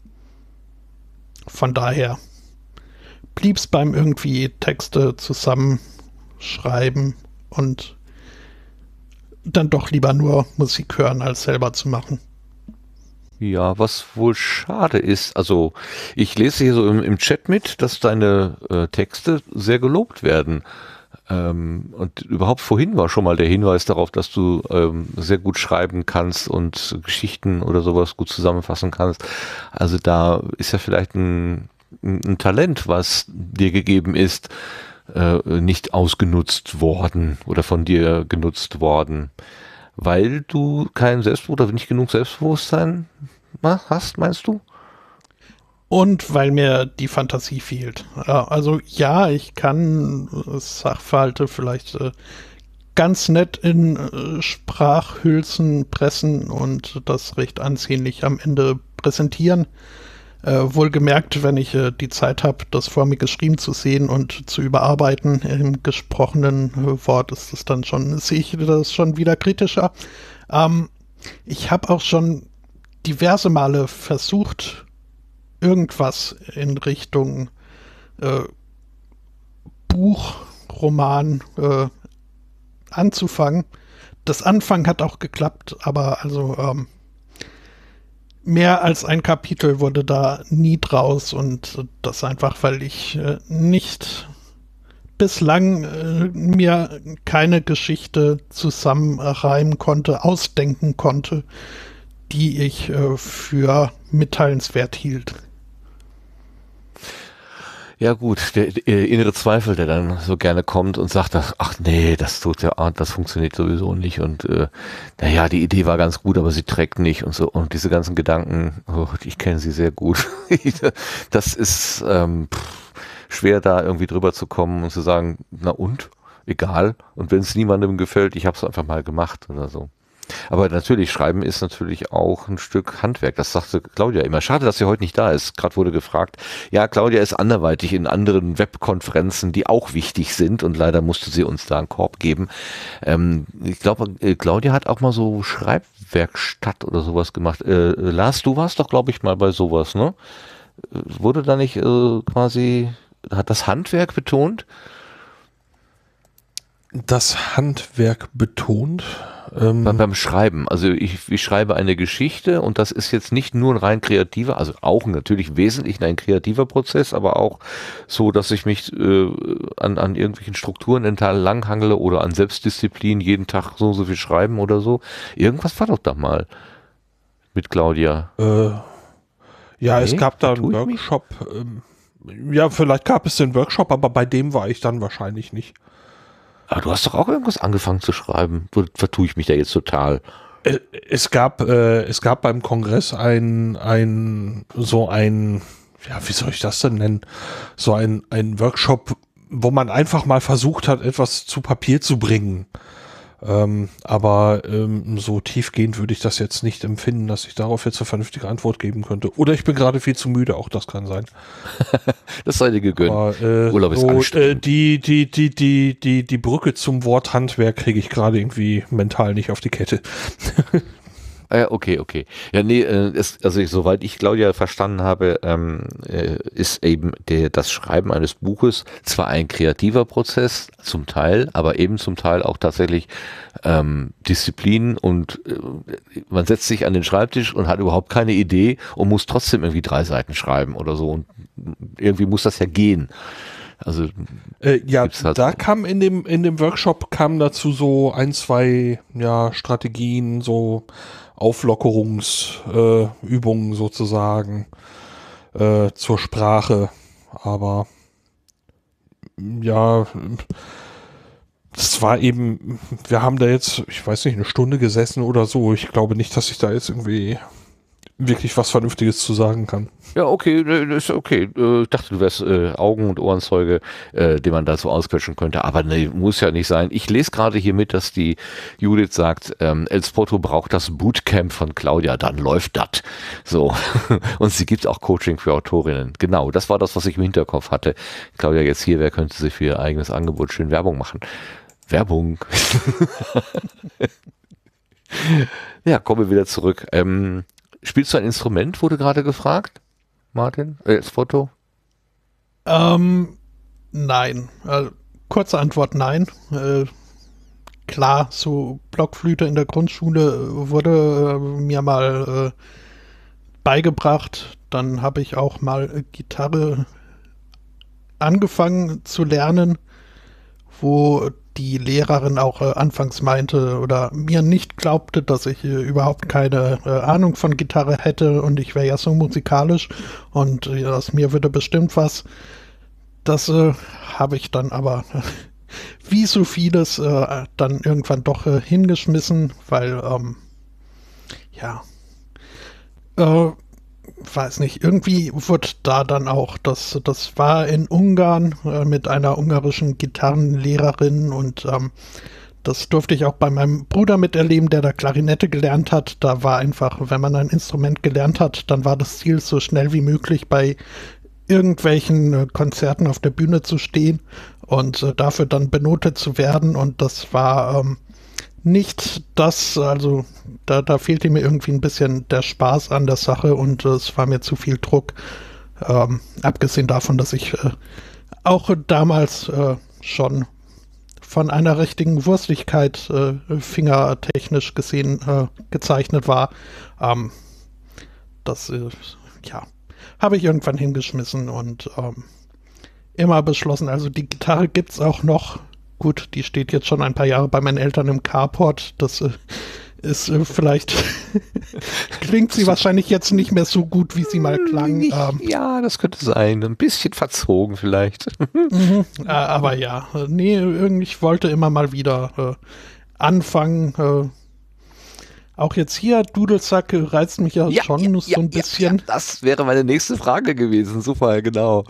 S4: von daher blieb's beim irgendwie Texte zusammenschreiben und dann doch lieber nur Musik hören, als selber zu machen.
S1: Ja, was wohl schade ist, also ich lese hier so im, im Chat mit, dass deine äh, Texte sehr gelobt werden. Ähm, und überhaupt vorhin war schon mal der Hinweis darauf, dass du ähm, sehr gut schreiben kannst und Geschichten oder sowas gut zusammenfassen kannst. Also da ist ja vielleicht ein, ein Talent, was dir gegeben ist, äh, nicht ausgenutzt worden oder von dir genutzt worden, weil du kein Selbstbewusstsein oder nicht genug Selbstbewusstsein hast, meinst du?
S4: Und weil mir die Fantasie fehlt. Also ja, ich kann Sachverhalte vielleicht äh, ganz nett in äh, Sprachhülsen pressen und das recht ansehnlich am Ende präsentieren. Äh, wohlgemerkt, wenn ich äh, die Zeit habe, das vor mir geschrieben zu sehen und zu überarbeiten im gesprochenen äh, Wort, ist das dann schon, sehe ich das schon wieder kritischer. Ähm, ich habe auch schon diverse Male versucht, irgendwas in Richtung äh, Buch, Roman äh, anzufangen. Das Anfang hat auch geklappt, aber also ähm, mehr als ein Kapitel wurde da nie draus und das einfach, weil ich äh, nicht bislang äh, mir keine Geschichte zusammenreimen konnte, ausdenken konnte, die ich äh, für mitteilenswert hielt.
S1: Ja gut, der, der innere Zweifel, der dann so gerne kommt und sagt, ach nee, das tut ja, das funktioniert sowieso nicht und äh, naja, die Idee war ganz gut, aber sie trägt nicht und so und diese ganzen Gedanken, oh, ich kenne sie sehr gut. Das ist ähm, pff, schwer da irgendwie drüber zu kommen und zu sagen, na und, egal und wenn es niemandem gefällt, ich habe es einfach mal gemacht oder so. Aber natürlich, Schreiben ist natürlich auch ein Stück Handwerk. Das sagte Claudia immer. Schade, dass sie heute nicht da ist. Gerade wurde gefragt. Ja, Claudia ist anderweitig in anderen Webkonferenzen, die auch wichtig sind. Und leider musste sie uns da einen Korb geben. Ähm, ich glaube, Claudia hat auch mal so Schreibwerkstatt oder sowas gemacht. Äh, Lars, du warst doch, glaube ich, mal bei sowas, ne? Wurde da nicht äh, quasi, hat das Handwerk betont?
S2: Das Handwerk betont? Ähm
S1: beim, beim Schreiben. Also ich, ich schreibe eine Geschichte und das ist jetzt nicht nur ein rein kreativer, also auch natürlich wesentlich ein kreativer Prozess, aber auch so, dass ich mich äh, an, an irgendwelchen Strukturen entlanghangele oder an Selbstdisziplin, jeden Tag so so viel schreiben oder so. Irgendwas war doch da mal mit Claudia.
S2: Äh, ja,
S1: Nee,
S2: es gab da einen
S1: vertue ich mich?
S2: Workshop. Ähm, ja, vielleicht gab es den Workshop, aber bei dem war ich dann wahrscheinlich nicht.
S1: Aber du hast doch auch irgendwas angefangen zu schreiben. Wo vertue ich mich da jetzt total?
S2: Äh, Es gab, äh, es gab beim Kongress ein, ein, so ein, ja, wie soll ich das denn nennen? So ein, ein Workshop, wo man einfach mal versucht hat, etwas zu Papier zu bringen. Ähm, aber ähm, so tiefgehend würde ich das jetzt nicht empfinden, dass ich darauf jetzt eine vernünftige Antwort geben könnte. Oder ich bin gerade viel zu müde, auch das kann sein.
S1: Das sei dir gegönnt.
S2: Aber, äh,
S1: Urlaub ist
S2: so, äh,
S1: anstrengend.
S2: die, die, die, die, die, die Brücke zum Wort Handwerk kriege ich gerade irgendwie mental nicht auf die Kette.
S1: Ah ja, okay, okay. Ja, nee, äh, es, also ich, soweit ich Claudia verstanden habe, ähm, äh, ist eben der, das Schreiben eines Buches zwar ein kreativer Prozess, zum Teil, aber eben zum Teil auch tatsächlich ähm, Disziplin und äh, man setzt sich an den Schreibtisch und hat überhaupt keine Idee und muss trotzdem irgendwie drei Seiten schreiben oder so und irgendwie muss das ja gehen. Also
S2: Äh, ja,
S1: gibt's halt-
S2: da kam in dem, in dem Workshop kam dazu so ein, zwei, ja, Strategien, so Auflockerungsübungen äh, Übungen sozusagen äh, zur Sprache. Aber ja, das war eben, wir haben da jetzt, ich weiß nicht, eine Stunde gesessen oder so. Ich glaube nicht, dass ich da jetzt irgendwie wirklich was Vernünftiges zu sagen kann.
S1: Ja, okay, äh, ist okay. Äh, Ich dachte, du wärst äh, Augen- und Ohrenzeuge, äh, den man da so ausquetschen könnte. Aber nee, muss ja nicht sein. Ich lese gerade hier mit, dass die Judith sagt, ähm, El Spotto braucht das Bootcamp von Claudia, dann läuft das. So. Und sie gibt auch Coaching für Autorinnen. Genau, das war das, was ich im Hinterkopf hatte. Claudia jetzt hier, wer könnte sich für ihr eigenes Angebot schön Werbung machen? Werbung. Ja, kommen wir wieder zurück. Ähm, Spielst du ein Instrument, wurde gerade gefragt, Martin, äh, als Foto?
S4: Ähm, nein. Äh, kurze Antwort, nein. Äh, klar, so Blockflöte in der Grundschule wurde äh, mir mal äh, beigebracht. Dann habe ich auch mal äh, Gitarre angefangen zu lernen, wo die Lehrerin auch äh, anfangs meinte oder mir nicht glaubte, dass ich äh, überhaupt keine äh, Ahnung von Gitarre hätte und ich wäre ja so musikalisch und äh, aus mir würde bestimmt was. Das äh, habe ich dann aber äh, wie so vieles äh, dann irgendwann doch äh, hingeschmissen, weil ähm, ja äh, weiß nicht, irgendwie wurde da dann auch, das, das war in Ungarn äh, mit einer ungarischen Gitarrenlehrerin und ähm, das durfte ich auch bei meinem Bruder miterleben, der da Klarinette gelernt hat. Da war einfach, wenn man ein Instrument gelernt hat, dann war das Ziel, so schnell wie möglich bei irgendwelchen äh, Konzerten auf der Bühne zu stehen und äh, dafür dann benotet zu werden und das war ähm, nicht das, also da, da fehlte mir irgendwie ein bisschen der Spaß an der Sache und äh, es war mir zu viel Druck. Ähm, abgesehen davon, dass ich äh, auch damals äh, schon von einer richtigen Wurstigkeit äh, fingertechnisch gesehen äh, gezeichnet war. Ähm, das, äh, ja, habe ich irgendwann hingeschmissen und ähm, immer beschlossen, also die Gitarre gibt's auch noch. Gut, die steht jetzt schon ein paar Jahre bei meinen Eltern im Carport. Das äh, ist äh, vielleicht klingt sie wahrscheinlich jetzt nicht mehr so gut, wie sie mal klang.
S1: Nicht,
S4: Ähm,
S1: ja, das könnte sein. Ein bisschen verzogen vielleicht.
S4: mhm, äh, aber ja, äh, nee, irgendwie, ich wollte immer mal wieder äh, anfangen. Äh, auch jetzt hier, Dudelsack äh, reizt mich ja,
S1: Ja,
S4: schon
S1: ja,
S4: nur so
S1: ja,
S4: ein bisschen.
S1: Ja, das wäre meine nächste Frage gewesen. Super, genau.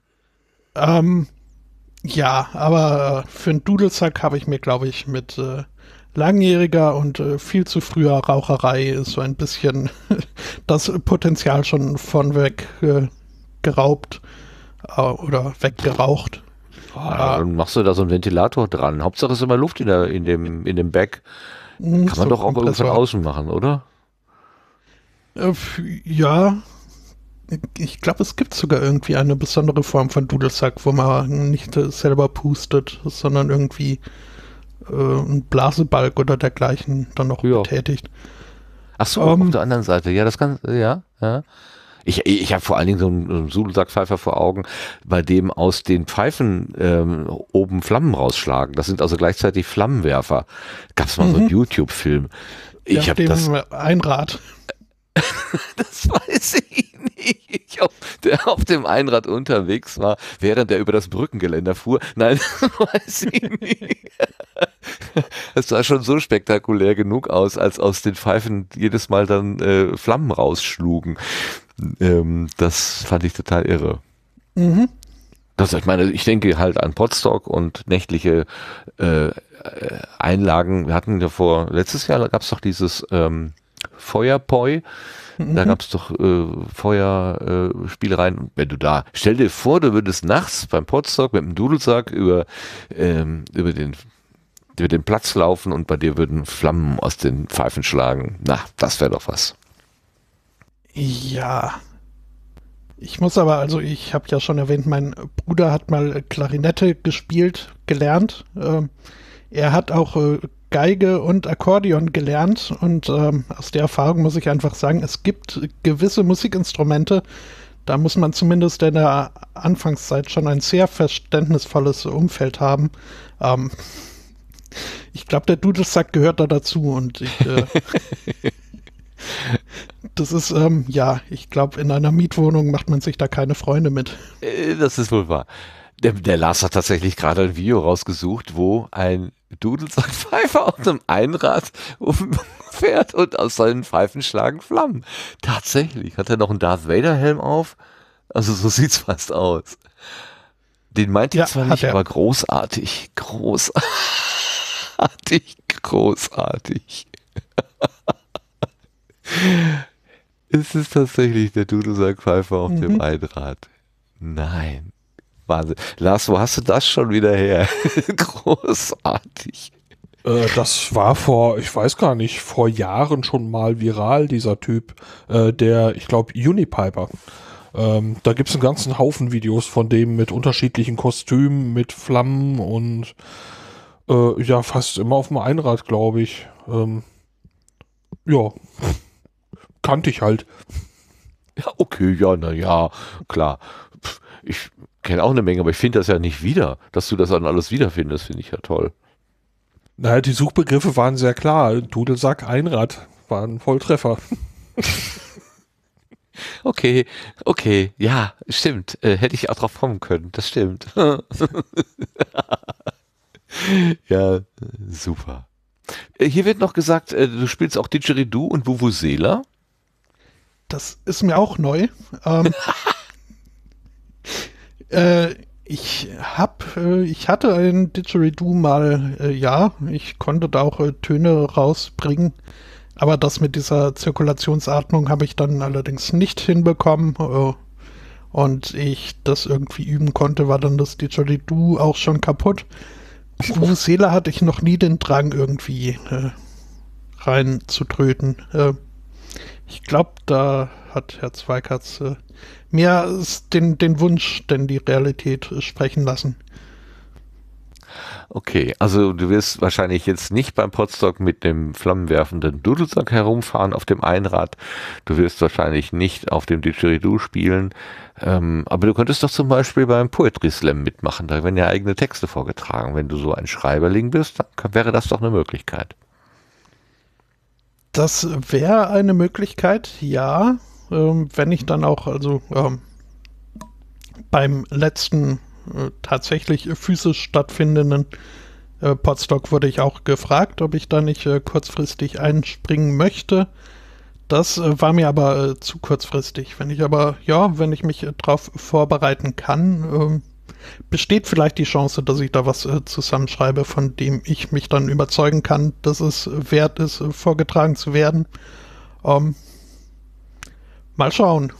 S4: Ähm, ja, aber äh, für einen Dudelsack habe ich mir, glaube ich, mit äh, langjähriger und äh, viel zu früher Raucherei so ein bisschen das Potenzial schon von weg äh, geraubt äh, oder weggeraucht.
S1: Oh, dann machst du da so einen Ventilator dran. Hauptsache ist immer Luft in, der, in dem, in dem Bag. Kann man
S4: so
S1: doch auch irgendwie von
S4: Kompressor.
S1: außen machen, oder?
S4: Äh, f- ja, ich glaube, es gibt sogar irgendwie eine besondere Form von Dudelsack, wo man nicht äh, selber pustet, sondern irgendwie äh, einen Blasebalg oder dergleichen dann noch
S1: Ja.
S4: betätigt.
S1: Ach so,
S4: Ähm,
S1: auf der anderen Seite. Ja, das kann, ja, ja. Ich, ich habe vor allen Dingen so einen, so einen Sudelsackpfeifer vor Augen, bei dem aus den Pfeifen ähm, oben Flammen rausschlagen. Das sind also gleichzeitig Flammenwerfer. Gab's mal so einen YouTube-Film. Ich
S4: ja,
S1: habe
S4: dem
S1: das,
S4: Einrad.
S1: das weiß ich nicht. Ich auf, der auf dem Einrad unterwegs war, während er über das Brückengeländer fuhr. Nein, das weiß ich nicht. Es sah schon so spektakulär genug aus, als aus den Pfeifen jedes Mal dann äh, Flammen rausschlugen. Ähm, das fand ich total irre.
S4: Mhm.
S1: Das, ich meine, ich denke halt an Potsdok und nächtliche äh, Einlagen. Wir hatten ja vor, letztes Jahr gab es doch dieses ähm, Feuerpoi. Da gab es doch äh, Feuerspielereien. Wenn du da, stell dir vor, du würdest nachts beim Potsdok mit dem Dudelsack über, ähm, über den über den Platz laufen und bei dir würden Flammen aus den Pfeifen schlagen. Na, das wäre doch was.
S4: Ja. Ich muss aber, also ich habe ja schon erwähnt, mein Bruder hat mal Klarinette gespielt, gelernt. Ähm, er hat auch äh, Geige und Akkordeon gelernt und ähm, aus der Erfahrung muss ich einfach sagen, es gibt gewisse Musikinstrumente, da muss man zumindest in der Anfangszeit schon ein sehr verständnisvolles Umfeld haben. Ähm, ich glaube, der Dudelsack gehört da dazu und ich äh, das ist, ähm, ja, ich glaube, in einer Mietwohnung macht man sich da keine Freunde mit.
S1: Äh, Das ist wohl wahr. Der, der Lars hat tatsächlich gerade ein Video rausgesucht, wo ein Dudelsackpfeifer auf einem Einrad fährt und aus seinen Pfeifen schlagen Flammen. Tatsächlich. Hat er noch einen Darth Vader Helm auf? Also so sieht's fast aus. Den meint ich
S4: Ja,
S1: zwar
S4: hat
S1: nicht,
S4: er.
S1: aber großartig. Großartig. Großartig. Es ist tatsächlich der Dudelsackpfeifer auf
S4: Mhm.
S1: dem Einrad. Nein. Wahnsinn. Lars, wo hast du das schon wieder her? Großartig.
S2: Äh, das war vor, ich weiß gar nicht, vor Jahren schon mal viral, dieser Typ, äh, der, ich glaube, Unipiper. Ähm, da gibt es einen ganzen Haufen Videos von dem mit unterschiedlichen Kostümen, mit Flammen und äh, ja, fast immer auf dem Einrad, glaube ich. Ähm, ja, kannte ich halt.
S1: Ja, okay, ja, na ja, klar. Pff, ich kenne auch eine Menge, aber ich finde das ja nicht wieder. Dass du das dann alles wiederfindest, finde ich ja toll.
S2: Naja, die Suchbegriffe waren sehr klar. Dudelsack, Einrad waren Volltreffer.
S1: Okay, okay, ja, stimmt. Äh, hätte ich auch drauf kommen können, das stimmt. Ja, super. Äh, Hier wird noch gesagt, äh, du spielst auch Didgeridoo und Vuvuzela.
S4: Das ist mir auch neu. Ähm, äh, ich hab, äh, ich hatte ein Didgeridoo mal, äh, ja, ich konnte da auch äh, Töne rausbringen, aber das mit dieser Zirkulationsatmung habe ich dann allerdings nicht hinbekommen. Äh, und ich das irgendwie üben konnte, war dann das Didgeridoo auch schon kaputt. Vuvuzela hatte ich noch nie den Drang irgendwie äh, reinzutröten. Äh, Ich glaube, da hat Herr Zweikatz äh, mehr den, den Wunsch denn die Realität äh, sprechen lassen.
S1: Okay, also du wirst wahrscheinlich jetzt nicht beim Podstock mit dem flammenwerfenden Dudelsack herumfahren auf dem Einrad. Du wirst wahrscheinlich nicht auf dem Didgeridoo spielen. Ähm, aber du könntest doch zum Beispiel beim Poetry Slam mitmachen. Da werden ja eigene Texte vorgetragen. Wenn du so ein Schreiberling bist, dann wäre das doch eine Möglichkeit.
S4: Das wäre eine Möglichkeit, ja. Ähm, wenn ich dann auch, also ähm, beim letzten äh, tatsächlich physisch stattfindenden äh, Podstock wurde ich auch gefragt, ob ich da nicht äh, kurzfristig einspringen möchte. Das äh, war mir aber äh, zu kurzfristig. Wenn ich aber, ja, wenn ich mich äh, drauf vorbereiten kann, äh, besteht vielleicht die Chance, dass ich da was äh, zusammenschreibe, von dem ich mich dann überzeugen kann, dass es wert ist, äh, vorgetragen zu werden. Ähm, mal schauen.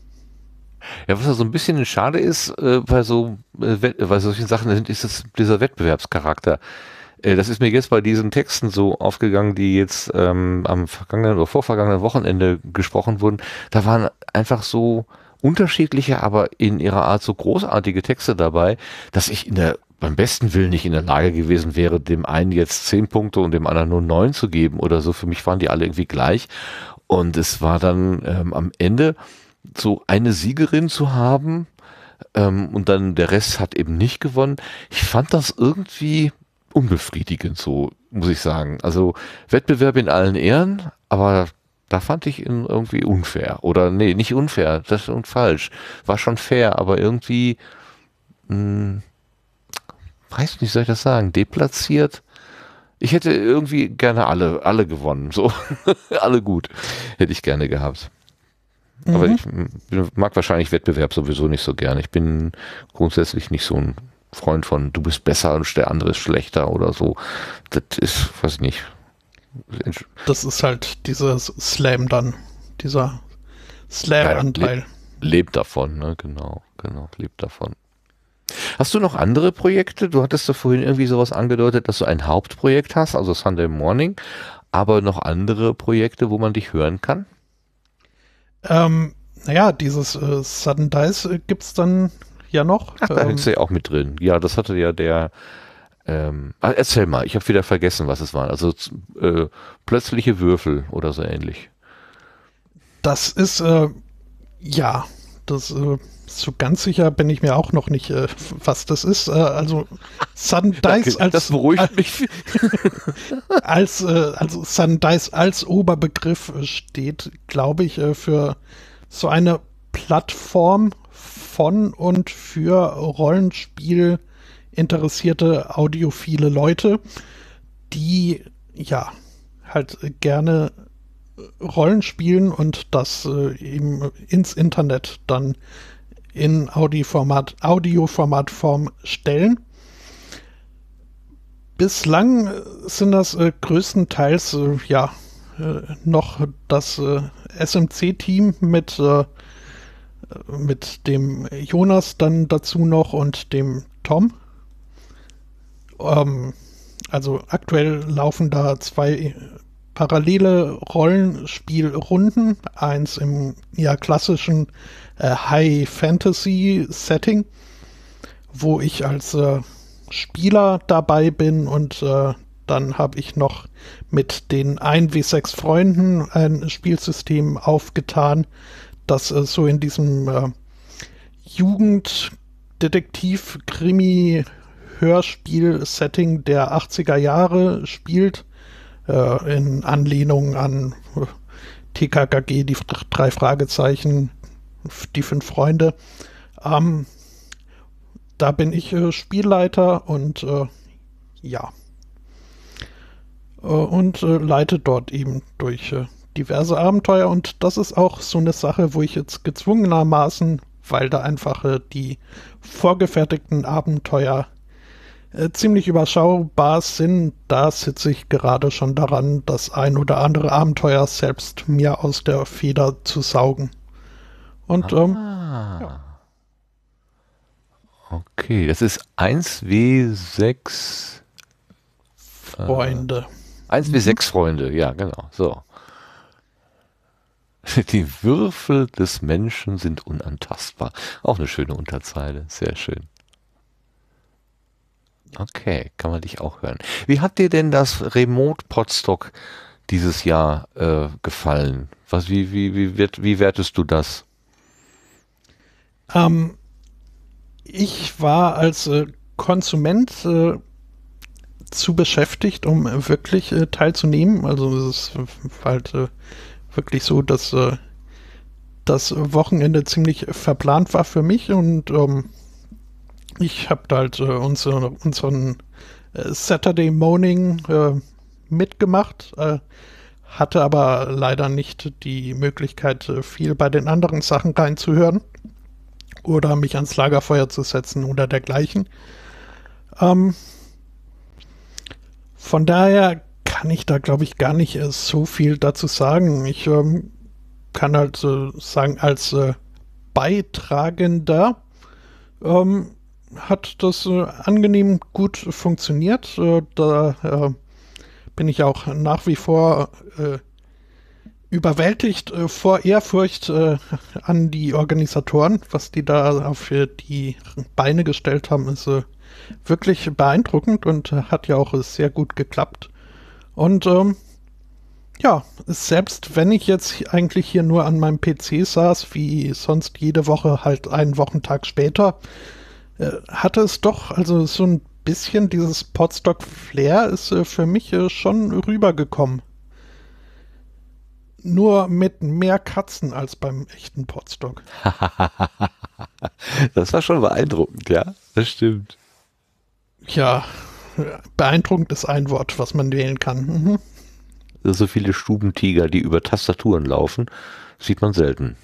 S1: Ja, was ja so ein bisschen schade ist, äh, bei so äh, bei solchen Sachen sind, ist es dieser Wettbewerbscharakter. Äh, das ist mir jetzt bei diesen Texten so aufgegangen, die jetzt ähm, am vergangenen oder vorvergangenen Wochenende gesprochen wurden. Da waren einfach so unterschiedliche, aber in ihrer Art so großartige Texte dabei, dass ich in der beim besten Willen nicht in der Lage gewesen wäre, dem einen jetzt zehn Punkte und dem anderen nur neun zu geben oder so. Für mich waren die alle irgendwie gleich. Und es war dann ähm, am Ende so eine Siegerin zu haben, ähm, und dann der Rest hat eben nicht gewonnen. Ich fand das irgendwie unbefriedigend, so muss ich sagen. Also Wettbewerb in allen Ehren, aber da fand ich ihn irgendwie unfair. Oder nee, nicht unfair, das ist falsch. War schon fair, aber irgendwie, mh, weiß nicht, soll ich das sagen, deplatziert. Ich hätte irgendwie gerne alle, alle gewonnen, so alle gut, hätte ich gerne gehabt. Aber
S4: Mhm.
S1: ich mag wahrscheinlich Wettbewerb sowieso nicht so gern. Ich bin grundsätzlich nicht so ein Freund von, du bist besser und der andere ist schlechter oder so. Das ist, weiß ich nicht.
S4: Das ist halt dieses Slam dann, dieser Slam-Anteil.
S1: Ja, le lebt davon, ne? Genau, genau, lebt davon. Hast du noch andere Projekte? Du hattest doch vorhin irgendwie sowas angedeutet, dass du ein Hauptprojekt hast, also Sunday Morning, aber noch andere Projekte, wo man dich hören kann?
S4: Ähm, naja, dieses äh, Sudden Dice äh, gibt es dann ja noch.
S1: Ach, da
S4: ähm,
S1: ist ja auch mit drin. Ja, das hatte ja der, ähm, ah, erzähl mal, ich habe wieder vergessen, was es war. Also äh, plötzliche Würfel oder so ähnlich.
S4: Das ist, äh, ja, das äh, so ganz sicher bin ich mir auch noch nicht, äh, was das ist. Äh, also Sudden Dice als,
S1: das beruhigt mich.
S4: als, äh, also Sudden Dice als Oberbegriff äh, steht, glaube ich, äh, für so eine Plattform von und für Rollenspiel interessierte audiophile Leute, die ja halt gerne Rollen spielen und das äh, eben ins Internet dann in Audioformat, Audioformatform stellen. Bislang sind das äh, größtenteils äh, ja äh, noch das äh, S M C-Team mit, äh, mit dem Jonas dann dazu noch und dem Tom. Ähm, also aktuell laufen da zwei parallele Rollenspielrunden, eins im ja klassischen äh, High-Fantasy-Setting, wo ich als äh, Spieler dabei bin und äh, dann habe ich noch mit den eins bis sechs Freunden ein Spielsystem aufgetan, das äh, so in diesem äh, Jugenddetektiv-Krimi-Hörspiel-Setting der achtziger Jahre spielt, äh, in Anlehnung an äh, T K K G, die drei Fragezeichen, die fünf Freunde. Ähm, da bin ich äh, Spielleiter und äh, ja. Äh, und äh, leite dort eben durch äh, diverse Abenteuer und das ist auch so eine Sache, wo ich jetzt gezwungenermaßen, weil da einfach äh, die vorgefertigten Abenteuer äh, ziemlich überschaubar sind, da sitze ich gerade schon daran, das ein oder andere Abenteuer selbst mir aus der Feder zu saugen. Und ähm,
S1: Ah.
S4: ja.
S1: Okay, das ist eins bis sechs
S4: Freunde.
S1: eins bis sechs Freunde, ja, genau, so. Die Würfel des Menschen sind unantastbar. Auch eine schöne Unterzeile, sehr schön. Okay, kann man dich auch hören. Wie hat dir denn das Remote Podstock dieses Jahr äh, gefallen? Was, wie, wie, wie, wird, wie wertest du das?
S4: Ähm, ich war als äh, Konsument äh, zu beschäftigt, um äh, wirklich äh, teilzunehmen. Also es ist halt äh, wirklich so, dass äh, das Wochenende ziemlich verplant war für mich und ähm, ich habe halt äh, unsere, unseren äh, Saturday Morning äh, mitgemacht, äh, hatte aber leider nicht die Möglichkeit, äh, viel bei den anderen Sachen reinzuhören oder mich ans Lagerfeuer zu setzen oder dergleichen. Ähm, von daher kann ich da, glaube ich, gar nicht äh, so viel dazu sagen. Ich ähm, kann halt äh, sagen, als äh, Beitragender ähm, hat das äh, angenehm gut funktioniert. Äh, da äh, bin ich auch nach wie vor äh, überwältigt äh, vor Ehrfurcht äh, an die Organisatoren. Was die da auf äh, die Beine gestellt haben, ist äh, wirklich beeindruckend und äh, hat ja auch äh, sehr gut geklappt. Und ähm, ja, selbst wenn ich jetzt eigentlich hier nur an meinem P C saß, wie sonst jede Woche halt einen Wochentag später, äh, hatte es doch, also so ein bisschen dieses Podstock-Flair ist äh, für mich äh, schon rübergekommen. Nur mit mehr Katzen als beim echten Podstock.
S1: Das war schon beeindruckend, ja, das stimmt.
S4: Ja, beeindruckend ist ein Wort, was man wählen kann. Mhm.
S1: So viele Stubentiger, die über Tastaturen laufen, sieht man selten.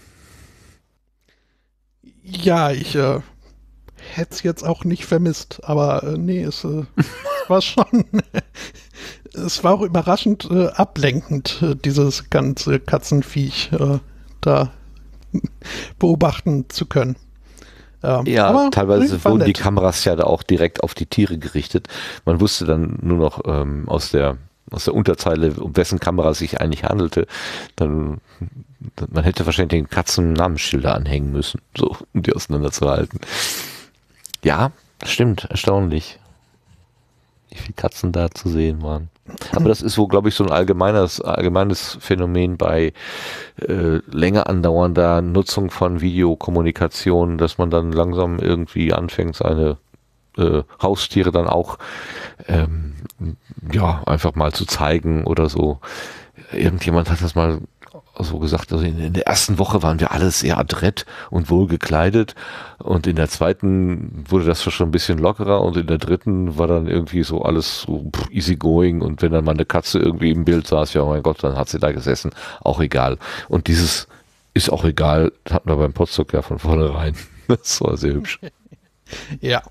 S4: Ja, ich äh, hätte es jetzt auch nicht vermisst, aber äh, nee, es äh, war schon, es war auch überraschend äh, ablenkend, äh, dieses ganze Katzenviech äh, da beobachten zu können. Ähm,
S1: Ja,
S4: aber
S1: teilweise
S4: war
S1: wurden die
S4: nett.
S1: Kameras ja da auch direkt auf die Tiere gerichtet. Man wusste dann nur noch ähm, aus der aus der Unterzeile, um wessen Kamera es sich eigentlich handelte. Dann, man hätte wahrscheinlich den Katzen Namensschilder anhängen müssen, so, um die auseinanderzuhalten. Ja, stimmt, erstaunlich, wie viele Katzen da zu sehen waren. Aber das ist wohl, glaube ich, so ein allgemeines, allgemeines Phänomen bei äh, länger andauernder Nutzung von Videokommunikation, dass man dann langsam irgendwie anfängt, seine äh, Haustiere dann auch ähm, ja, einfach mal zu zeigen oder so. Irgendjemand hat das mal so gesagt, also in, in der ersten Woche waren wir alle sehr adrett und wohl gekleidet und in der zweiten wurde das schon ein bisschen lockerer und in der dritten war dann irgendwie so alles so easy going und wenn dann mal eine Katze irgendwie im Bild saß, ja mein Gott, dann hat sie da gesessen, auch egal. Und dieses ist auch egal, hatten wir beim Podstock ja von vornherein. Das war sehr hübsch.
S4: Ja.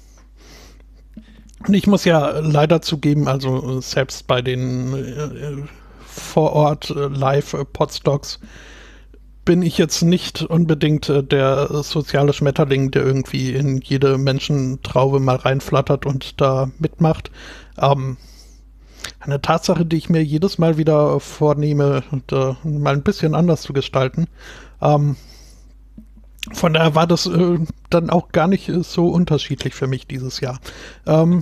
S4: Und ich muss ja leider zugeben, also selbst bei den äh, vor Ort äh, Live-Podstocks bin ich jetzt nicht unbedingt äh, der soziale Schmetterling, der irgendwie in jede Menschentraube mal reinflattert und da mitmacht. Ähm, eine Tatsache, die ich mir jedes Mal wieder vornehme, und, äh, mal ein bisschen anders zu gestalten. Ähm, Von daher war das äh, dann auch gar nicht äh, so unterschiedlich für mich dieses Jahr. Ähm,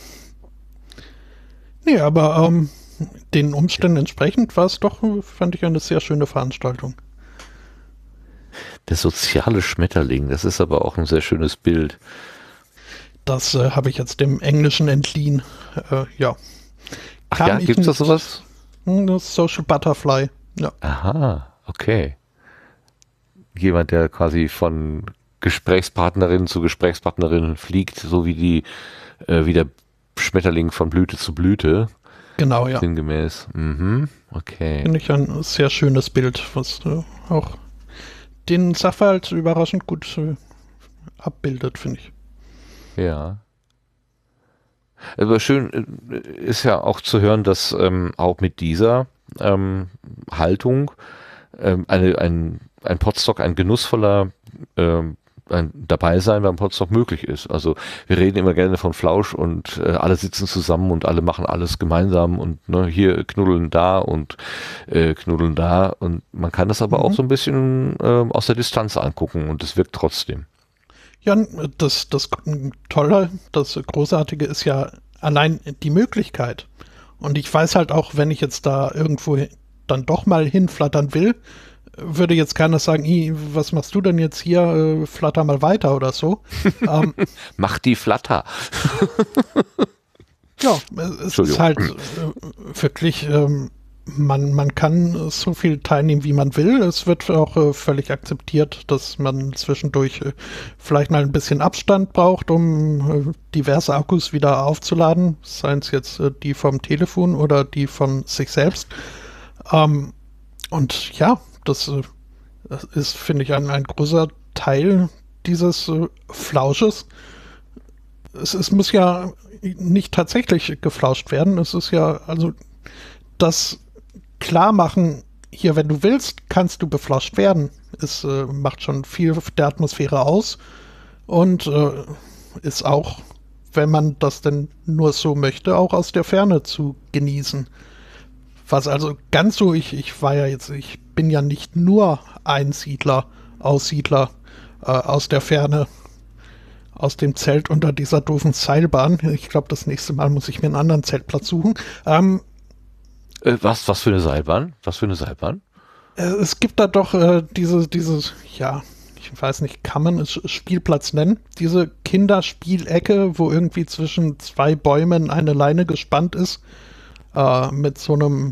S4: nee, aber ähm, den Umständen entsprechend war es doch, äh, fand ich, eine sehr schöne Veranstaltung.
S1: Der soziale Schmetterling, das ist aber auch ein sehr schönes Bild.
S4: Das äh, habe ich jetzt dem Englischen entliehen. Äh, ja.
S1: Ach
S4: Kam
S1: ja,
S4: ich
S1: gibt's da
S4: nicht-
S1: sowas?
S4: Hm, das Social Butterfly. Ja.
S1: Aha, okay. Jemand, der quasi von Gesprächspartnerin zu Gesprächspartnerin fliegt, so wie die, äh, wie der Schmetterling von Blüte zu Blüte,
S4: Genau, ja.
S1: sinngemäß. Mhm, okay.
S4: Finde ich ein sehr schönes Bild, was äh, auch den Sachverhalt überraschend gut äh, abbildet, finde ich.
S1: Ja. Aber schön äh, ist ja auch zu hören, dass ähm, auch mit dieser ähm, Haltung ähm, eine, ein, ein Podstock, ein genussvoller ähm, ein Dabeisein beim Podstock möglich ist. Also wir reden immer gerne von Flausch und äh, alle sitzen zusammen und alle machen alles gemeinsam und ne, hier knuddeln da und äh, knuddeln da und man kann das aber
S4: Mhm.
S1: auch so ein bisschen äh, aus der Distanz angucken und es wirkt trotzdem.
S4: Ja, das, das Tolle, das Großartige ist ja allein die Möglichkeit. Und ich weiß halt auch, wenn ich jetzt da irgendwo dann doch mal hinflattern will, würde jetzt keiner sagen, was machst du denn jetzt hier, äh, flatter mal weiter oder so. ähm,
S1: Mach die Flatter.
S4: ja, es ist halt äh, wirklich, ähm, man, man kann so viel teilnehmen, wie man will. Es wird auch äh, völlig akzeptiert, dass man zwischendurch äh, vielleicht mal ein bisschen Abstand braucht, um äh, diverse Akkus wieder aufzuladen, seien es jetzt äh, die vom Telefon oder die von sich selbst. Ähm, und ja, das, äh, das ist, finde ich, ein, ein großer Teil dieses äh, Flausches. Es, es muss ja nicht tatsächlich geflauscht werden. Es ist ja, also das klar machen, hier, wenn du willst, kannst du beflauscht werden. Es äh, macht schon viel der Atmosphäre aus und äh, ist auch, wenn man das denn nur so möchte, auch aus der Ferne zu genießen. Was also ganz so, ich, ich war ja jetzt, ich bin ja nicht nur Einsiedler, Aussiedler äh, aus der Ferne, aus dem Zelt unter dieser doofen Seilbahn. Ich glaube, das nächste Mal muss ich mir einen anderen Zeltplatz suchen. Ähm,
S1: Äh, was, was für eine Seilbahn? Was für eine Seilbahn?
S4: Äh, es gibt da doch äh, diese, dieses, ja, ich weiß nicht, kann man es Spielplatz nennen? Diese Kinderspielecke, wo irgendwie zwischen zwei Bäumen eine Leine gespannt ist, äh, mit so einem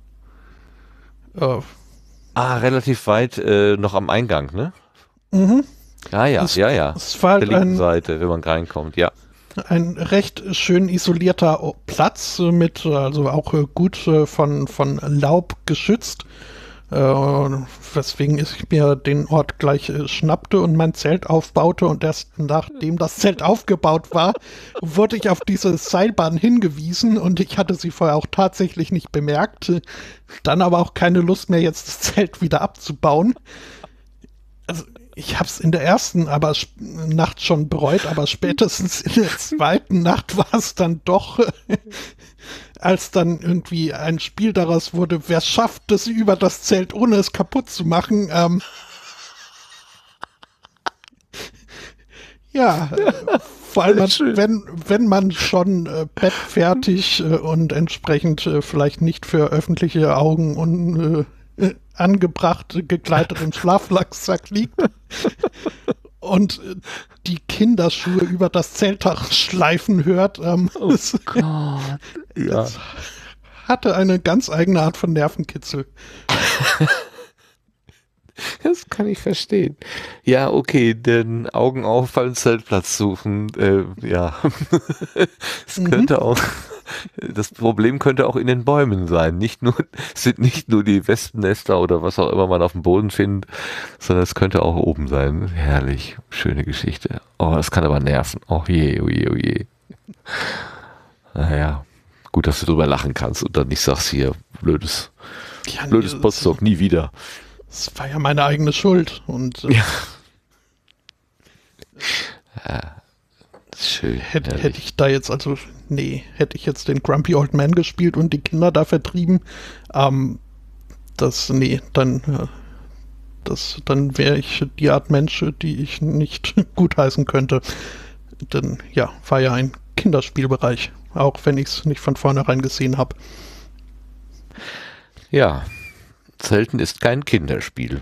S4: äh,
S1: Ah, relativ weit äh, noch am Eingang, ne?
S4: mhm.
S1: Ja, ja,
S4: Es-
S1: ja, ja.
S4: es war halt
S1: der linken
S4: ein-
S1: Seite, wenn man reinkommt, ja.
S4: Ein recht schön isolierter O- Platz äh, mit, äh, also auch äh, gut äh, von, von Laub geschützt, äh, weswegen ich mir den Ort gleich äh, schnappte und mein Zelt aufbaute und erst nachdem das Zelt aufgebaut war, wurde ich auf diese Seilbahn hingewiesen und ich hatte sie vorher auch tatsächlich nicht bemerkt, äh, dann aber auch keine Lust mehr, jetzt das Zelt wieder abzubauen. Also ich habe es in der ersten aber sp- Nacht schon bereut, aber spätestens in der zweiten Nacht war es dann doch, als dann irgendwie ein Spiel daraus wurde, wer schafft es über das Zelt, ohne es kaputt zu machen. Ähm, ja, äh, vor allem, man, wenn, wenn man schon äh, bettfertig äh, und entsprechend äh, vielleicht nicht für öffentliche Augen und äh, angebracht gekleidet im Schlaflacksack liegt und äh, die Kinderschuhe über das Zeltdach schleifen hört. Ähm,
S1: Oh
S4: es,
S1: Gott. Ja.
S4: es hatte eine ganz eigene Art von Nervenkitzel.
S1: Das kann ich verstehen. Ja, okay, den Augen auf beim Zeltplatz suchen, äh, ja. Es
S4: Mhm.
S1: könnte auch, das Problem könnte auch in den Bäumen sein. Nicht nur, es sind nicht nur die Wespennester oder was auch immer man auf dem Boden findet, sondern es könnte auch oben sein. Herrlich, schöne Geschichte. Oh, das kann aber nerven. Oh je, oh je, oh je. Naja, gut, dass du drüber lachen kannst und dann nicht sagst, hier, blödes,
S4: Ja,
S1: blödes
S4: nee,
S1: Potsdok, nie wieder.
S4: Es war ja meine eigene Schuld. Und äh,
S1: Ja. Schön.
S4: hätte,
S1: herrlich.
S4: hätte ich da jetzt, also, nee, hätte ich jetzt den Grumpy Old Man gespielt und die Kinder da vertrieben, ähm, das, nee, dann, äh, das, dann wäre ich die Art Mensch, die ich nicht gutheißen könnte. Denn, ja, war ja ein Kinderspielbereich, auch wenn ich es nicht von vornherein gesehen habe.
S1: Ja, Zelten ist kein Kinderspiel.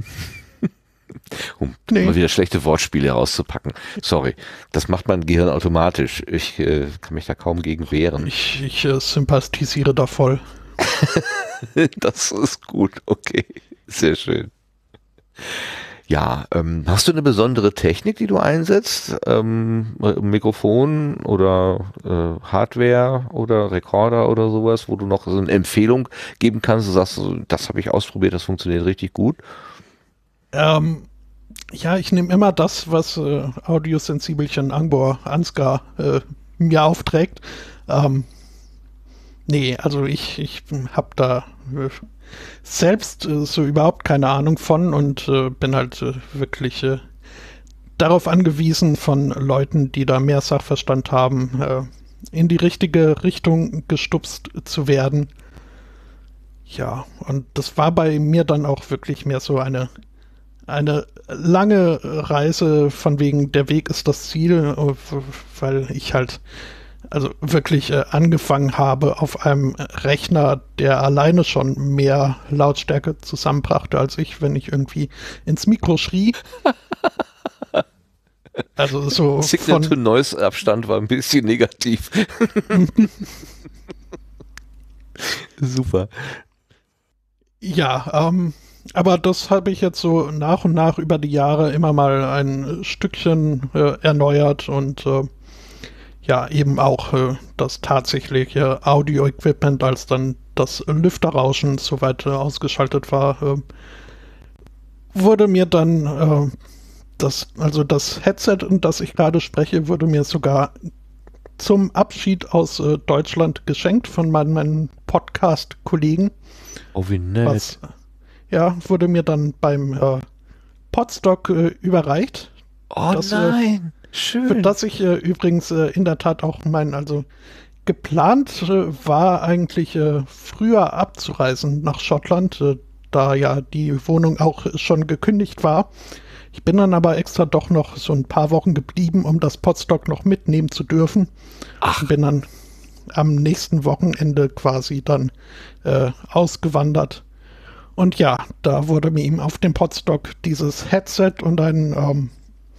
S1: Um
S4: Nee.
S1: mal wieder schlechte Wortspiele herauszupacken. Sorry, das macht mein Gehirn automatisch. Ich äh, kann mich da kaum gegen wehren.
S4: Ich, ich äh, sympathisiere da voll.
S1: Das ist gut, okay. Sehr schön. Ja, ähm, hast du eine besondere Technik, die du einsetzt? Ähm, Mikrofon oder äh, Hardware oder Rekorder oder sowas, wo du noch so eine Empfehlung geben kannst und sagst, so, das habe ich ausprobiert, das funktioniert richtig gut?
S4: Ähm, ja, ich nehme immer das, was äh, Audiosensibelchen Angbor Ansgar äh, mir aufträgt. Ähm, nee, also ich, ich habe da äh, selbst äh, so überhaupt keine Ahnung von und äh, bin halt äh, wirklich äh, darauf angewiesen, von Leuten, die da mehr Sachverstand haben, äh, in die richtige Richtung gestupst zu werden. Ja, und das war bei mir dann auch wirklich mehr so eine eine lange Reise von wegen der Weg ist das Ziel, weil ich halt also wirklich äh, angefangen habe auf einem Rechner, der alleine schon mehr Lautstärke zusammenbrachte als ich, wenn ich irgendwie ins Mikro schrie. Also so
S1: Signal to Noise Abstand war ein bisschen negativ. Super.
S4: Ja, ähm, aber das habe ich jetzt so nach und nach über die Jahre immer mal ein Stückchen äh, erneuert und äh, ja, eben auch äh, das tatsächliche Audio-Equipment, als dann das Lüfterrauschen soweit äh, ausgeschaltet war, äh, wurde mir dann äh, das, also das Headset, in das ich gerade spreche, wurde mir sogar zum Abschied aus äh, Deutschland geschenkt von meinen, meinen Podcast-Kollegen.
S1: Oh, wie nett.
S4: Was, ja, wurde mir dann beim äh, Podstock äh, überreicht.
S1: Oh
S4: das,
S1: nein,
S4: äh,
S1: schön.
S4: Für das ich äh, übrigens äh, in der Tat auch mein, also geplant äh, war eigentlich äh, früher abzureisen nach Schottland, äh, da ja die Wohnung auch schon gekündigt war. Ich bin dann aber extra doch noch so ein paar Wochen geblieben, um das Podstock noch mitnehmen zu dürfen.
S1: Ach.
S4: Bin dann am nächsten Wochenende quasi dann äh, ausgewandert. Und ja, da wurde mir eben auf dem Podstock dieses Headset und ein ähm,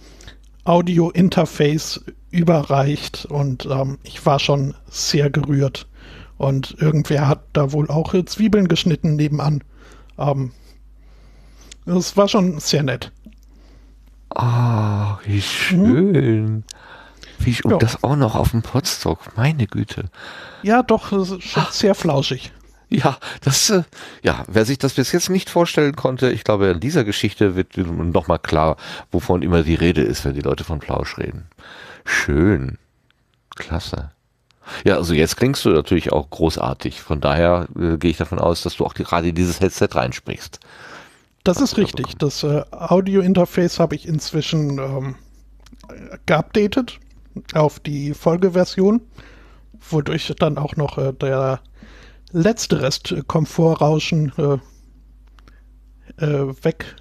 S4: Audio-Interface überreicht und ähm, ich war schon sehr gerührt. Und irgendwer hat da wohl auch äh, Zwiebeln geschnitten nebenan. Ähm, das war schon sehr nett.
S1: Ah, oh, wie schön. Mhm. Wie, und
S4: ja.
S1: das auch noch auf dem Podstock, meine Güte.
S4: Ja, doch, das ist schon Ach. sehr flauschig.
S1: Ja, das, äh, ja, wer sich das bis jetzt nicht vorstellen konnte, ich glaube, in dieser Geschichte wird nochmal klar, wovon immer die Rede ist, wenn die Leute von Plausch reden. Schön. Klasse. Ja, also jetzt klingst du natürlich auch großartig. Von daher äh, gehe ich davon aus, dass du auch die, gerade in dieses Headset reinsprichst.
S4: Das ist richtig. Das äh, Audio-Interface habe ich inzwischen ähm, geupdatet auf die Folgeversion, wodurch dann auch noch äh, der letzte Rest äh, Komfortrauschen äh, äh,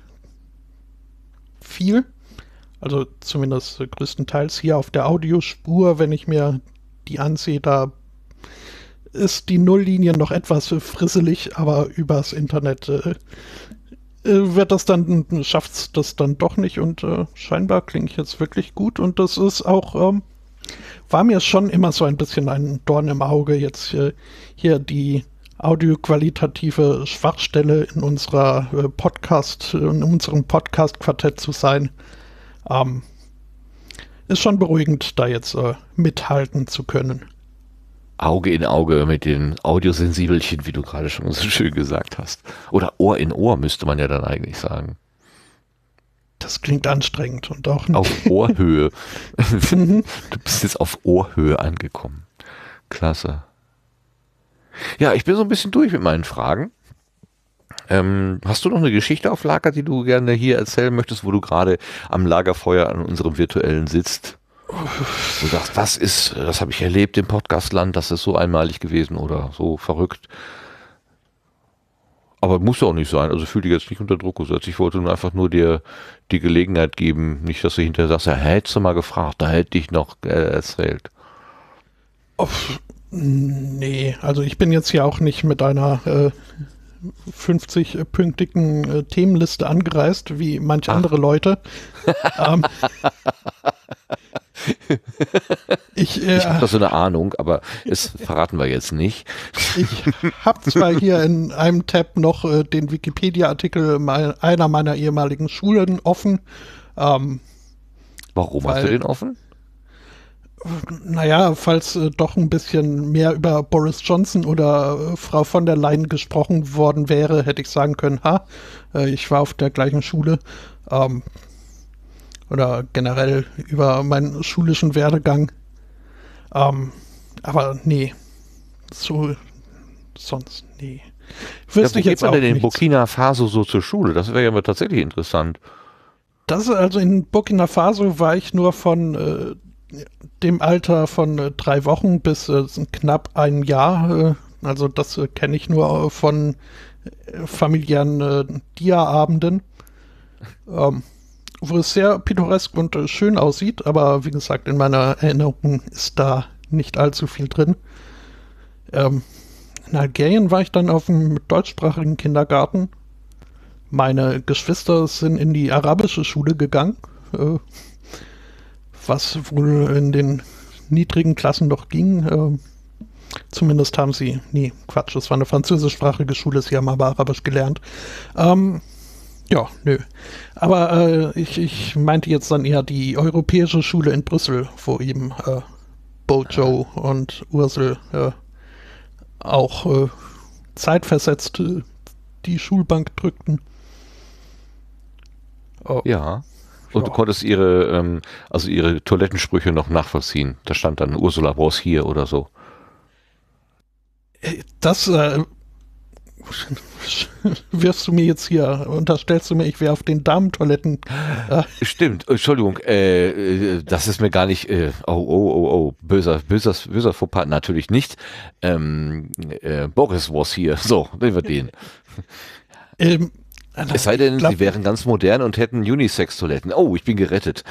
S4: wegfiel. Also zumindest äh, größtenteils hier auf der Audiospur, wenn ich mir die ansehe, da ist die Nulllinie noch etwas äh, frisselig, aber übers Internet äh, wird das dann, schafft's das dann doch nicht und äh, scheinbar klinge ich jetzt wirklich gut und das ist auch, ähm, war mir schon immer so ein bisschen ein Dorn im Auge, jetzt äh, hier die audioqualitative Schwachstelle in unserer äh, Podcast, in unserem Podcast-Quartett zu sein. Ähm, ist schon beruhigend, da jetzt äh, mithalten zu können.
S1: Auge in Auge mit den Audiosensibelchen, wie du gerade schon so schön gesagt hast. Oder Ohr in Ohr, müsste man ja dann eigentlich sagen.
S4: Das klingt anstrengend und auch nicht.
S1: Auf Ohrhöhe. Du bist jetzt auf Ohrhöhe angekommen. Klasse. Ja, ich bin so ein bisschen durch mit meinen Fragen. Ähm, hast du noch eine Geschichte auf Lager, die du gerne hier erzählen möchtest, wo du gerade am Lagerfeuer an unserem virtuellen sitzt? Du sagst, das ist, das habe ich erlebt im Podcastland, das ist so einmalig gewesen oder so verrückt. Aber muss ja auch nicht sein, also fühl dich jetzt nicht unter Druck gesetzt. Ich wollte nur einfach nur dir die Gelegenheit geben, nicht, dass du hinterher sagst, ja, hättest du mal gefragt, da hätte ich noch äh, erzählt.
S4: Oh, nee, also ich bin jetzt hier auch nicht mit einer äh, fünfzig-pünktigen äh, Themenliste angereist, wie manche Ach. andere Leute. ähm, Ich, äh,
S1: ich habe da so eine Ahnung, aber das verraten wir jetzt nicht.
S4: Ich habe zwar hier in einem Tab noch äh, den Wikipedia-Artikel mein, einer meiner ehemaligen Schulen offen. Ähm,
S1: Warum
S4: weil,
S1: hast du den offen?
S4: Naja, falls äh, doch ein bisschen mehr über Boris Johnson oder äh, Frau von der Leyen gesprochen worden wäre, hätte ich sagen können, ha, äh, ich war auf der gleichen Schule. Ähm, oder generell über meinen schulischen Werdegang. Ähm, aber nee, so sonst, nee. Wüsste
S1: ja,
S4: ich jetzt auch
S1: denn in
S4: nichts.
S1: Burkina Faso so zur Schule? Das wäre ja mal tatsächlich interessant.
S4: Das, also in Burkina Faso war ich nur von äh, dem Alter von äh, drei Wochen bis äh, knapp ein Jahr. Äh, also das äh, kenne ich nur von äh, familiären äh, Dia-Abenden. ähm, wo es sehr pittoresk und äh, schön aussieht, aber wie gesagt, in meiner Erinnerung ist da nicht allzu viel drin. Ähm, in Algerien war ich dann auf einem deutschsprachigen Kindergarten. Meine Geschwister sind in die arabische Schule gegangen, äh, was wohl in den niedrigen Klassen noch ging. Äh, zumindest haben sie, nee, Quatsch, es war eine französischsprachige Schule, sie haben aber Arabisch gelernt. Ähm, ja, nö. Aber äh, ich, ich meinte jetzt dann eher die europäische Schule in Brüssel, wo eben äh, Bojo und Ursel äh, auch äh, zeitversetzt äh, die Schulbank drückten.
S1: Oh. Ja. Und
S4: ja.
S1: Du konntest ihre, ähm, also ihre Toilettensprüche noch nachvollziehen. Da stand dann Ursula brauchst hier oder so.
S4: Das äh, wirfst du mir jetzt hier, unterstellst du mir, ich wäre auf den Damentoiletten. Äh.
S1: Stimmt, Entschuldigung, äh, das ist mir gar nicht, äh, oh, oh, oh, oh, böser, böser, böser Fauxpas, natürlich nicht. Ähm, äh, Boris was hier, so, nehmen wir den.
S4: ähm,
S1: Es sei denn,
S4: glaub,
S1: sie wären ganz modern und hätten Unisex-Toiletten. Oh, ich bin gerettet.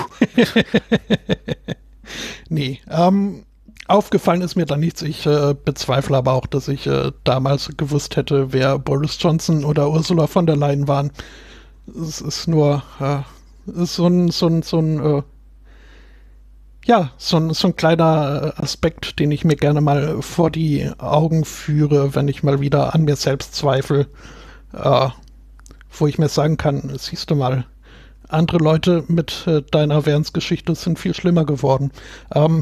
S4: Nee, ähm, aufgefallen ist mir da nichts. Ich äh, bezweifle aber auch, dass ich äh, damals gewusst hätte, wer Boris Johnson oder Ursula von der Leyen waren. Es ist nur äh, ist so ein, so ein, so ein äh, ja, so ein, so ein kleiner Aspekt, den ich mir gerne mal vor die Augen führe, wenn ich mal wieder an mir selbst zweifle, äh, wo ich mir sagen kann, siehst du mal, andere Leute mit äh, deiner Währensgeschichte sind viel schlimmer geworden. Ähm,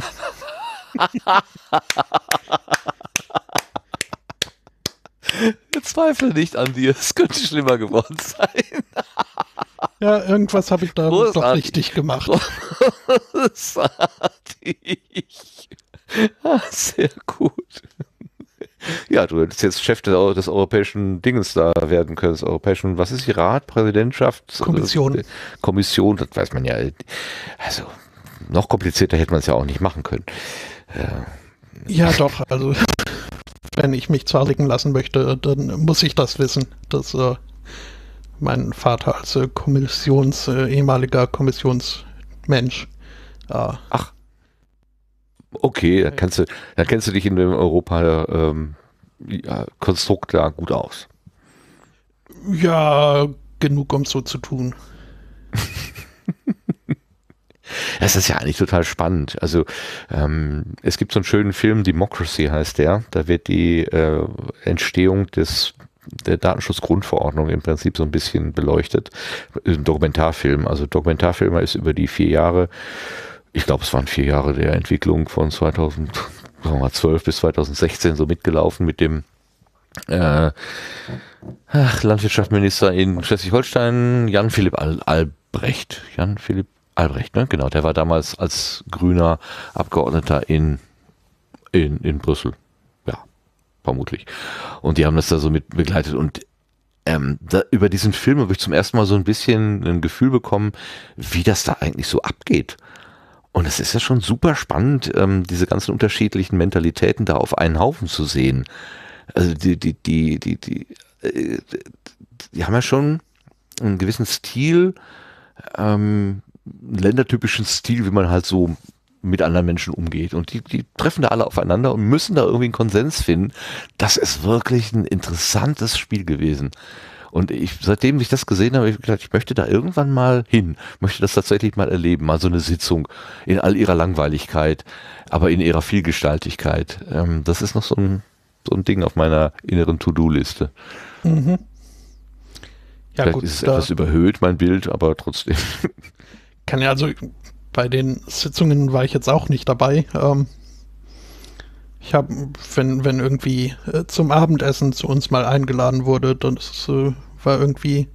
S1: Zweifle nicht an dir, es könnte schlimmer geworden sein.
S4: Ja, irgendwas habe ich da
S1: Großartig.
S4: doch richtig gemacht.
S1: Großartig. Ah, sehr gut. Ja, du hättest jetzt Chef des, des europäischen Dingens da werden können, des europäischen, was ist die Rat, Präsidentschaft?
S4: Kommission.
S1: Äh, Kommission, das weiß man ja. Also, noch komplizierter hätte man es ja auch nicht machen können. Äh,
S4: Ja, doch, also wenn ich mich zahligen lassen möchte, dann muss ich das wissen, dass äh, mein Vater als äh, Kommissions, äh, ehemaliger Kommissionsmensch äh,
S1: Ach, okay, da kennst du, da kennst du dich in dem Europa ähm, ja, Konstrukt da gut aus.
S4: ja, genug um so zu tun.
S1: Das ist ja eigentlich total spannend. Also ähm, es gibt so einen schönen Film, Democracy heißt der. Da wird die äh, Entstehung des der Datenschutzgrundverordnung im Prinzip so ein bisschen beleuchtet. Ein Dokumentarfilm. Also Dokumentarfilmer ist über die vier Jahre, ich glaube es waren vier Jahre der Entwicklung von zweitausendzwölf bis zweitausendsechzehn so mitgelaufen mit dem äh, ach, Landwirtschaftsminister in Schleswig-Holstein, Jan-Philipp Al- Albrecht. Jan-Philipp Albrecht, ne? Genau, der war damals als grüner Abgeordneter in, in, in Brüssel. Ja, vermutlich. Und die haben das da so mit begleitet. Und ähm, da, über diesen Film habe ich zum ersten Mal so ein bisschen ein Gefühl bekommen, wie das da eigentlich so abgeht. Und es ist ja schon super spannend, ähm, diese ganzen unterschiedlichen Mentalitäten da auf einen Haufen zu sehen. Also die, die, die, die, die, äh, die haben ja schon einen gewissen Stil, ähm, ländertypischen Stil, wie man halt so mit anderen Menschen umgeht. Und die, die treffen da alle aufeinander und müssen da irgendwie einen Konsens finden. Das ist wirklich ein interessantes Spiel gewesen. Und ich, seitdem ich das gesehen habe, habe ich gedacht, ich möchte da irgendwann mal hin, möchte das tatsächlich mal erleben, mal so eine Sitzung in all ihrer Langweiligkeit, aber in ihrer Vielgestaltigkeit. Ähm, das ist noch so ein, so ein Ding auf meiner inneren To-Do-Liste.
S4: Mhm. Ja,
S1: Vielleicht
S4: gut,
S1: ist es
S4: da
S1: etwas überhöht, mein Bild, aber trotzdem.
S4: kann ja also, bei den Sitzungen war ich jetzt auch nicht dabei. Ähm, ich habe, wenn, wenn irgendwie äh, zum Abendessen zu uns mal eingeladen wurde, dann ist, äh, war irgendwie,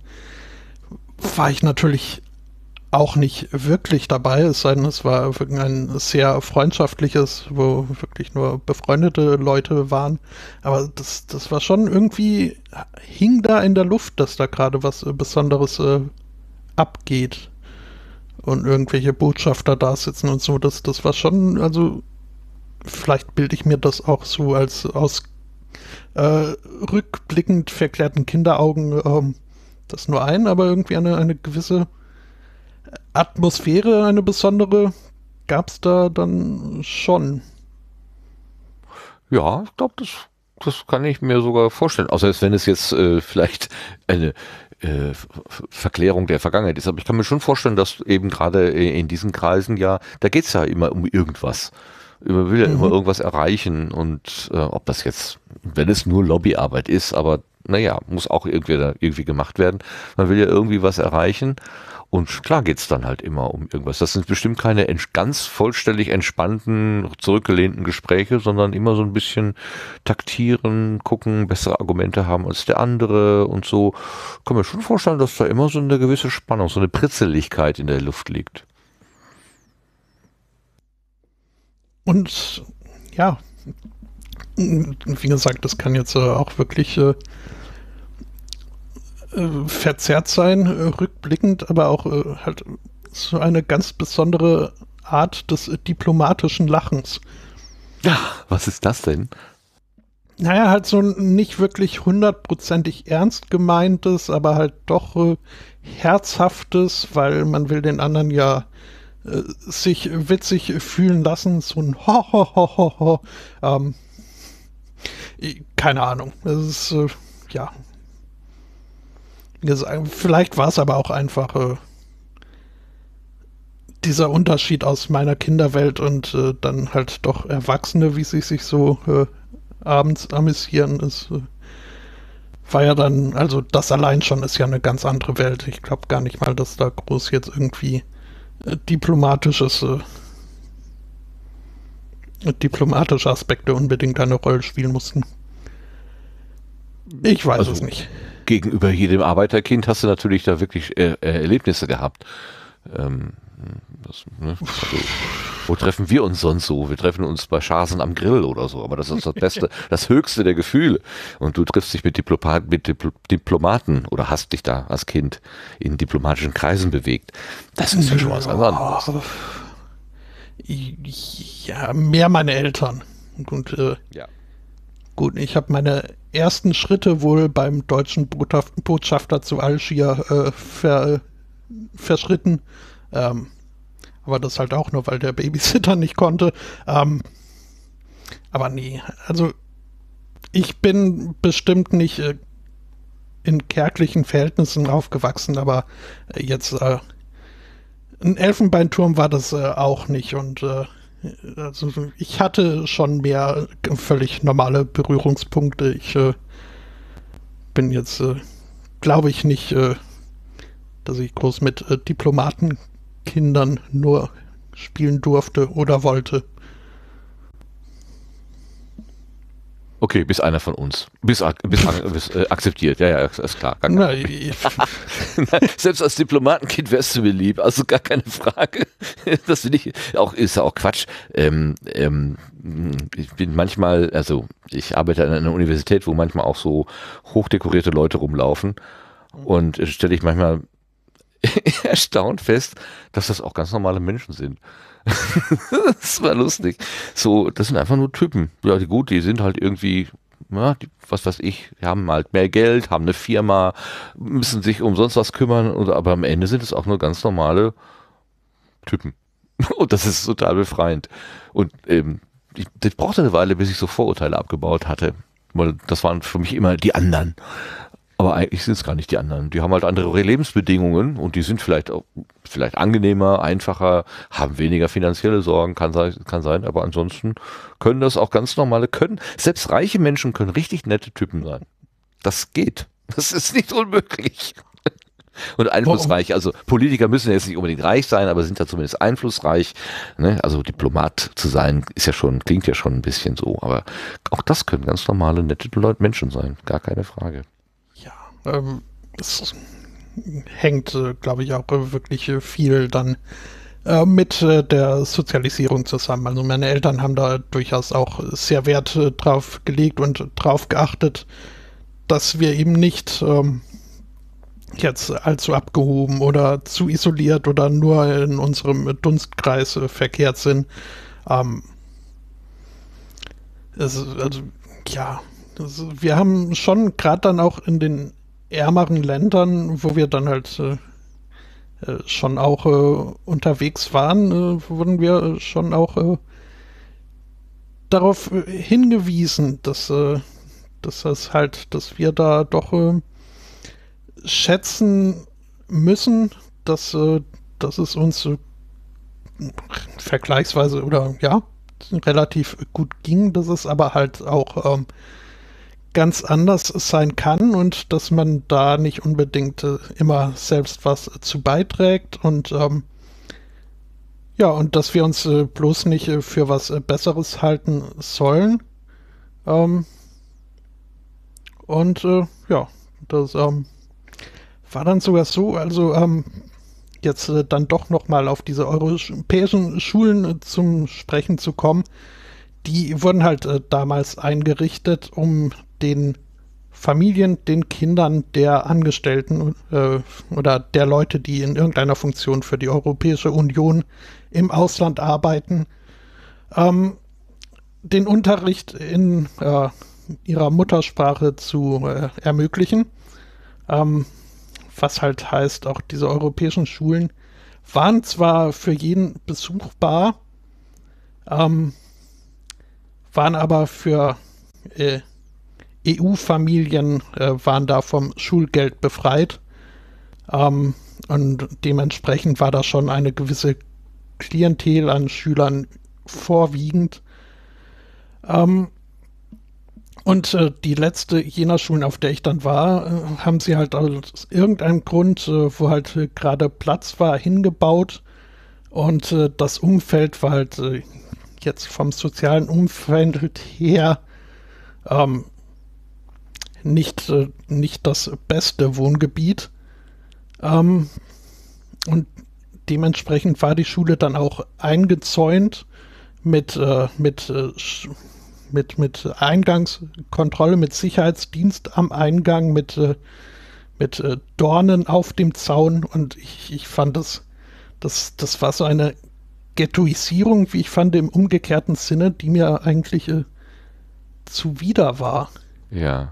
S4: war ich natürlich auch nicht wirklich dabei, es sei denn, es war wirklich ein sehr freundschaftliches, wo wirklich nur befreundete Leute waren. Aber das, das war schon irgendwie, hing da in der Luft, dass da gerade was äh, Besonderes äh, abgeht. Und irgendwelche Botschafter da sitzen und so, das, das war schon, also vielleicht bilde ich mir das auch so als aus äh, rückblickend verklärten Kinderaugen ähm, das nur ein, aber irgendwie eine, eine gewisse Atmosphäre, eine besondere, gab es da dann schon.
S1: Ja, ich glaube, das, das kann ich mir sogar vorstellen. Außer als wenn es jetzt äh, vielleicht eine äh, Verklärung der Vergangenheit ist. Aber ich kann mir schon vorstellen, dass eben gerade in diesen Kreisen ja, da geht es ja immer um irgendwas. Man will ja mhm. immer irgendwas erreichen und äh, ob das jetzt, wenn es nur Lobbyarbeit ist, aber naja, muss auch irgendwie, irgendwie gemacht werden. Man will ja irgendwie was erreichen. Und klar geht's dann halt immer um irgendwas. Das sind bestimmt keine ganz vollständig entspannten, zurückgelehnten Gespräche, sondern immer so ein bisschen taktieren, gucken, bessere Argumente haben als der andere und so. Ich kann mir schon vorstellen, dass da immer so eine gewisse Spannung, so eine Pritzeligkeit in der Luft liegt.
S4: Und ja, wie gesagt, das kann jetzt äh, auch wirklich äh, verzerrt sein, äh, rückblickend, aber auch äh, halt so eine ganz besondere Art des äh, diplomatischen Lachens.
S1: Ja, was ist das denn?
S4: Naja, halt so ein nicht wirklich hundertprozentig ernst gemeintes, aber halt doch äh, herzhaftes, weil man will den anderen ja äh, sich witzig fühlen lassen, so ein Ho, ho, ho, ho, ho. Ähm, keine Ahnung, das ist, äh, ja, vielleicht war es aber auch einfach äh, dieser Unterschied aus meiner Kinderwelt und äh, dann halt doch Erwachsene, wie sie sich so äh, abends amüsieren. Es äh, war ja dann, also das allein schon ist ja eine ganz andere Welt. Ich glaube gar nicht mal, dass da groß jetzt irgendwie äh, diplomatisches äh, diplomatische Aspekte unbedingt eine Rolle spielen mussten. Ich weiß also, es nicht.
S1: Gegenüber jedem Arbeiterkind hast du natürlich da wirklich äh, Erlebnisse gehabt. Ähm, das, ne? Also, wo treffen wir uns sonst so? Wir treffen uns bei Schasen am Grill oder so, aber das ist das Beste, das Höchste der Gefühle. Und du triffst dich mit, Diplomat, mit Dipl Diplomaten oder hast dich da als Kind in diplomatischen Kreisen bewegt. Das ist ja schon was anderes.
S4: Ja, mehr meine Eltern. Und äh, ja. Gut, ich habe meine ersten Schritte wohl beim deutschen Botschafter zu Algier äh, ver, verschritten. Ähm, aber das halt auch nur, weil der Babysitter nicht konnte. Ähm, aber nee, also ich bin bestimmt nicht äh, in kärglichen Verhältnissen aufgewachsen, aber äh, jetzt äh, ein Elfenbeinturm war das äh, auch nicht und äh, also ich hatte schon mehr völlig normale Berührungspunkte. Ich äh, bin jetzt, äh, glaube ich, nicht, äh, dass ich groß mit äh, Diplomatenkindern nur spielen durfte oder wollte.
S1: Okay, bis einer von uns. Bis, bis, bis äh, akzeptiert. Ja, ja, ist klar. Gar Na, Selbst als Diplomatenkind wärst du mir lieb. Also gar keine Frage. Das finde ich auch, ist ja auch Quatsch. Ähm, ähm, ich bin manchmal, also ich arbeite an einer Universität, wo manchmal auch so hochdekorierte Leute rumlaufen. Und stelle ich manchmal erstaunt fest, dass das auch ganz normale Menschen sind. Das war lustig. So, das sind einfach nur Typen. Ja, die gut, die sind halt irgendwie, ja, die, was weiß ich, die haben halt mehr Geld, haben eine Firma, müssen sich um sonst was kümmern, und, aber am Ende sind es auch nur ganz normale Typen. Und das ist total befreiend. Und ähm, ich, das brauchte eine Weile, bis ich so Vorurteile abgebaut hatte. Weil das waren für mich immer die anderen. Aber eigentlich sind es gar nicht die anderen. Die haben halt andere Lebensbedingungen und die sind vielleicht auch, vielleicht angenehmer, einfacher, haben weniger finanzielle Sorgen, kann sein, kann sein, aber ansonsten können das auch ganz normale, können, selbst reiche Menschen können richtig nette Typen sein. Das geht. Das ist nicht unmöglich. Und einflussreich, also Politiker müssen jetzt nicht unbedingt reich sein, aber sind ja zumindest einflussreich. Ne? Also Diplomat zu sein, ist ja schon, klingt ja schon ein bisschen so, aber auch das können ganz normale, nette Leute, Menschen sein. Gar keine Frage.
S4: Ähm, es hängt, äh, glaube ich, auch äh, wirklich äh, viel dann äh, mit äh, der Sozialisierung zusammen. Also meine Eltern haben da durchaus auch sehr Wert äh, drauf gelegt und drauf geachtet, dass wir eben nicht ähm, jetzt allzu abgehoben oder zu isoliert oder nur in unserem Dunstkreis äh, verkehrt sind. Ähm, es, also, ja, das, wir haben schon gerade dann auch in den ärmeren Ländern, wo wir dann halt äh, äh, schon auch äh, unterwegs waren, äh, wurden wir schon auch äh, darauf äh, hingewiesen, dass, äh, dass das halt, dass wir da doch äh, schätzen müssen, dass, äh, dass es uns äh, vergleichsweise oder ja, relativ gut ging, dass es aber halt auch ähm, ganz anders sein kann und dass man da nicht unbedingt äh, immer selbst was äh, zu beiträgt und ähm, ja, und dass wir uns äh, bloß nicht äh, für was äh, Besseres halten sollen. Ähm, und äh, ja, das ähm, war dann sogar so, also ähm, jetzt äh, dann doch nochmal auf diese europäischen Schulen äh, zum Sprechen zu kommen. Die wurden halt äh, damals eingerichtet, um den Familien, den Kindern der Angestellten äh, oder der Leute, die in irgendeiner Funktion für die Europäische Union im Ausland arbeiten, ähm, den Unterricht in äh, ihrer Muttersprache zu äh, ermöglichen. Ähm, was halt heißt, auch diese europäischen Schulen waren zwar für jeden besuchbar, ähm, waren aber für äh, E U-Familien äh, waren da vom Schulgeld befreit. Ähm, und dementsprechend war da schon eine gewisse Klientel an Schülern vorwiegend. Ähm, und äh, die letzte jener Schulen, auf der ich dann war, äh, haben sie halt aus irgendeinem Grund, äh, wo halt äh, gerade Platz war, hingebaut. Und äh, das Umfeld war halt äh, jetzt vom sozialen Umfeld her ähm, nicht, äh, nicht das beste Wohngebiet. Ähm, und dementsprechend war die Schule dann auch eingezäunt mit, äh, mit, äh, mit, mit Eingangskontrolle, mit Sicherheitsdienst am Eingang, mit, äh, mit äh, Dornen auf dem Zaun. Und ich, ich fand das, das, das war so eine Ghettoisierung, wie ich fand, im umgekehrten Sinne, die mir eigentlich äh, zuwider war.
S1: Ja.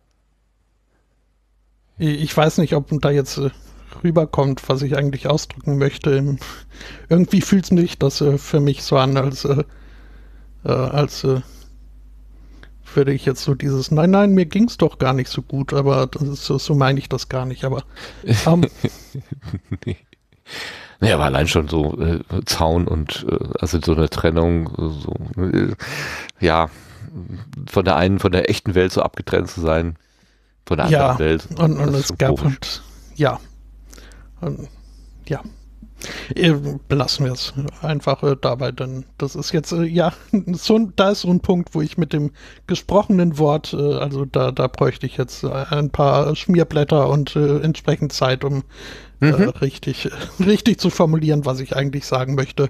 S4: Ich weiß nicht, ob da jetzt äh, rüberkommt, was ich eigentlich ausdrücken möchte. Irgendwie fühlt sich das äh, für mich so an, als, äh, äh, als äh, würde ich jetzt so dieses, nein, nein, mir ging es doch gar nicht so gut, aber das ist, so, so meine ich das gar nicht, aber ähm,
S1: nee. Naja, aber allein schon so äh, Zaun und äh, also so eine Trennung, so, äh, ja, von der einen, von der echten Welt so abgetrennt zu sein, von der anderen
S4: ja,
S1: Welt.
S4: und, und es gab
S1: komisch.
S4: und ja, und, ja. Äh, Belassen wir es einfach äh, dabei, denn das ist jetzt, äh, ja, so, da ist so ein Punkt, wo ich mit dem gesprochenen Wort, äh, also da, da bräuchte ich jetzt äh, ein paar Schmierblätter und äh, entsprechend Zeit, um äh,
S1: Mhm.
S4: richtig, richtig zu formulieren, was ich eigentlich sagen möchte.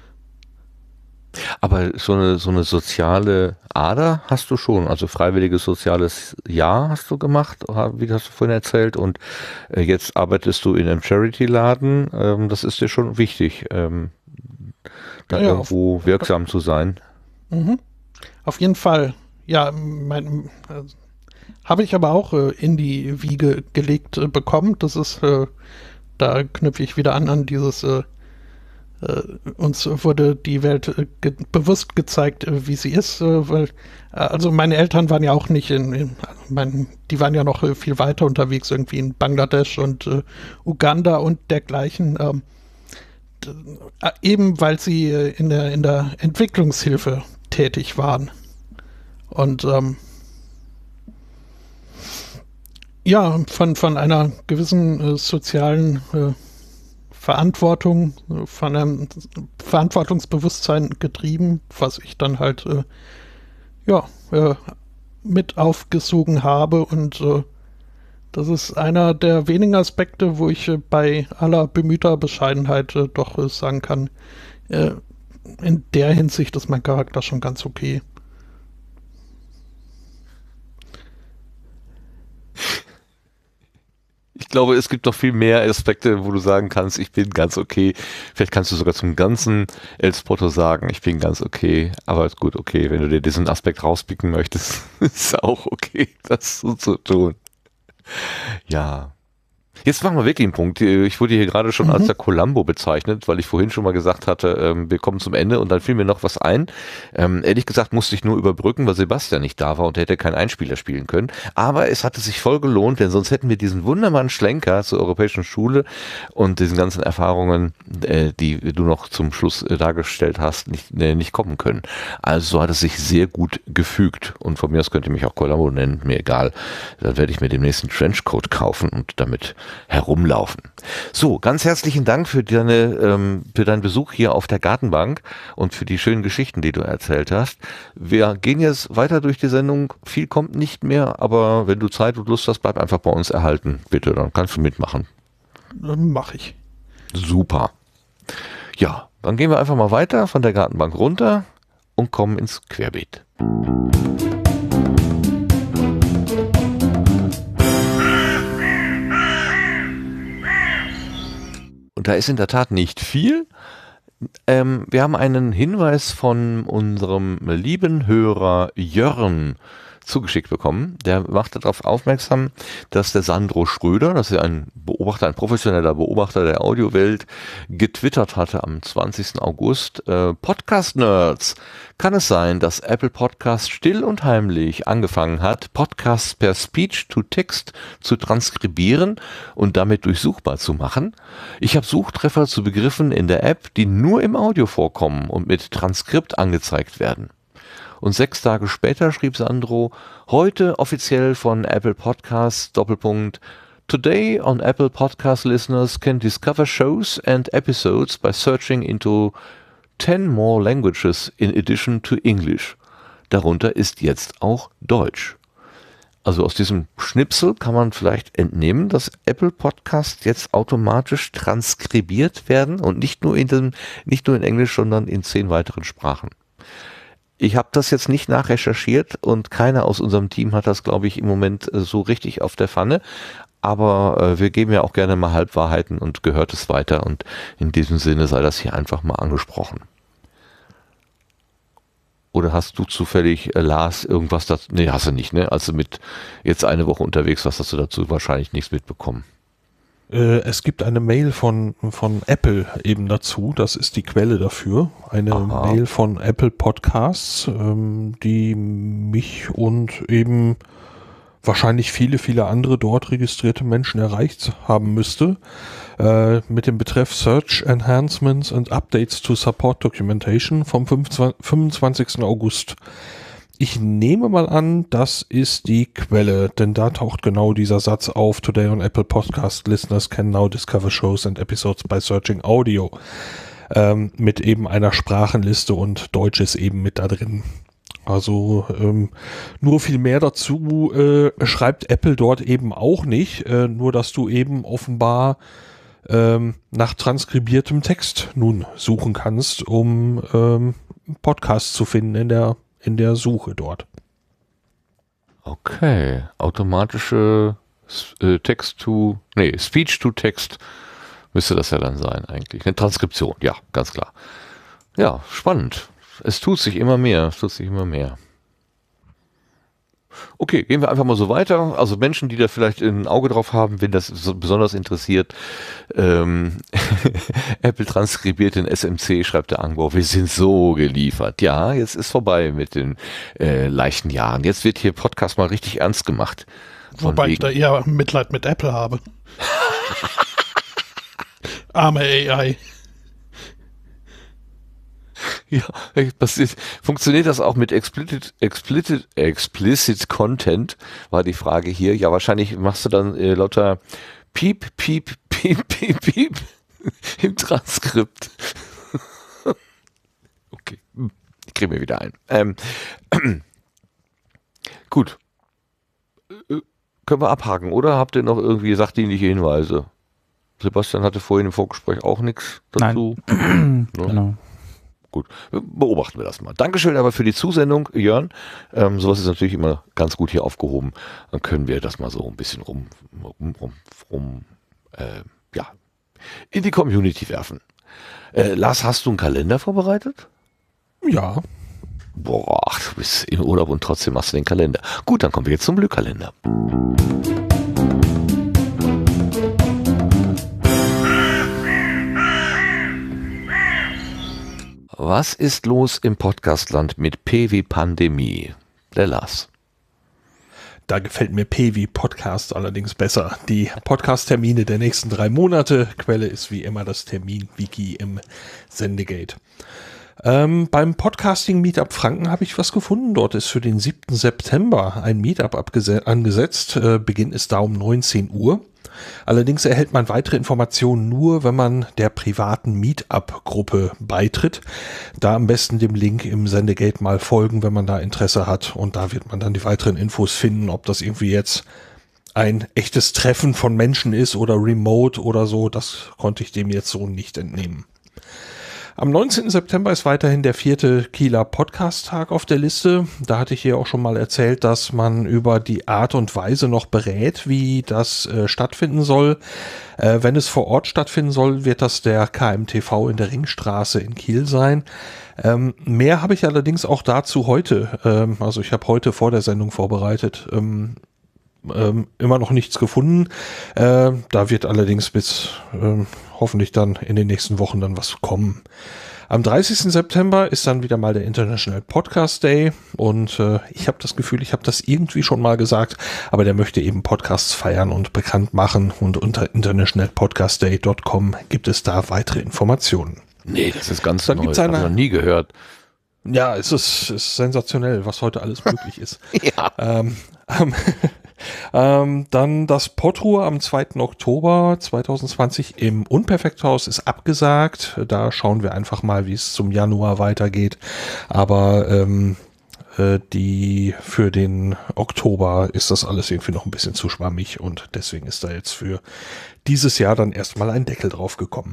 S1: Aber so eine, so eine soziale Ader hast du schon, also freiwilliges soziales Jahr hast du gemacht, wie hast du vorhin erzählt, und äh, jetzt arbeitest du in einem Charity-Laden, ähm, das ist dir schon wichtig, ähm, da
S4: Ja,
S1: irgendwo wirksam zu sein.
S4: Mhm. Auf jeden Fall. Ja, mein, äh, habe ich aber auch äh, in die Wiege gelegt äh, bekommen. Das ist, äh, da knüpfe ich wieder an an dieses, äh, äh, uns wurde die Welt äh, ge bewusst gezeigt, äh, wie sie ist. Äh, weil, äh, also meine Eltern waren ja auch nicht in, in mein, die waren ja noch äh, viel weiter unterwegs, irgendwie in Bangladesch und äh, Uganda und dergleichen. Ähm, Äh, eben weil sie äh, in der, in der Entwicklungshilfe tätig waren. Und ähm, ja, von, von einer gewissen äh, sozialen äh, Verantwortung, äh, von einem Verantwortungsbewusstsein getrieben, was ich dann halt äh, ja, äh, mit aufgesogen habe. Und äh, das ist einer der wenigen Aspekte, wo ich äh, bei aller bemühter Bescheidenheit äh, doch äh, sagen kann, äh, in der Hinsicht ist mein Charakter schon ganz okay.
S1: Ich glaube, es gibt noch viel mehr Aspekte, wo du sagen kannst, ich bin ganz okay. Vielleicht kannst du sogar zum ganzen El Spotto sagen, ich bin ganz okay. Aber ist gut, okay, wenn du dir diesen Aspekt rauspicken möchtest, ist auch okay, das so zu tun. Ja. Jetzt machen wir wirklich einen Punkt. Ich wurde hier gerade schon mhm. als der Columbo bezeichnet, weil ich vorhin schon mal gesagt hatte, ähm, wir kommen zum Ende und dann fiel mir noch was ein. Ähm, ehrlich gesagt musste ich nur überbrücken, weil Sebastian nicht da war und er hätte keinen Einspieler spielen können. Aber es hatte sich voll gelohnt, denn sonst hätten wir diesen wunderbaren Schlenker zur Europäischen Schule und diesen ganzen Erfahrungen, äh, die du noch zum Schluss äh, dargestellt hast, nicht, äh, nicht kommen können. Also hat es sich sehr gut gefügt und von mir aus könnt ihr mich auch Columbo nennen, mir egal. Dann werde ich mir demnächst einen Trenchcoat kaufen und damit herumlaufen. So, ganz herzlichen Dank für deine, ähm, für deinen Besuch hier auf der Gartenbank und für die schönen Geschichten, die du erzählt hast. Wir gehen jetzt weiter durch die Sendung. Viel kommt nicht mehr, aber wenn du Zeit und Lust hast, bleib einfach bei uns erhalten. Bitte, dann kannst du mitmachen.
S4: Mach ich.
S1: Super. Ja, dann gehen wir einfach mal weiter von der Gartenbank runter und kommen ins Querbeet. Und da ist in der Tat nicht viel. Ähm, wir haben einen Hinweis von unserem lieben Hörer Jörn zugeschickt bekommen. Der machte darauf aufmerksam, dass der Sandro Schröder, das ist ein Beobachter, ein professioneller Beobachter der Audiowelt, getwittert hatte am zwanzigsten August, äh, Podcast-Nerds, kann es sein, dass Apple Podcast still und heimlich angefangen hat, Podcasts per Speech-to-Text zu transkribieren und damit durchsuchbar zu machen? Ich habe Suchtreffer zu Begriffen in der App, die nur im Audio vorkommen und mit Transkript angezeigt werden. Und sechs Tage später schrieb Sandro, heute offiziell von Apple Podcasts, Doppelpunkt, Today on Apple Podcast listeners can discover shows and episodes by searching into ten more languages in addition to English. Darunter ist jetzt auch Deutsch. Also aus diesem Schnipsel kann man vielleicht entnehmen, dass Apple Podcasts jetzt automatisch transkribiert werden und nicht nur in dem, nicht nur in Englisch, sondern in zehn weiteren Sprachen. Ich habe das jetzt nicht nachrecherchiert und keiner aus unserem Team hat das, glaube ich, im Moment äh, so richtig auf der Pfanne. Aber äh, wir geben ja auch gerne mal Halbwahrheiten und gehört es weiter. Und in diesem Sinne sei das hier einfach mal angesprochen. Oder hast du zufällig, äh, Lars, irgendwas dazu? Nee, hast du nicht, ne? Also mit jetzt eine Woche unterwegs, was hast du dazu wahrscheinlich nichts mitbekommen?
S2: Es gibt eine Mail von, von Apple eben dazu, das ist die Quelle dafür, eine Aha. Mail von Apple Podcasts, ähm, die mich und eben wahrscheinlich viele, viele andere dort registrierte Menschen erreicht haben müsste, äh, mit dem Betreff Search Enhancements and Updates to Support Documentation vom fünfundzwanzigsten August. Ich nehme mal an, das ist die Quelle, denn da taucht genau dieser Satz auf. Today on Apple Podcast listeners can now discover shows and episodes by searching audio. Ähm, mit eben einer Sprachenliste und Deutsch ist eben mit da drin. Also ähm, nur viel mehr dazu äh, schreibt Apple dort eben auch nicht, äh, nur dass du eben offenbar ähm, nach transkribiertem Text nun suchen kannst, um ähm, Podcasts zu finden in der in der Suche dort.
S1: Okay, automatische äh, Text-to, nee, Speech-to-Text müsste das ja dann sein eigentlich. Eine Transkription, ja, ganz klar. Ja, spannend. Es tut sich immer mehr, es tut sich immer mehr. Okay, gehen wir einfach mal so weiter. Also Menschen, die da vielleicht ein Auge drauf haben, wenn das so besonders interessiert. Ähm, Apple transkribiert in S M C, schreibt der Angbau, wir sind so geliefert. Ja, jetzt ist vorbei mit den äh, leichten Jahren. Jetzt wird hier Podcast mal richtig ernst gemacht.
S4: Wobei wegen. Ich da eher Mitleid mit Apple habe. Arme A I.
S1: Ja, was ist, funktioniert das auch mit explicit, explicit, explicit Content, war die Frage hier. Ja, wahrscheinlich machst du dann äh, lauter Piep, Piep, Piep, Piep, Piep im Transkript. Okay, ich kriege mir wieder ein. Ähm, gut. Äh, können wir abhaken, oder? Habt ihr noch irgendwie sachdienliche Hinweise? Sebastian hatte vorhin im Vorgespräch auch nichts dazu.
S3: Nein. Ne? Genau.
S1: Gut, beobachten wir das mal. Dankeschön aber für die Zusendung, Jörn. Ähm, sowas ist natürlich immer ganz gut hier aufgehoben. Dann können wir das mal so ein bisschen rum, rum, rum, rum äh, ja, in die Community werfen. Äh, Lars, hast du einen Kalender vorbereitet?
S2: Ja.
S1: Boah, ach, du bist im Urlaub und trotzdem machst du den Kalender. Gut, dann kommen wir jetzt zum Glückkalender. Was ist los im Podcastland mit P wie Pandemie? Der Lars.
S2: Da gefällt mir P wie Podcast allerdings besser. Die Podcast-Termine der nächsten drei Monate. Quelle ist wie immer das Termin-Wiki im Sendegate. Ähm, beim Podcasting-Meetup Franken habe ich was gefunden. Dort ist für den siebten September ein Meetup abgese- angesetzt. Äh, Beginn ist da um neunzehn Uhr. Allerdings erhält man weitere Informationen nur, wenn man der privaten Meetup-Gruppe beitritt. Da am besten dem Link im Sendegate mal folgen, wenn man da Interesse hat. Und da wird man dann die weiteren Infos finden, ob das irgendwie jetzt ein echtes Treffen von Menschen ist oder remote oder so. Das konnte ich dem jetzt so nicht entnehmen. Am neunzehnten September ist weiterhin der vierte Kieler Podcast-Tag auf der Liste. Da hatte ich hier auch schon mal erzählt, dass man über die Art und Weise noch berät, wie das äh, stattfinden soll. Äh, wenn es vor Ort stattfinden soll, wird das der K M T V in der Ringstraße in Kiel sein. Ähm, mehr habe ich allerdings auch dazu heute, ähm, also ich habe heute vor der Sendung vorbereitet, ähm, ähm, immer noch nichts gefunden. Äh, da wird allerdings bis ähm, hoffentlich dann in den nächsten Wochen dann was kommen. Am dreißigsten September ist dann wieder mal der International Podcast Day und äh, ich habe das Gefühl, ich habe das irgendwie schon mal gesagt, aber der möchte eben Podcasts feiern und bekannt machen und unter international podcast day dot com gibt es da weitere Informationen.
S1: Nee, das ist ganz
S2: dann
S1: neu,
S2: gibt's
S1: habe
S2: eine,
S1: ich noch nie gehört.
S2: Ja, es ist, ist sensationell, was heute alles möglich ist.
S1: Ja.
S2: Ähm, ähm, ähm, dann das Podruhr am zweiten Oktober zweitausendzwanzig im Unperfekthaus ist abgesagt. Da schauen wir einfach mal, wie es zum Januar weitergeht. Aber ähm, äh, die für den Oktober ist das alles irgendwie noch ein bisschen zu schwammig und deswegen ist da jetzt für dieses Jahr dann erstmal ein Deckel drauf gekommen.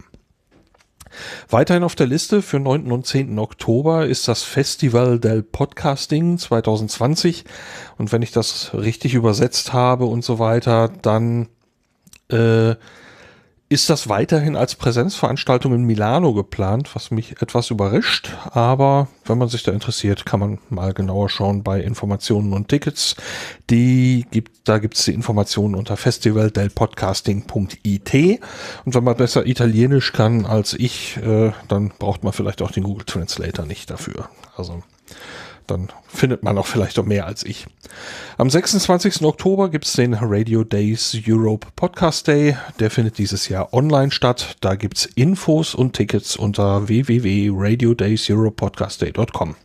S2: Weiterhin auf der Liste für neunten und zehnten Oktober ist das Festival del Podcasting zweitausendzwanzig und wenn ich das richtig übersetzt habe und so weiter, dann äh, ist das weiterhin als Präsenzveranstaltung in Milano geplant, was mich etwas überrascht, aber wenn man sich da interessiert, kann man mal genauer schauen bei Informationen und Tickets. Die gibt, da gibt es die Informationen unter festival del podcasting punkt I T und wenn man besser Italienisch kann als ich, äh, dann braucht man vielleicht auch den Google Translator nicht dafür. Also dann findet man auch vielleicht auch mehr als ich. Am sechsundzwanzigsten Oktober gibt es den Radio Days Europe Podcast Day. Der findet dieses Jahr online statt. Da gibt es Infos und Tickets unter w w w punkt radio days europe podcast day punkt com.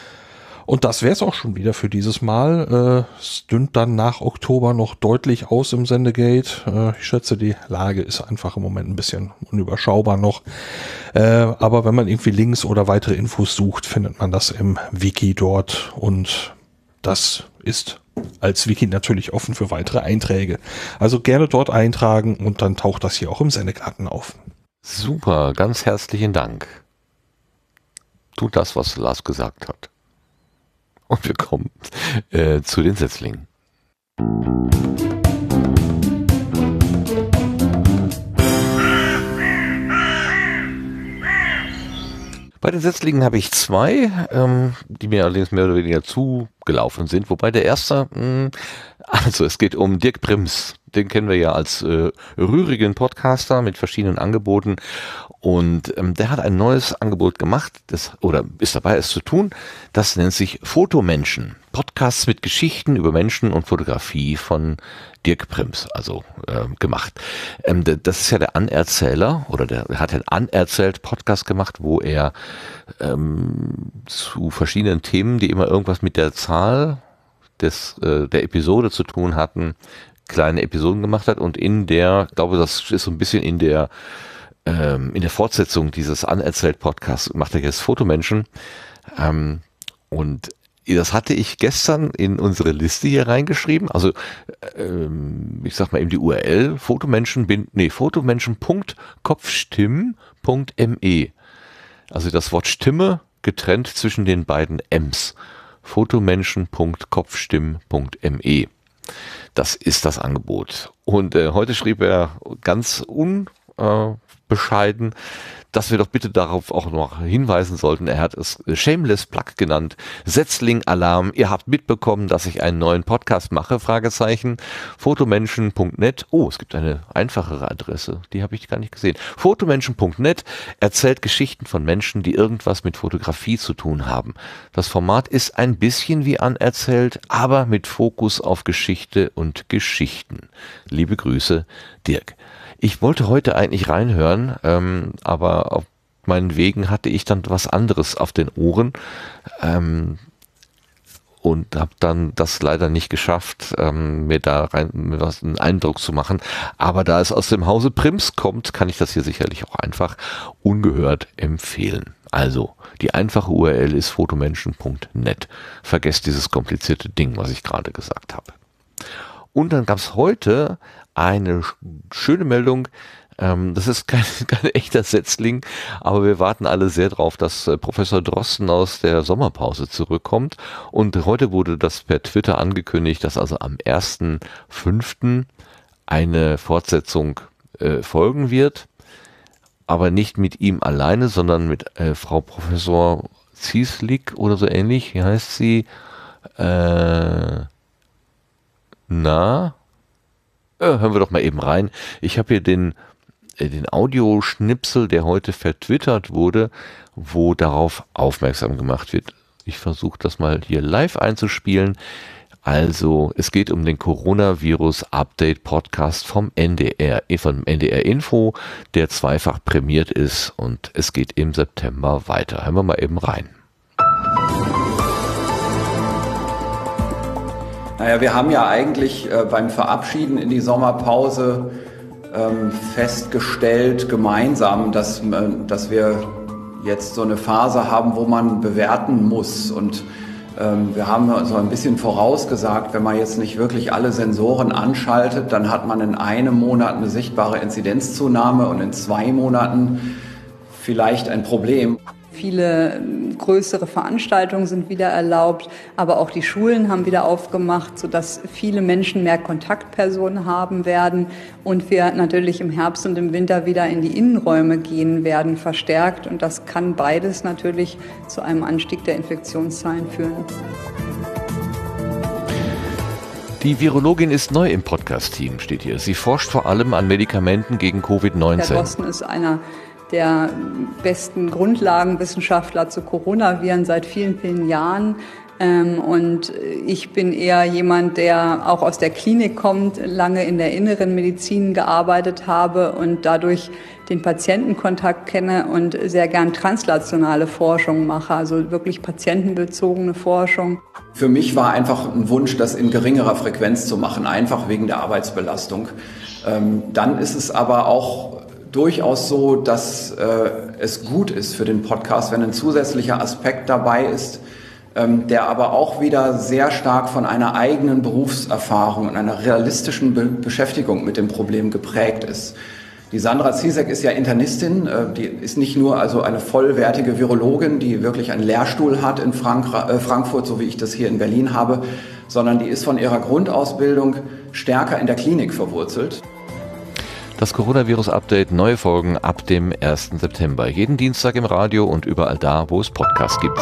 S2: Und das wäre es auch schon wieder für dieses Mal. Äh, es dünnt dann nach Oktober noch deutlich aus im Sendegate. Äh, ich schätze, die Lage ist einfach im Moment ein bisschen unüberschaubar noch. Äh, aber wenn man irgendwie Links oder weitere Infos sucht, findet man das im Wiki dort. Und das ist als Wiki natürlich offen für weitere Einträge. Also gerne dort eintragen und dann taucht das hier auch im Sendegarten auf.
S1: Super, ganz herzlichen Dank. Tut das, was Lars gesagt hat. Und wir kommen äh, zu den Setzlingen. Bei den Setzlingen habe ich zwei, ähm, die mir allerdings mehr oder weniger zugelaufen sind. Wobei der erste, mh, also es geht um Dirk Prims. Den kennen wir ja als äh, rührigen Podcaster mit verschiedenen Angeboten. Und ähm, der hat ein neues Angebot gemacht, das, oder ist dabei, es zu tun. Das nennt sich Fotomenschen. Podcasts mit Geschichten über Menschen und Fotografie von Dirk Prims, also äh, gemacht. Ähm, das ist ja der Anerzähler, oder der, der hat einen Anerzählt-Podcast gemacht, wo er ähm, zu verschiedenen Themen, die immer irgendwas mit der Zahl des, äh, der Episode zu tun hatten, kleine Episoden gemacht hat. Und in der, ich glaube, das ist so ein bisschen in der ähm, in der Fortsetzung dieses Anerzählt-Podcasts, macht er jetzt Fotomenschen. Ähm, und das hatte ich gestern in unsere Liste hier reingeschrieben. Also ähm, ich sag mal eben die U R L Fotomenschen, bin, nee, fotomenschen punkt kopfstimm punkt me. Also das Wort Stimme getrennt zwischen den beiden M's. fotomenschen punkt kopfstimm punkt me. Das ist das Angebot. Und äh, heute schrieb er ganz unbescheiden, dass wir doch bitte darauf auch noch hinweisen sollten. Er hat es Shameless Plug genannt. Setzling Alarm. Ihr habt mitbekommen, dass ich einen neuen Podcast mache, Fragezeichen. Fotomenschen punkt net. Oh, es gibt eine einfachere Adresse. Die habe ich gar nicht gesehen. Fotomenschen punkt net erzählt Geschichten von Menschen, die irgendwas mit Fotografie zu tun haben. Das Format ist ein bisschen wie anerzählt, aber mit Fokus auf Geschichte und Geschichten. Liebe Grüße, Dirk. Ich wollte heute eigentlich reinhören, ähm, aber auf meinen Wegen hatte ich dann was anderes auf den Ohren ähm, und habe dann das leider nicht geschafft, ähm, mir da rein mir was einen Eindruck zu machen. Aber da es aus dem Hause Prims kommt, kann ich das hier sicherlich auch einfach ungehört empfehlen. Also, die einfache U R L ist fotomenschen punkt net. Vergesst dieses komplizierte Ding, was ich gerade gesagt habe. Und dann gab es heute eine schöne Meldung, ähm, das ist kein, kein echter Setzling, aber wir warten alle sehr drauf, dass äh, Professor Drosten aus der Sommerpause zurückkommt. Und heute wurde das per Twitter angekündigt, dass also am ersten fünften eine Fortsetzung äh, folgen wird, aber nicht mit ihm alleine, sondern mit äh, Frau Professor Zieslik oder so ähnlich, wie heißt sie? Äh, na, ja, hören wir doch mal eben rein. Ich habe hier den, äh, den Audioschnipsel, der heute vertwittert wurde, wo darauf aufmerksam gemacht wird. Ich versuche das mal hier live einzuspielen. Also, es geht um den Coronavirus-Update-Podcast vom N D R, vom N D R Info, der zweifach prämiert ist und es geht im September weiter. Hören wir mal eben rein.
S5: Naja, wir haben ja eigentlich äh, beim Verabschieden in die Sommerpause ähm, festgestellt, gemeinsam, dass, äh, dass wir jetzt so eine Phase haben, wo man bewerten muss. Und ähm, wir haben so ein bisschen vorausgesagt, wenn man jetzt nicht wirklich alle Sensoren anschaltet, dann hat man in einem Monat eine sichtbare Inzidenzzunahme und in zwei Monaten vielleicht ein Problem.
S6: Viele größere Veranstaltungen sind wieder erlaubt, aber auch die Schulen haben wieder aufgemacht, sodass viele Menschen mehr Kontaktpersonen haben werden und wir natürlich im Herbst und im Winter wieder in die Innenräume gehen werden, verstärkt. Und das kann beides natürlich zu einem Anstieg der Infektionszahlen führen.
S1: Die Virologin ist neu im Podcast-Team, steht hier. Sie forscht vor allem an Medikamenten gegen Covid neunzehn.
S6: Herr Drosten ist einer der besten Grundlagenwissenschaftler zu Coronaviren seit vielen, vielen Jahren. Und ich bin eher jemand, der auch aus der Klinik kommt, lange in der inneren Medizin gearbeitet habe und dadurch den Patientenkontakt kenne und sehr gern translationale Forschung mache, also wirklich patientenbezogene Forschung.
S5: Für mich war einfach ein Wunsch, das in geringerer Frequenz zu machen, einfach wegen der Arbeitsbelastung. Dann ist es aber auch durchaus so, dass äh, es gut ist für den Podcast, wenn ein zusätzlicher Aspekt dabei ist, ähm, der aber auch wieder sehr stark von einer eigenen Berufserfahrung und einer realistischen Be- Beschäftigung mit dem Problem geprägt ist. Die Sandra Ziesek ist ja Internistin, äh, die ist nicht nur also eine vollwertige Virologin, die wirklich einen Lehrstuhl hat in Frank- äh, Frankfurt, so wie ich das hier in Berlin habe, sondern die ist von ihrer Grundausbildung stärker in der Klinik verwurzelt.
S1: Das Coronavirus-Update, neue Folgen ab dem ersten September. Jeden Dienstag im Radio und überall da, wo es Podcasts gibt.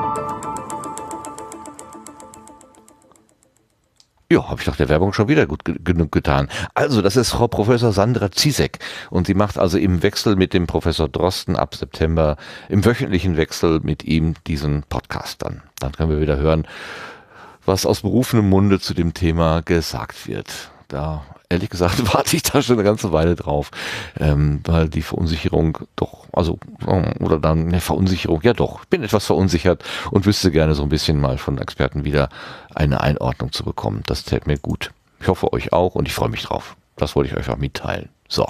S1: Ja, habe ich doch der Werbung schon wieder gut ge- genug getan. Also, das ist Frau Professor Sandra Ziesek und sie macht also im Wechsel mit dem Professor Drosten ab September, im wöchentlichen Wechsel mit ihm diesen Podcast dann. Dann können wir wieder hören, was aus berufenem Munde zu dem Thema gesagt wird. Da ehrlich gesagt warte ich da schon eine ganze Weile drauf, ähm, weil die Verunsicherung doch, also, oder dann eine Verunsicherung, ja doch, ich bin etwas verunsichert und wüsste gerne so ein bisschen mal von Experten wieder eine Einordnung zu bekommen. Das täte mir gut. Ich hoffe euch auch und ich freue mich drauf. Das wollte ich euch einfach mitteilen. So.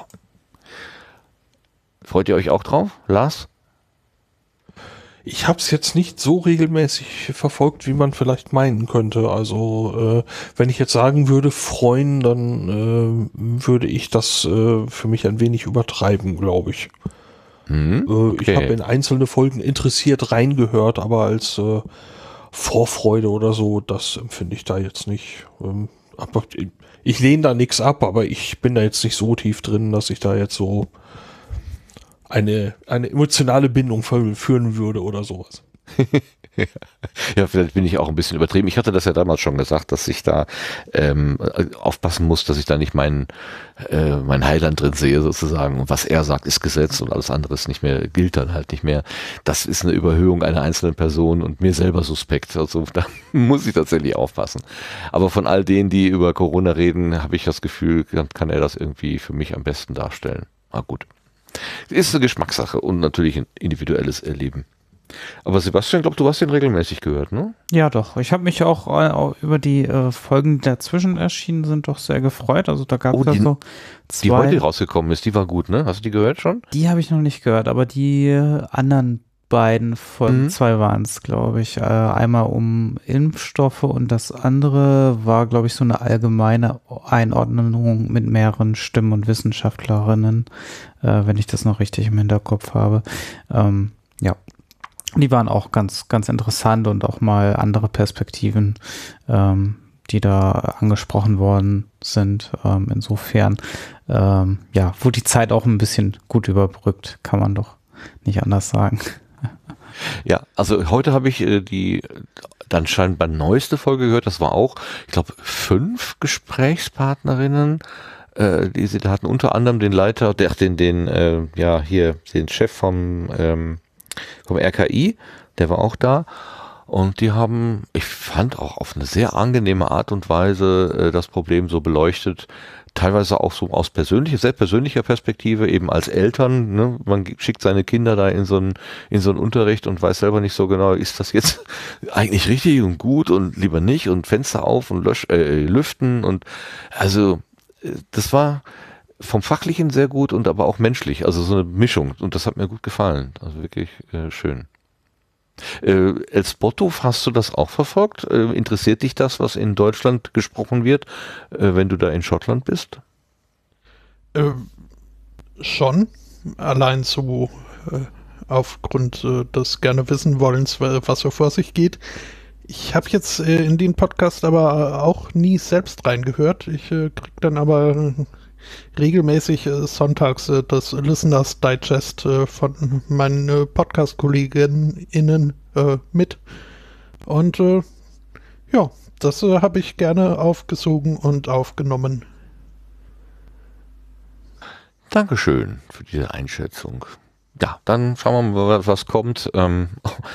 S1: Freut ihr euch auch drauf, Lars?
S2: Ich habe es jetzt nicht so regelmäßig verfolgt, wie man vielleicht meinen könnte. Also äh, wenn ich jetzt sagen würde, freuen, dann äh, würde ich das äh, für mich ein wenig übertreiben, glaube ich.
S1: Hm, okay.
S2: äh, ich habe in einzelne Folgen interessiert reingehört, aber als äh, Vorfreude oder so, das empfinde ich da jetzt nicht. Ähm, aber ich lehne da nichts ab, aber ich bin da jetzt nicht so tief drin, dass ich da jetzt so eine, eine emotionale Bindung führen würde oder sowas.
S1: Ja, vielleicht bin ich auch ein bisschen übertrieben. Ich hatte das ja damals schon gesagt, dass ich da ähm, aufpassen muss, dass ich da nicht meinen äh, mein Heiland drin sehe sozusagen. Und was er sagt, ist Gesetz und alles andere ist nicht mehr, gilt dann halt nicht mehr. Das ist eine Überhöhung einer einzelnen Person und mir selber suspekt. Also da muss ich tatsächlich aufpassen. Aber von all denen, die über Corona reden, habe ich das Gefühl, dann kann er das irgendwie für mich am besten darstellen. Na gut. Ist eine Geschmackssache und natürlich ein individuelles Erleben. Aber Sebastian, ich glaube, du hast den regelmäßig gehört, ne?
S3: Ja, doch. Ich habe mich auch, äh, auch über die äh, Folgen, die dazwischen erschienen sind, doch sehr gefreut. Also da gab es
S1: oh,
S3: ja
S1: die,
S3: so zwei.
S1: Die heute rausgekommen ist, die war gut, ne? Hast du die gehört schon?
S3: Die habe ich noch nicht gehört, aber die äh, anderen beiden Folgen, mhm. zwei waren es, glaube ich. Äh, einmal um Impfstoffe und das andere war, glaube ich, so eine allgemeine Einordnung mit mehreren Stimmen und Wissenschaftlerinnen, äh, wenn ich das noch richtig im Hinterkopf habe. Ähm, ja. Die waren auch ganz, ganz interessant und auch mal andere Perspektiven, ähm, die da angesprochen worden sind. Ähm, insofern, ähm, ja, wurde die Zeit auch ein bisschen gut überbrückt, kann man doch nicht anders sagen.
S1: Ja, also heute habe ich äh, die dann scheinbar neueste Folge gehört. Das war auch, ich glaube, fünf Gesprächspartnerinnen, äh, die sie da hatten. Unter anderem den Leiter, der, den, den, äh, ja, hier, den Chef vom, ähm, vom R K I, der war auch da. Und die haben, ich fand auch auf eine sehr angenehme Art und Weise äh, das Problem so beleuchtet, teilweise auch so aus persönlicher, sehr persönlicher Perspektive, eben als Eltern, ne? Man schickt seine Kinder da in so einen, in so einen Unterricht und weiß selber nicht so genau, ist das jetzt eigentlich richtig und gut und lieber nicht und Fenster auf und lösch, äh, lüften und also das war vom Fachlichen sehr gut und aber auch menschlich, also so eine Mischung und das hat mir gut gefallen, also wirklich äh, schön. Äh, Elsbotto, hast du das auch verfolgt? Äh, interessiert dich das, was in Deutschland gesprochen wird, äh, wenn du da in Schottland bist?
S4: Äh, schon, allein so äh, aufgrund äh, des gerne wissen wollens, was so vor sich geht. Ich habe jetzt äh, in den Podcast aber auch nie selbst reingehört. Ich äh, krieg dann aber regelmäßig äh, sonntags äh, das Listeners Digest äh, von meinen äh, Podcast-KollegInnen äh, mit. Und äh, ja, das äh, habe ich gerne aufgesogen und aufgenommen.
S1: Dankeschön für diese Einschätzung. Ja, dann schauen wir mal, was kommt. Ähm,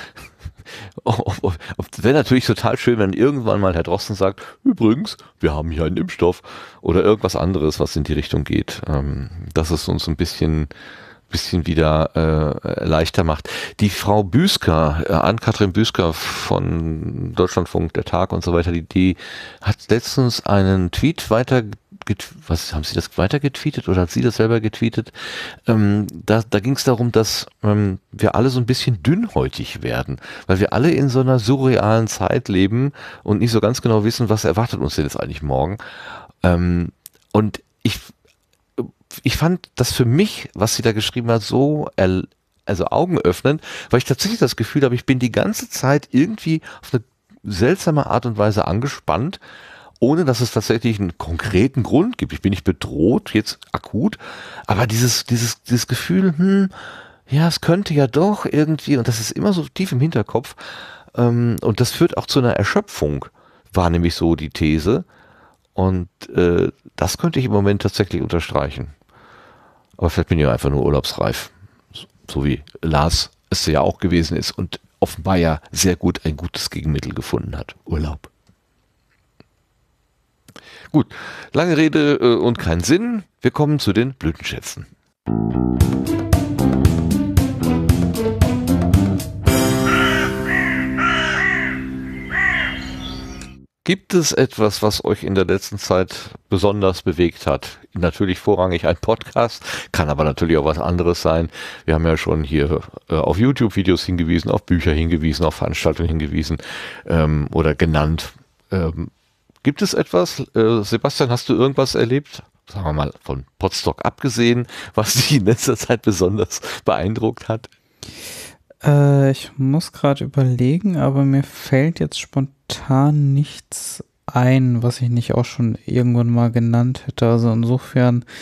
S1: wäre natürlich total schön, wenn irgendwann mal Herr Drosten sagt, übrigens, wir haben hier einen Impfstoff oder irgendwas anderes, was in die Richtung geht, ähm, dass es uns ein bisschen bisschen wieder äh, leichter macht. Die Frau Büsker, äh, Ann-Kathrin Büsker von Deutschlandfunk, der Tag und so weiter, die, die hat letztens einen Tweet weiter was haben Sie das weiter getweetet oder hat sie das selber getweetet? Ähm, da da ging es darum, dass ähm, wir alle so ein bisschen dünnhäutig werden, weil wir alle in so einer surrealen Zeit leben und nicht so ganz genau wissen, was erwartet uns denn jetzt eigentlich morgen. Ähm, und ich ich fand das für mich, was sie da geschrieben hat, so er, also Augen öffnend, weil ich tatsächlich das Gefühl habe, ich bin die ganze Zeit irgendwie auf eine seltsame Art und Weise angespannt, ohne dass es tatsächlich einen konkreten Grund gibt. Ich bin nicht bedroht, jetzt akut, aber dieses, dieses, dieses Gefühl, hm, ja, es könnte ja doch irgendwie, und das ist immer so tief im Hinterkopf, ähm, und das führt auch zu einer Erschöpfung, war nämlich so die These, und äh, das könnte ich im Moment tatsächlich unterstreichen. Aber vielleicht bin ich ja einfach nur urlaubsreif, so wie Lars es ja auch gewesen ist und offenbar ja sehr gut ein gutes Gegenmittel gefunden hat, Urlaub. Gut, lange Rede äh, und kein Sinn. Wir kommen zu den Blütenschätzen. Gibt es etwas, was euch in der letzten Zeit besonders bewegt hat? Natürlich vorrangig ein Podcast, kann aber natürlich auch was anderes sein. Wir haben ja schon hier äh, auf YouTube-Videos hingewiesen, auf Bücher hingewiesen, auf Veranstaltungen hingewiesen ähm, oder genannt. Ähm, Gibt es etwas, äh, Sebastian, hast du irgendwas erlebt, sagen wir mal von Potsdok abgesehen, was dich in letzter Zeit besonders beeindruckt hat?
S3: Äh, ich muss gerade überlegen, aber mir fällt jetzt spontan nichts ein, was ich nicht auch schon irgendwann mal genannt hätte. Also insofern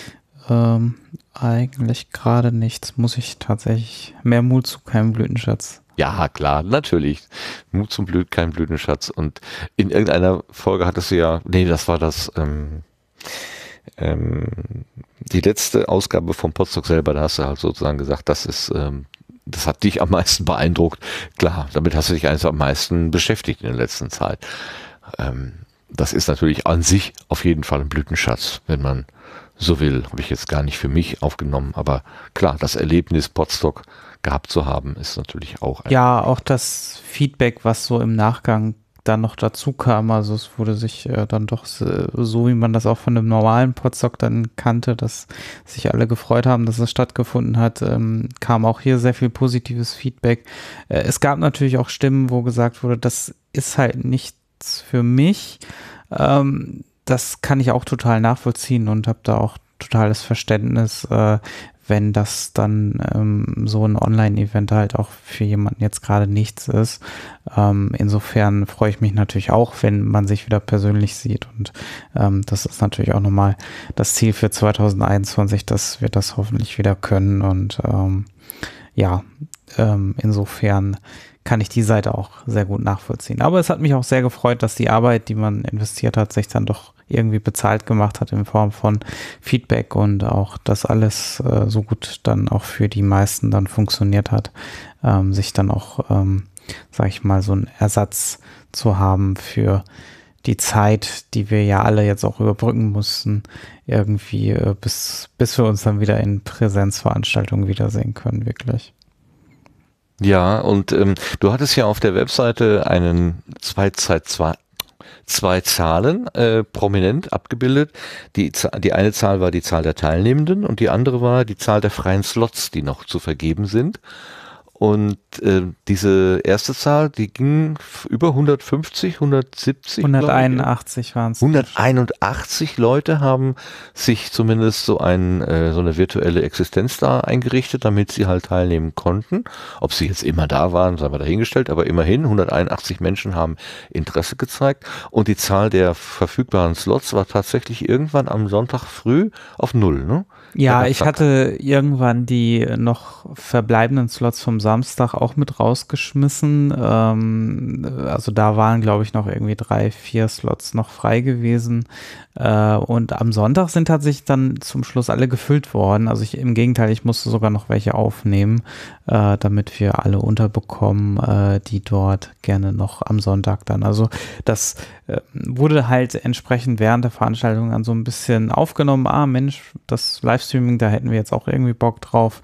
S3: ähm, eigentlich gerade nichts. Muss ich tatsächlich mehr Mut zu keinem Blütenschatz.
S1: Ja, klar, natürlich. Mut zum Blüt, kein Blütenschatz. Und in irgendeiner Folge hattest du ja, nee, das war das, ähm, ähm, die letzte Ausgabe vom Podstock selber, da hast du halt sozusagen gesagt, das ist, ähm, das hat dich am meisten beeindruckt. Klar, damit hast du dich einfach am meisten beschäftigt in der letzten Zeit. Ähm, das ist natürlich an sich auf jeden Fall ein Blütenschatz, wenn man so will. Habe ich jetzt gar nicht für mich aufgenommen, aber klar, das Erlebnis Podstock gehabt zu haben, ist natürlich auch ein
S3: Ja, auch das Feedback, was so im Nachgang dann noch dazu kam, also es wurde sich äh, dann doch so, so, wie man das auch von dem normalen Podstock dann kannte, dass sich alle gefreut haben, dass es stattgefunden hat, ähm, kam auch hier sehr viel positives Feedback. Äh, es gab natürlich auch Stimmen, wo gesagt wurde, das ist halt nichts für mich. Ähm, das kann ich auch total nachvollziehen und habe da auch totales Verständnis, äh, wenn das dann ähm, so ein Online-Event halt auch für jemanden jetzt gerade nichts ist. Ähm, insofern freue ich mich natürlich auch, wenn man sich wieder persönlich sieht und ähm, das ist natürlich auch nochmal das Ziel für zwanzig einundzwanzig, dass wir das hoffentlich wieder können und ähm, ja, ähm, insofern kann ich die Seite auch sehr gut nachvollziehen. Aber es hat mich auch sehr gefreut, dass die Arbeit, die man investiert hat, sich dann doch irgendwie bezahlt gemacht hat in Form von Feedback und auch, dass alles äh, so gut dann auch für die meisten dann funktioniert hat, ähm, sich dann auch, ähm, sag ich mal, so einen Ersatz zu haben für die Zeit, die wir ja alle jetzt auch überbrücken mussten, irgendwie äh, bis, bis wir uns dann wieder in Präsenzveranstaltungen wiedersehen können, wirklich.
S1: Ja, und ähm, du hattest ja auf der Webseite einen zwei, zwei, zwei, zwei Zahlen äh, prominent abgebildet. Die, die eine Zahl war die Zahl der Teilnehmenden und die andere war die Zahl der freien Slots, die noch zu vergeben sind. Und äh, diese erste Zahl, die ging über hundertfünfzig, hundertsiebzig.
S3: hunderteinundachtzig waren es.
S1: hunderteinundachtzig Leute haben sich zumindest so, ein, äh, so eine virtuelle Existenz da eingerichtet, damit sie halt teilnehmen konnten. Ob sie jetzt immer da waren, sei mal dahingestellt, aber immerhin hunderteinundachtzig Menschen haben Interesse gezeigt. Und die Zahl der verfügbaren Slots war tatsächlich irgendwann am Sonntag früh auf null, ne?
S3: Ja, ich hatte irgendwann die noch verbleibenden Slots vom Samstag auch mit rausgeschmissen. Ähm, also da waren, glaube ich, noch irgendwie drei, vier Slots noch frei gewesen. Äh, und am Sonntag sind tatsächlich dann zum Schluss alle gefüllt worden. Also ich, im Gegenteil, ich musste sogar noch welche aufnehmen, äh, damit wir alle unterbekommen, äh, die dort gerne noch am Sonntag dann. Also das äh, wurde halt entsprechend während der Veranstaltung dann so ein bisschen aufgenommen. Ah, Mensch, das Livestreaming, da hätten wir jetzt auch irgendwie Bock drauf.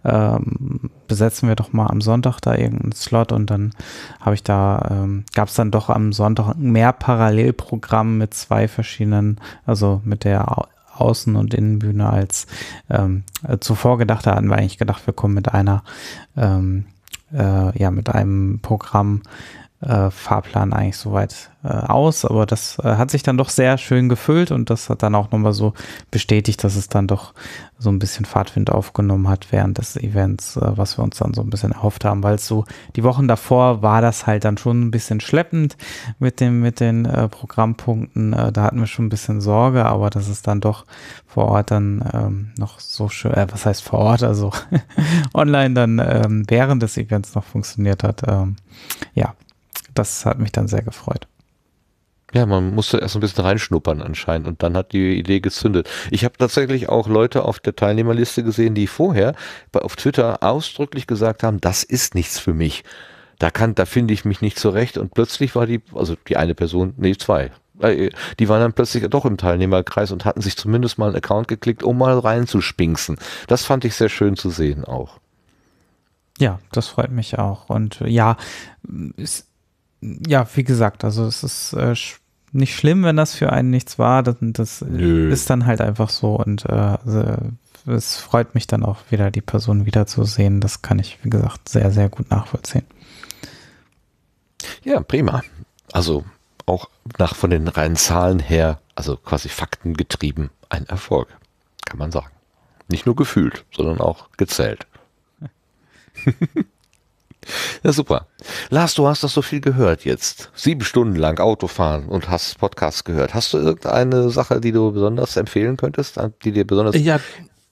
S3: Ähm, besetzen wir doch mal am Sonntag da irgendeinen Slot und dann habe ich da, ähm, gab es dann doch am Sonntag mehr Parallelprogramm mit zwei verschiedenen, also mit der Au- Außen- und Innenbühne als ähm, äh, zuvor gedacht. Da hatten wir eigentlich gedacht, wir kommen mit einer, ähm, äh, ja, mit einem Programm Äh, Fahrplan eigentlich soweit äh, aus, aber das äh, hat sich dann doch sehr schön gefüllt und das hat dann auch nochmal so bestätigt, dass es dann doch so ein bisschen Fahrtwind aufgenommen hat während des Events, äh, was wir uns dann so ein bisschen erhofft haben, weil es so die Wochen davor war das halt dann schon ein bisschen schleppend mit dem mit den äh, Programmpunkten, äh, da hatten wir schon ein bisschen Sorge, aber dass es dann doch vor Ort dann ähm, noch so schön, äh, was heißt vor Ort, also online dann ähm, während des Events noch funktioniert hat, ähm, ja. Das hat mich dann sehr gefreut.
S1: Ja, man musste erst ein bisschen reinschnuppern anscheinend und dann hat die Idee gezündet. Ich habe tatsächlich auch Leute auf der Teilnehmerliste gesehen, die vorher bei, auf Twitter ausdrücklich gesagt haben, das ist nichts für mich. Da kann, da finde ich mich nicht zurecht und plötzlich war die, also die eine Person, nee, zwei, die waren dann plötzlich doch im Teilnehmerkreis und hatten sich zumindest mal einen Account geklickt, um mal reinzuspinksen. Das fand ich sehr schön zu sehen auch.
S3: Ja, das freut mich auch und ja, ist ja, wie gesagt, also es ist äh, sch- nicht schlimm, wenn das für einen nichts war. Das, das ist dann halt einfach so und äh, also, es freut mich dann auch wieder, die Person wiederzusehen. Das kann ich, wie gesagt, sehr, sehr gut nachvollziehen.
S1: Ja, prima. Also auch nach von den reinen Zahlen her, also quasi faktengetrieben, ein Erfolg, kann man sagen. Nicht nur gefühlt, sondern auch gezählt. Ja, super. Lars, du hast das so viel gehört jetzt. Sieben Stunden lang Autofahren und hast Podcasts gehört. Hast du irgendeine Sache, die du besonders empfehlen könntest, die dir besonders...
S2: Ja,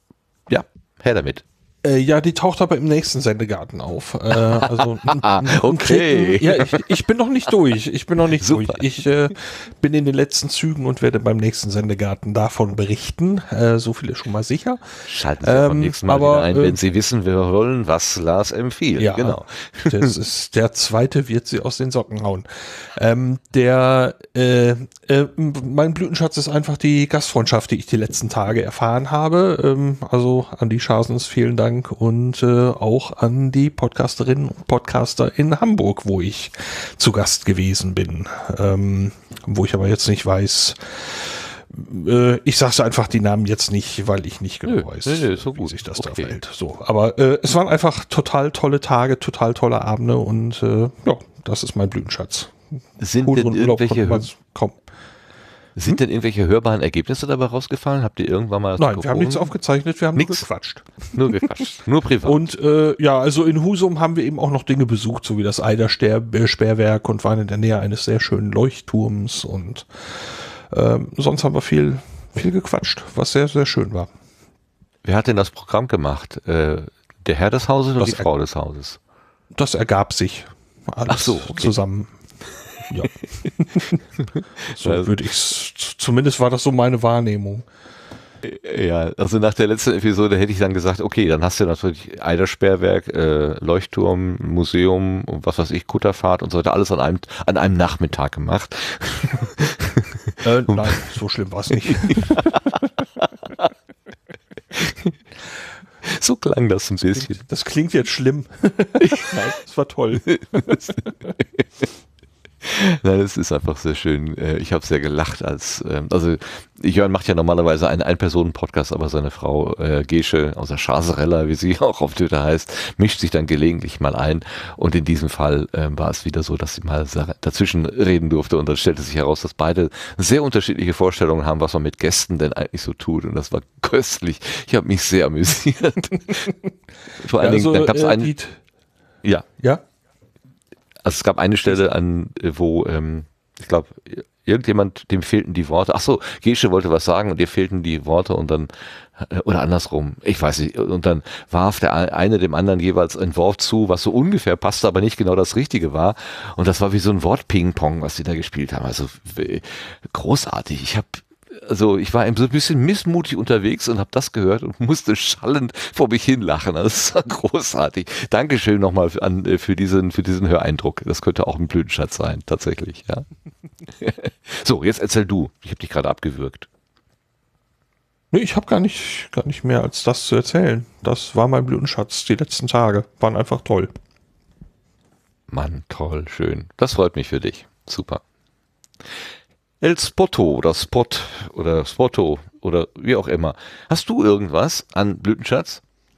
S1: Her damit.
S2: Äh, ja, die taucht aber im nächsten Sendegarten auf. Äh, also
S1: okay.
S2: Ja, ich, ich bin noch nicht durch. Ich bin noch nicht
S1: Super.
S2: durch. Ich äh, bin in den letzten Zügen und werde beim nächsten Sendegarten davon berichten. Äh, so viel ist schon mal sicher.
S1: Schalten Sie ähm, beim nächsten Mal
S2: aber,
S1: wieder ein,
S2: äh,
S1: wenn Sie wissen, wir wollen, was Lars empfiehlt.
S2: Ja,
S1: genau.
S2: Das ist der zweite, wird sie aus den Socken hauen. Ähm, der, äh, äh, mein Blütenschatz ist einfach die Gastfreundschaft, die ich die letzten Tage erfahren habe. Ähm, also an die Schasens vielen Dank und äh, auch an die Podcasterinnen und Podcaster in Hamburg, wo ich zu Gast gewesen bin. Ähm, wo ich aber jetzt nicht weiß, äh, ich sage einfach die Namen jetzt nicht, weil ich nicht genau
S1: Nö,
S2: weiß,
S1: nö, nö, so
S2: wie
S1: gut.
S2: sich das
S1: Okay.
S2: da verhält. So, aber äh, es waren einfach total tolle Tage, total tolle Abende und äh, ja, das ist mein Blütenschatz.
S1: Sind
S2: Cooleren
S1: denn
S2: Urlaub
S1: irgendwelche,
S2: konnte man kaum.
S1: sind denn irgendwelche hörbaren Ergebnisse dabei rausgefallen? Habt ihr irgendwann mal das
S2: Nein, wir haben nichts
S1: Mikrofon?
S2: aufgezeichnet, wir haben
S1: Nix.
S2: nur gequatscht.
S1: Nur gequatscht. Nur privat.
S2: Und äh, ja, also in Husum haben wir eben auch noch Dinge besucht, so wie das Eider-Sperrwerk und waren in der Nähe eines sehr schönen Leuchtturms und ähm, sonst haben wir viel, viel gequatscht, was sehr, sehr schön war.
S1: Wer hat denn das Programm gemacht? Äh, der Herr des Hauses oder
S2: Das
S1: die Frau des Hauses?
S2: Das ergab sich alles
S1: Ach so, okay.
S2: zusammen. Ja. So
S1: Also-
S2: würde ich es, zumindest war das so meine Wahrnehmung.
S1: Ja, also nach der letzten Episode hätte ich dann gesagt, okay, dann hast du natürlich Eidersperrwerk, äh, Leuchtturm, Museum und was weiß ich, Kutterfahrt und so weiter, alles an einem, an einem Nachmittag gemacht.
S2: Äh, nein, so schlimm war es nicht.
S1: So klang das ein bisschen.
S2: Das klingt jetzt schlimm. Nein, das war toll.
S1: Nein, es ist einfach sehr schön. Äh, Ich habe sehr gelacht, als ähm, also Jörn macht ja normalerweise einen Ein-Personen-Podcast, aber seine Frau äh, Gesche aus der Schaserella, wie sie auch auf Twitter heißt, mischt sich dann gelegentlich mal ein. Und in diesem Fall ähm, war es wieder so, dass sie mal sa- dazwischen reden durfte. Und dann stellte sich heraus, dass beide sehr unterschiedliche Vorstellungen haben, was man mit Gästen denn eigentlich so tut. Und das war köstlich. Ich habe mich sehr amüsiert. Vor allen Dingen, dann gab es
S2: äh,
S1: eine.
S2: die-
S1: Ja.
S2: Ja,
S1: Also es gab eine Stelle, an wo, ähm, ich glaube, irgendjemand, dem fehlten die Worte. Ach so, Gesche wollte was sagen und ihr fehlten die Worte und dann, äh, oder andersrum, ich weiß nicht, und dann warf der eine dem anderen jeweils ein Wort zu, was so ungefähr passte, aber nicht genau das Richtige war. Und das war wie so ein Wort-Ping-Pong, was die da gespielt haben. Also w- großartig. Ich habe Also ich war eben so ein bisschen missmutig unterwegs und habe das gehört und musste schallend vor mich hin lachen. Also das war großartig. Dankeschön nochmal für, an, äh, für, diesen, für diesen Höreindruck. Das könnte auch ein Blütenschatz sein, tatsächlich. Ja. So, jetzt erzähl du. Ich habe dich gerade abgewürgt.
S2: nee, ich habe gar nicht, gar nicht mehr als das zu erzählen. Das war mein Blütenschatz. Die letzten Tage waren einfach toll.
S1: Mann, toll, schön. Das freut mich für dich. Super. El Spotto oder Spot oder Spotto oder wie auch immer. Hast du irgendwas an Blütenschatz?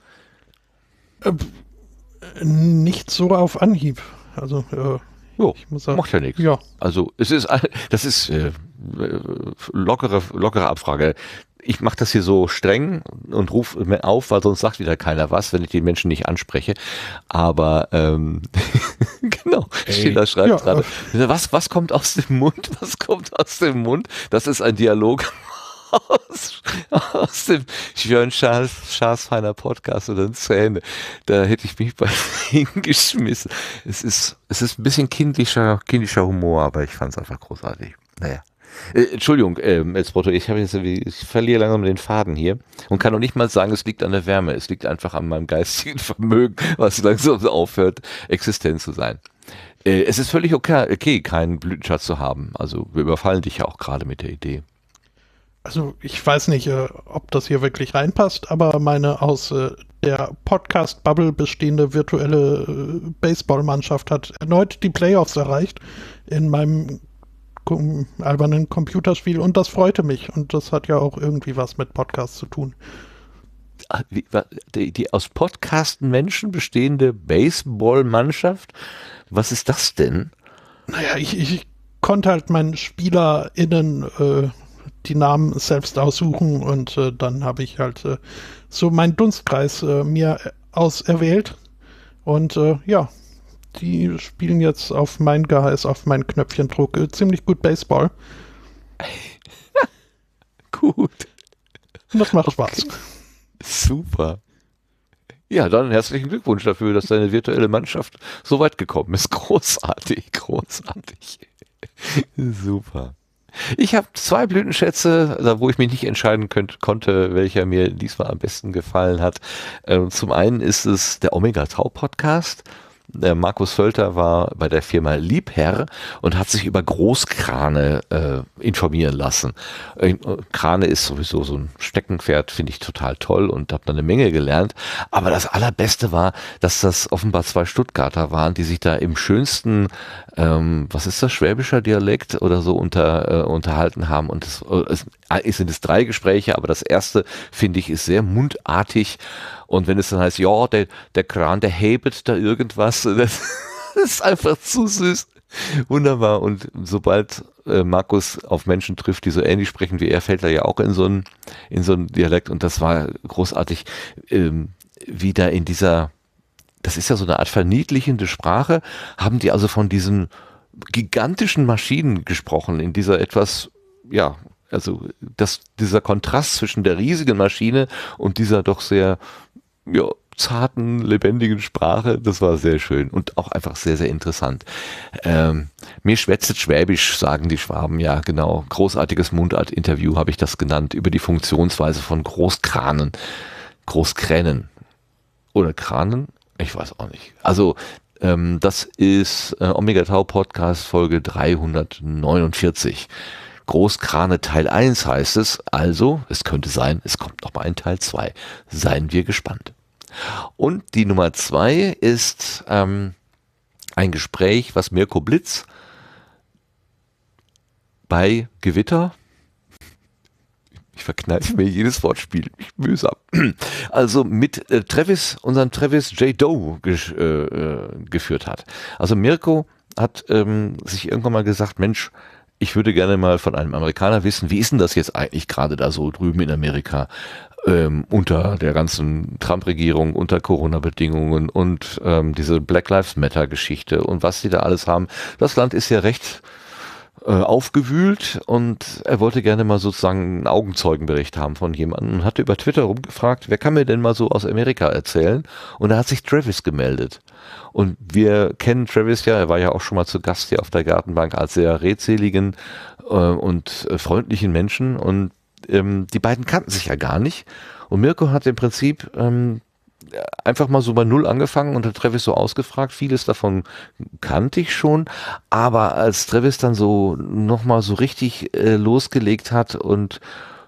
S4: Nicht so auf Anhieb. Also, äh,
S1: Jo,
S4: ich muss sagen,
S1: macht ja nichts.
S4: ja.
S1: Also es ist, das ist äh, lockere, lockere Abfrage. Ich mache das hier so streng und rufe mir auf, weil sonst sagt wieder keiner was, wenn ich die Menschen nicht anspreche. Aber ähm, genau, Sheila schreibt
S4: Ja,
S1: gerade, was, was kommt aus dem Mund? Was kommt aus dem Mund? Das ist ein Dialog aus, aus dem Jörn Schaas, Schaas feiner Podcast oder Zähne. Da hätte ich mich bei hingeschmissen. Es ist, es ist ein bisschen kindlicher, kindischer Humor, aber ich fand es einfach großartig. Naja. Äh, Entschuldigung, ähm, jetzt Brotto, ich habe jetzt, ich verliere langsam den Faden hier und kann noch nicht mal sagen, es liegt an der Wärme. Es liegt einfach an meinem geistigen Vermögen, was langsam so aufhört, existent zu sein. Äh, es ist völlig okay, okay, keinen Blütenschatz zu haben. Also wir überfallen dich ja auch gerade mit der Idee.
S4: Also ich weiß nicht, äh, ob das hier wirklich reinpasst, aber meine aus äh, der Podcast-Bubble bestehende virtuelle äh, Baseballmannschaft hat erneut die Playoffs erreicht in meinem kom albernen Computerspiel und das freute mich und das hat ja auch irgendwie was mit Podcasts zu tun.
S1: Ah, wie, wa- die, die aus Podcasten Menschen bestehende Baseballmannschaft? Was ist das denn?
S4: Naja, ich, ich konnte halt meinen SpielerInnen äh, die Namen selbst aussuchen und äh, dann habe ich halt äh, so meinen Dunstkreis äh, mir auserwählt und äh, ja, die spielen jetzt auf mein Geheiß, auf mein Knöpfchendruck äh, ziemlich gut Baseball
S1: Gut.
S4: und das macht Spaß.
S1: Super. Ja, dann herzlichen Glückwunsch dafür, dass deine virtuelle Mannschaft so weit gekommen ist. Großartig, großartig. Super. Ich habe zwei Blütenschätze, da wo ich mich nicht entscheiden könnt, konnte, welcher mir diesmal am besten gefallen hat. Ähm, zum einen ist es der Omega Tau Podcast. Der Markus Völter war bei der Firma Liebherr und hat sich über Großkrane äh, informieren lassen. Äh, Krane ist sowieso so ein Steckenpferd, finde ich total toll und habe da eine Menge gelernt. Aber das Allerbeste war, dass das offenbar zwei Stuttgarter waren, die sich da im schönsten, ähm, was ist das, schwäbischer Dialekt oder so unter, äh, unterhalten haben. Und es, es, es sind es drei Gespräche, aber das erste, finde ich, ist sehr mundartig. Und wenn es dann heißt, ja, der, der Kran, der hebet da irgendwas, das, das ist einfach zu süß. Wunderbar. Und sobald äh, Markus auf Menschen trifft, die so ähnlich sprechen wie er, fällt er ja auch in so einen, in so einen Dialekt. Und das war großartig, ähm, wieder in dieser, das ist ja so eine Art verniedlichende Sprache, haben die also von diesen gigantischen Maschinen gesprochen, in dieser etwas, ja, also das, dieser Kontrast zwischen der riesigen Maschine und dieser doch sehr, ja, zarten, lebendigen Sprache, das war sehr schön und auch einfach sehr, sehr interessant. Ähm, mir schwätzet Schwäbisch, sagen die Schwaben, ja genau. Großartiges Mundart-Interview habe ich das genannt, über die Funktionsweise von Großkranen. Großkränen. Oder Kranen? Ich weiß auch nicht. Also, ähm, das ist äh, Omega Tau Podcast Folge dreihundertneunundvierzig. Großkrane Teil eins heißt es, also es könnte sein, es kommt noch mal ein Teil zwei. Seien wir gespannt. Und die Nummer zwei ist ähm, ein Gespräch, was Mirko Blitz bei Gewitter, ich verkneife mir jedes Wortspiel, mühsam, also mit äh, Travis, unseren Travis J. Doe ges äh, geführt hat. Also Mirko hat ähm, sich irgendwann mal gesagt, Mensch, ich würde gerne mal von einem Amerikaner wissen, wie ist denn das jetzt eigentlich gerade da so drüben in Amerika ähm, unter der ganzen Trump-Regierung, unter Corona-Bedingungen und ähm, diese Black Lives Matter-Geschichte und was die da alles haben. Das Land ist ja recht äh, aufgewühlt und er wollte gerne mal sozusagen einen Augenzeugenbericht haben von jemandem und hatte über Twitter rumgefragt, wer kann mir denn mal so aus Amerika erzählen? Und da hat sich Travis gemeldet. Und wir kennen Travis ja, er war ja auch schon mal zu Gast hier auf der Gartenbank als sehr redseligen äh, und äh, freundlichen Menschen und ähm, die beiden kannten sich ja gar nicht und Mirko hat im Prinzip ähm, einfach mal so bei Null angefangen und hat Travis so ausgefragt, vieles davon kannte ich schon, aber als Travis dann so nochmal so richtig äh, losgelegt hat und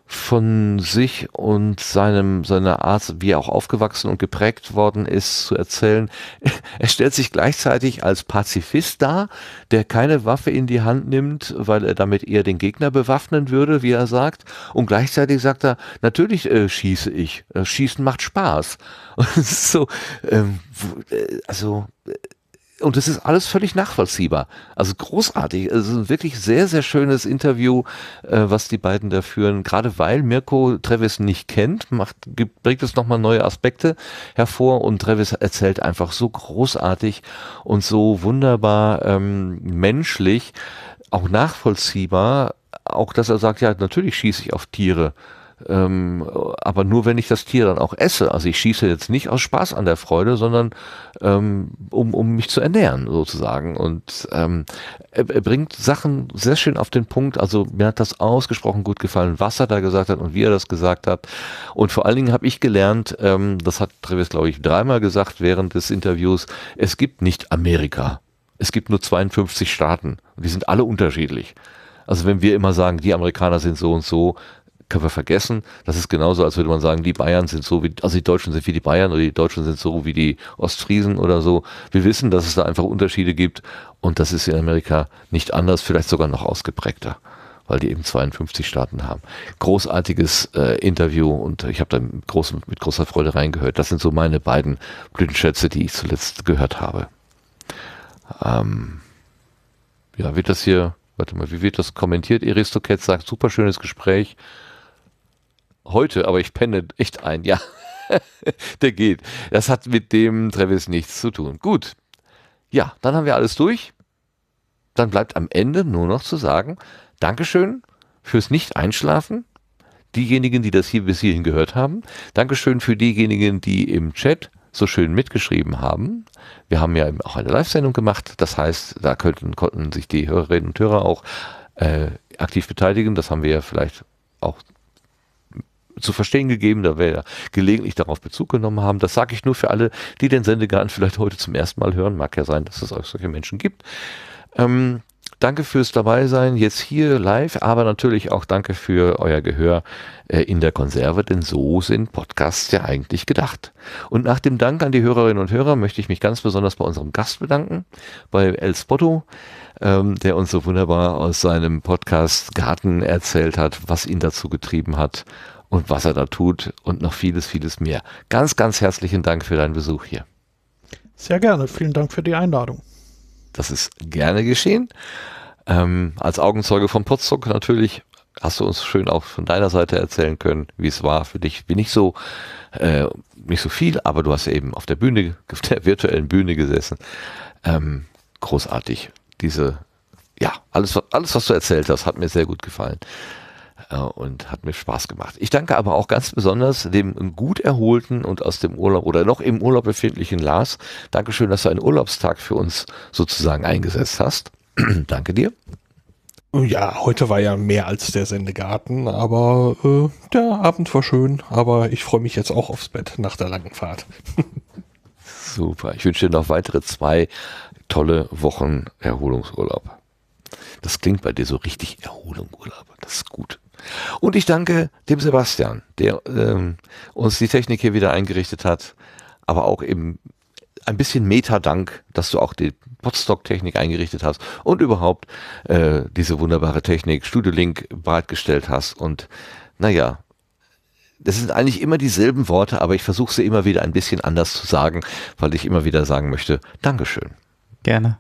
S1: von sich und seinem, seiner Art, wie er auch aufgewachsen und geprägt worden ist, zu erzählen. Er stellt sich gleichzeitig als Pazifist dar, der keine Waffe in die Hand nimmt, weil er damit eher den Gegner bewaffnen würde, wie er sagt. Und gleichzeitig sagt er, natürlich äh, schieße ich. Schießen macht Spaß. Und es ist so, ähm, also, und das ist alles völlig nachvollziehbar. Also großartig. Es ist ein wirklich sehr, sehr schönes Interview, äh, was die beiden da führen. Gerade weil Mirko Travis nicht kennt, macht, gibt, bringt es nochmal neue Aspekte hervor und Travis erzählt einfach so großartig und so wunderbar ähm, menschlich, auch nachvollziehbar, auch dass er sagt, ja, natürlich schieße ich auf Tiere. Ähm, aber nur wenn ich das Tier dann auch esse. Also ich schieße jetzt nicht aus Spaß an der Freude, sondern ähm, um, um mich zu ernähren sozusagen. Und ähm, er, er bringt Sachen sehr schön auf den Punkt. Also mir hat das ausgesprochen gut gefallen, was er da gesagt hat und wie er das gesagt hat. Und vor allen Dingen habe ich gelernt, ähm, das hat Travis, glaube ich, dreimal gesagt während des Interviews, es gibt nicht Amerika. Es gibt nur zweiundfünfzig Staaten und die sind alle unterschiedlich. Also wenn wir immer sagen, die Amerikaner sind so und so, können wir vergessen. Das ist genauso, als würde man sagen, die Bayern sind so wie, also die Deutschen sind wie die Bayern oder die Deutschen sind so wie die Ostfriesen oder so. Wir wissen, dass es da einfach Unterschiede gibt und das ist in Amerika nicht anders, vielleicht sogar noch ausgeprägter, weil die eben zweiundfünfzig Staaten haben. Großartiges äh, Interview und ich habe da mit, großem, mit großer Freude reingehört. Das sind so meine beiden Blütenschätze, die ich zuletzt gehört habe. Ähm, ja, wird das hier, warte mal, wie wird das kommentiert? Aristocat sagt, super schönes Gespräch. Heute, aber ich penne echt ein, ja, der geht. Das hat mit dem Travis nichts zu tun. Gut, ja, dann haben wir alles durch. Dann bleibt am Ende nur noch zu sagen, Dankeschön fürs Nicht-Einschlafen. Diejenigen, die das hier bis hierhin gehört haben. Dankeschön für diejenigen, die im Chat so schön mitgeschrieben haben. Wir haben ja auch eine Live-Sendung gemacht. Das heißt, da könnten, konnten sich die Hörerinnen und Hörer auch äh, aktiv beteiligen. Das haben wir ja vielleicht auch zu verstehen gegeben, da wir ja gelegentlich darauf Bezug genommen haben. Das sage ich nur für alle, die den Sendegarten vielleicht heute zum ersten Mal hören. Mag ja sein, dass es auch solche Menschen gibt. Ähm, danke fürs Dabeisein, jetzt hier live, aber natürlich auch danke für euer Gehör äh, in der Konserve, denn so sind Podcasts ja eigentlich gedacht. Und nach dem Dank an die Hörerinnen und Hörer möchte ich mich ganz besonders bei unserem Gast bedanken, bei El Spotto, ähm, der uns so wunderbar aus seinem Podcast Garten erzählt hat, was ihn dazu getrieben hat und was er da tut und noch vieles, vieles mehr. Ganz, ganz herzlichen Dank für deinen Besuch hier.
S4: Sehr gerne. Vielen Dank für die Einladung.
S1: Das ist gerne geschehen. Ähm, als Augenzeuge von Potsdok natürlich hast du uns schön auch von deiner Seite erzählen können, wie es war für dich. Wie nicht so, äh, nicht so viel, aber du hast ja eben auf der Bühne, auf der virtuellen Bühne gesessen. Ähm, großartig. Diese, ja, alles, alles, was du erzählt hast, hat mir sehr gut gefallen. Und hat mir Spaß gemacht. Ich danke aber auch ganz besonders dem gut erholten und aus dem Urlaub oder noch im Urlaub befindlichen Lars. Dankeschön, dass du einen Urlaubstag für uns sozusagen eingesetzt hast. Danke dir.
S2: Ja, heute war ja mehr als der Sendegarten, aber äh, der Abend war schön, aber ich freue mich jetzt auch aufs Bett nach der langen Fahrt.
S1: Super. Ich wünsche dir noch weitere zwei tolle Wochen Erholungsurlaub. Das klingt bei dir so richtig Erholungsurlaub. Das ist gut. Und ich danke dem Sebastian, der ähm, uns die Technik hier wieder eingerichtet hat, aber auch eben ein bisschen Meta-Dank, dass du auch die Podstock-Technik eingerichtet hast und überhaupt äh, diese wunderbare Technik Studio Link bereitgestellt hast. Und naja, das sind eigentlich immer dieselben Worte, aber ich versuche sie immer wieder ein bisschen anders zu sagen, weil ich immer wieder sagen möchte, Dankeschön.
S3: Gerne.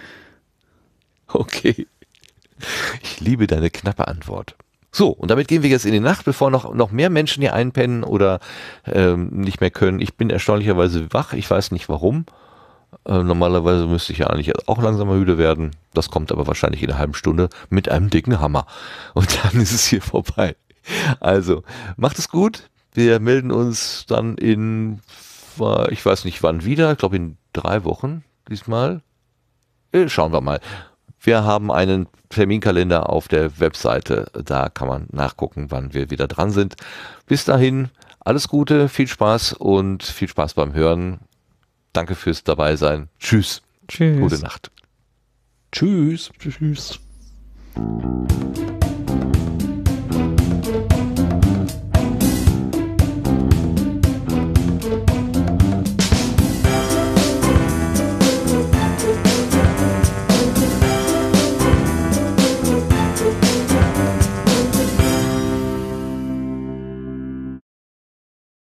S1: Okay. Ich liebe deine knappe Antwort. So, und damit gehen wir jetzt in die Nacht, bevor noch, noch mehr Menschen hier einpennen oder ähm, nicht mehr können. Ich bin erstaunlicherweise wach, ich weiß nicht warum. Äh, normalerweise müsste ich ja eigentlich auch langsam müde werden. Das kommt aber wahrscheinlich in einer halben Stunde mit einem dicken Hammer. Und dann ist es hier vorbei. Also, macht es gut. Wir melden uns dann in, ich weiß nicht wann wieder, ich glaube in drei Wochen diesmal. Äh, schauen wir mal. Wir haben einen Terminkalender auf der Webseite, da kann man nachgucken, wann wir wieder dran sind. Bis dahin, alles Gute, viel Spaß und viel Spaß beim Hören. Danke fürs Dabeisein. Tschüss.
S3: Tschüss.
S1: Gute Nacht.
S2: Tschüss.
S4: Tschüss.